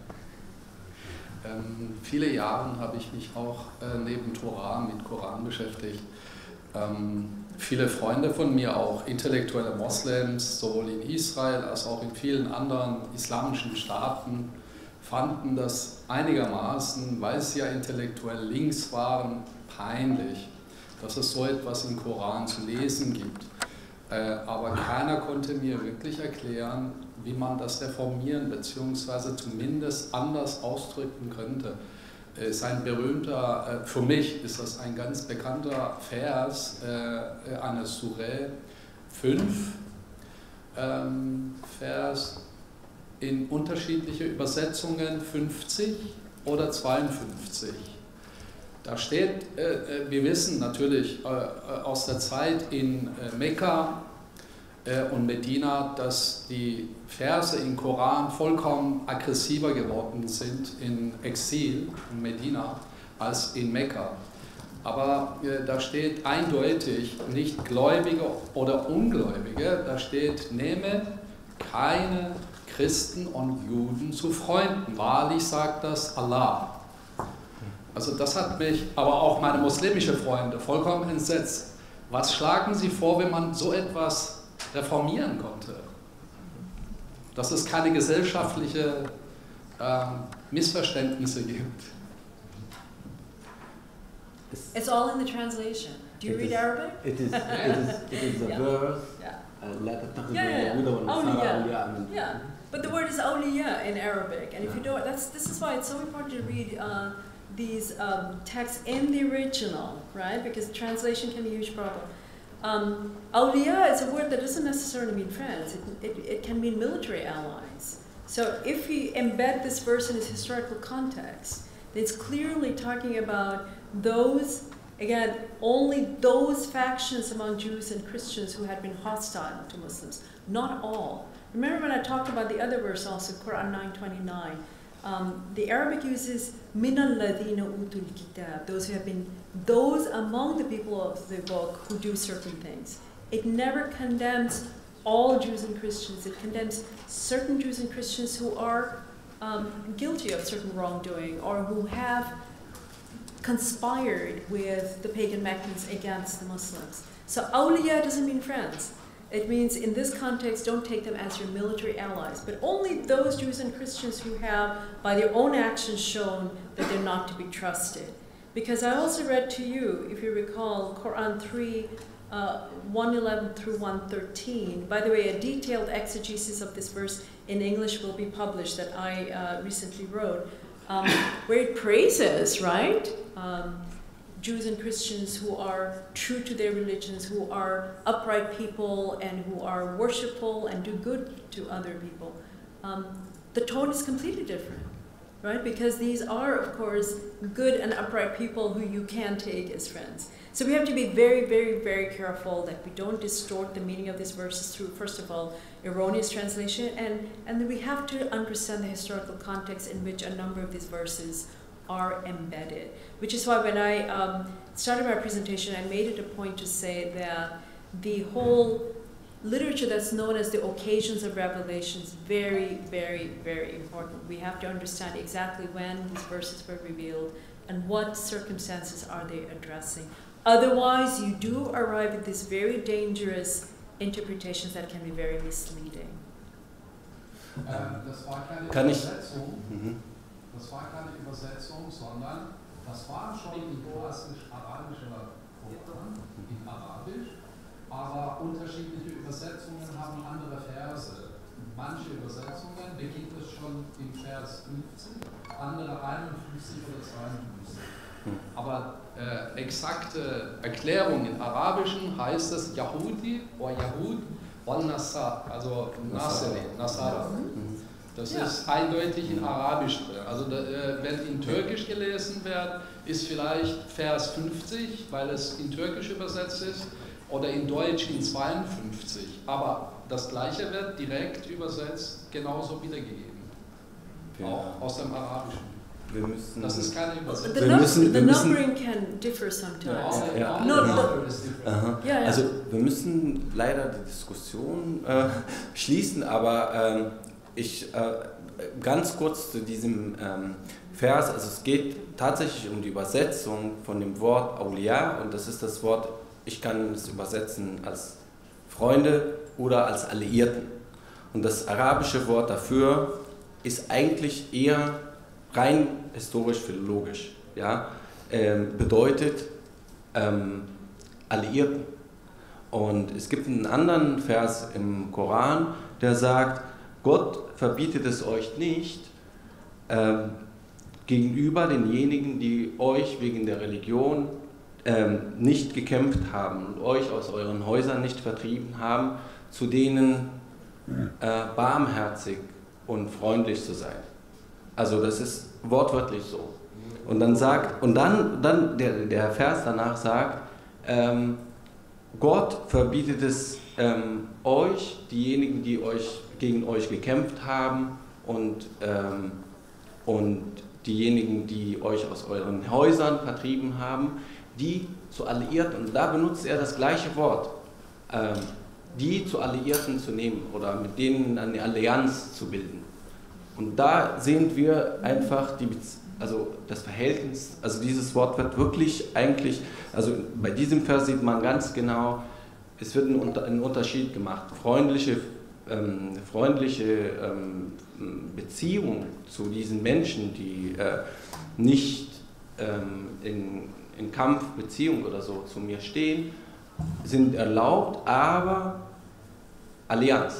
S9: ähm, viele Jahre habe ich mich auch äh, neben Torah mit Koran beschäftigt. Ähm, viele Freunde von mir, auch intellektuelle Moslems, sowohl in Israel als auch in vielen anderen islamischen Staaten, fanden das einigermaßen, weil sie ja intellektuell links waren, peinlich, dass es so etwas im Koran zu lesen gibt. Äh, aber keiner konnte mir wirklich erklären, wie man das reformieren bzw. zumindest anders ausdrücken könnte. Es ist ein berühmter, äh, für mich ist das ein ganz bekannter Vers, äh, eine Surah fünf, ähm, Vers in unterschiedliche Übersetzungen fünfzig oder zweiundfünfzig. Da steht, äh, wir wissen natürlich äh, aus der Zeit in äh, Mekka äh, und Medina, dass die Verse im Koran vollkommen aggressiver geworden sind in Exil in Medina als in Mekka. Aber äh, da steht eindeutig nicht Gläubige oder Ungläubige, da steht, nehme keine Christen und Juden zu Freunden. Wahrlich sagt das Allah. Also das hat mich, aber auch meine muslimischen Freunde, vollkommen entsetzt. Was schlagen Sie vor, wenn man so etwas reformieren konnte? Dass es keine gesellschaftlichen äh, Missverständnisse gibt.
S3: It's all in the translation. Do you
S1: it
S3: read
S1: is,
S3: Arabic?
S1: It is, it is, it is a
S3: Yeah.
S1: verse.
S3: Yeah.
S1: Uh, لا تتخذوا
S3: Yeah, yeah,
S1: اليهود
S3: yeah.
S1: والنصارى
S3: Awliya.
S1: أولياء من
S3: Yeah, but the word is awliya in Arabic, and if you don't, that's this is why it's so important to read uh, these um, texts in the original, right? Because translation can be a huge problem. Um, awliya is a word that doesn't necessarily mean friends. It, it, it can mean military allies. So if we embed this verse in its historical context, it's clearly talking about those, again, only those factions among Jews and Christians who had been hostile to Muslims, not all. Remember when I talked about the other verse also, Quran nine twenty-nine, um, the Arabic uses مِنَ الَّذِينَ أُوتُوا الْكِتَابِ, those who have been, those among the people of the book who do certain things. It never condemns all Jews and Christians. It condemns certain Jews and Christians who are um, guilty of certain wrongdoing or who have conspired with the pagan Meccans against the Muslims. So awliya doesn't mean friends.
S15: it means in this context, don't take them as your military allies, but only those Jews and Christians who have, by their own actions, shown that they're not to be trusted. Because I also read to you, if you recall, Quran three, uh, one eleven through one thirteen. By the way, a detailed exegesis of this verse in English will be published that I uh, recently wrote, um, where it praises, right? Um, Jews and Christians who are true to their religions, who are upright people and who are worshipful and do good to other people. Um, the tone is completely different, right? Because these are, of course, good and upright people who you can take as friends. So we have to be very, very, very careful that we don't distort the meaning of these verses through, first of all, erroneous translation, and, and then we have to understand the historical context in which a number of these verses are embedded, which is why when I um, started my presentation, I made it a point to say that the whole literature that's known as the occasions of revelation is very, very, very important. We have to understand exactly when these verses were revealed and what circumstances are they addressing. Otherwise, you do arrive at these very dangerous interpretations that can be very misleading.
S9: Ähm, das war keine
S1: Kann ich?
S9: Übersetzung.
S1: Mhm.
S9: Das war keine Übersetzung, sondern das war schon in klassisch-arabischer Form, in Arabisch, aber unterschiedliche Übersetzungen haben andere Verse. Manche Übersetzungen beginnt es schon im Vers fünfzig, andere einundfünfzig oder zweiundfünfzig. Aber äh, exakte Erklärung in Arabischen heißt es Yahudi oder Yahud und Nasar, also Nasere, Nasara. Das ja. ist eindeutig in Arabisch drin. Also da, äh, wenn in Türkisch gelesen wird, ist vielleicht Vers fünfzig, weil es in Türkisch übersetzt ist, oder in Deutsch in zweiundfünfzig. Aber das Gleiche wird direkt übersetzt, genauso wiedergegeben. Ja. Auch aus dem Arabischen.
S1: Wir müssen,
S9: das ist keine Übersetzung.
S15: The,
S1: wir müssen, wir
S15: the
S1: müssen,
S15: numbering can differ sometimes.
S1: Ja, ja.
S15: No, no.
S1: Aha. Ja, ja. Also wir müssen leider die Diskussion äh, schließen, aber ähm, ich äh, ganz kurz zu diesem ähm, Vers, also es geht tatsächlich um die Übersetzung von dem Wort Awliya, und das ist das Wort, ich kann es übersetzen als Freunde oder als Alliierten. Und das arabische Wort dafür ist eigentlich eher rein historisch-philologisch, ja, ähm, bedeutet ähm, Alliierten. Und es gibt einen anderen Vers im Koran, der sagt, Gott verbietet es euch nicht, ähm, gegenüber denjenigen, die euch wegen der Religion ähm, nicht gekämpft haben und euch aus euren Häusern nicht vertrieben haben, zu denen äh, barmherzig und freundlich zu sein. Also das ist wortwörtlich so. Und dann sagt, und dann, dann der, der Vers danach sagt, ähm, Gott verbietet es ähm, euch, diejenigen, die euch gegen euch gekämpft haben, und, ähm, und diejenigen, die euch aus euren Häusern vertrieben haben, die zu Alliierten, und da benutzt er das gleiche Wort, ähm, die zu Alliierten zu nehmen oder mit denen eine Allianz zu bilden. Und da sehen wir einfach die, also das Verhältnis, also dieses Wort wird wirklich eigentlich, also bei diesem Vers sieht man ganz genau, es wird ein, ein Unterschied gemacht. Freundliche, ähm, freundliche ähm, Beziehung zu diesen Menschen, die äh, nicht ähm, in, in Kampfbeziehung oder so zu mir stehen, sind erlaubt, aber Allianz.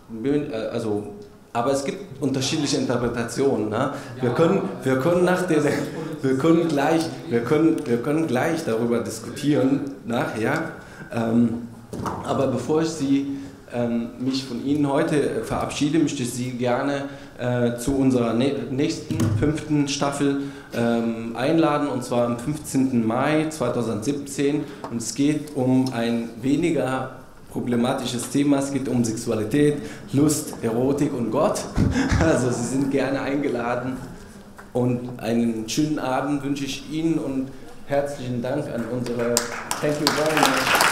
S1: Also, aber es gibt unterschiedliche Interpretationen. Ne? Wir, können, wir, können nach der, wir, können gleich, wir, können, wir können gleich darüber diskutieren nachher. Ähm, aber bevor ich Sie, ähm, mich von Ihnen heute verabschiede, möchte ich Sie gerne äh, zu unserer nächsten, fünften Staffel ähm, einladen, und zwar am fünfzehnten Mai zweitausendsiebzehn. Und es geht um ein weniger problematisches Thema. Es geht um Sexualität, Lust, Erotik und Gott. Also Sie sind gerne eingeladen, und einen schönen Abend wünsche ich Ihnen und herzlichen Dank an unsere Thank you very much.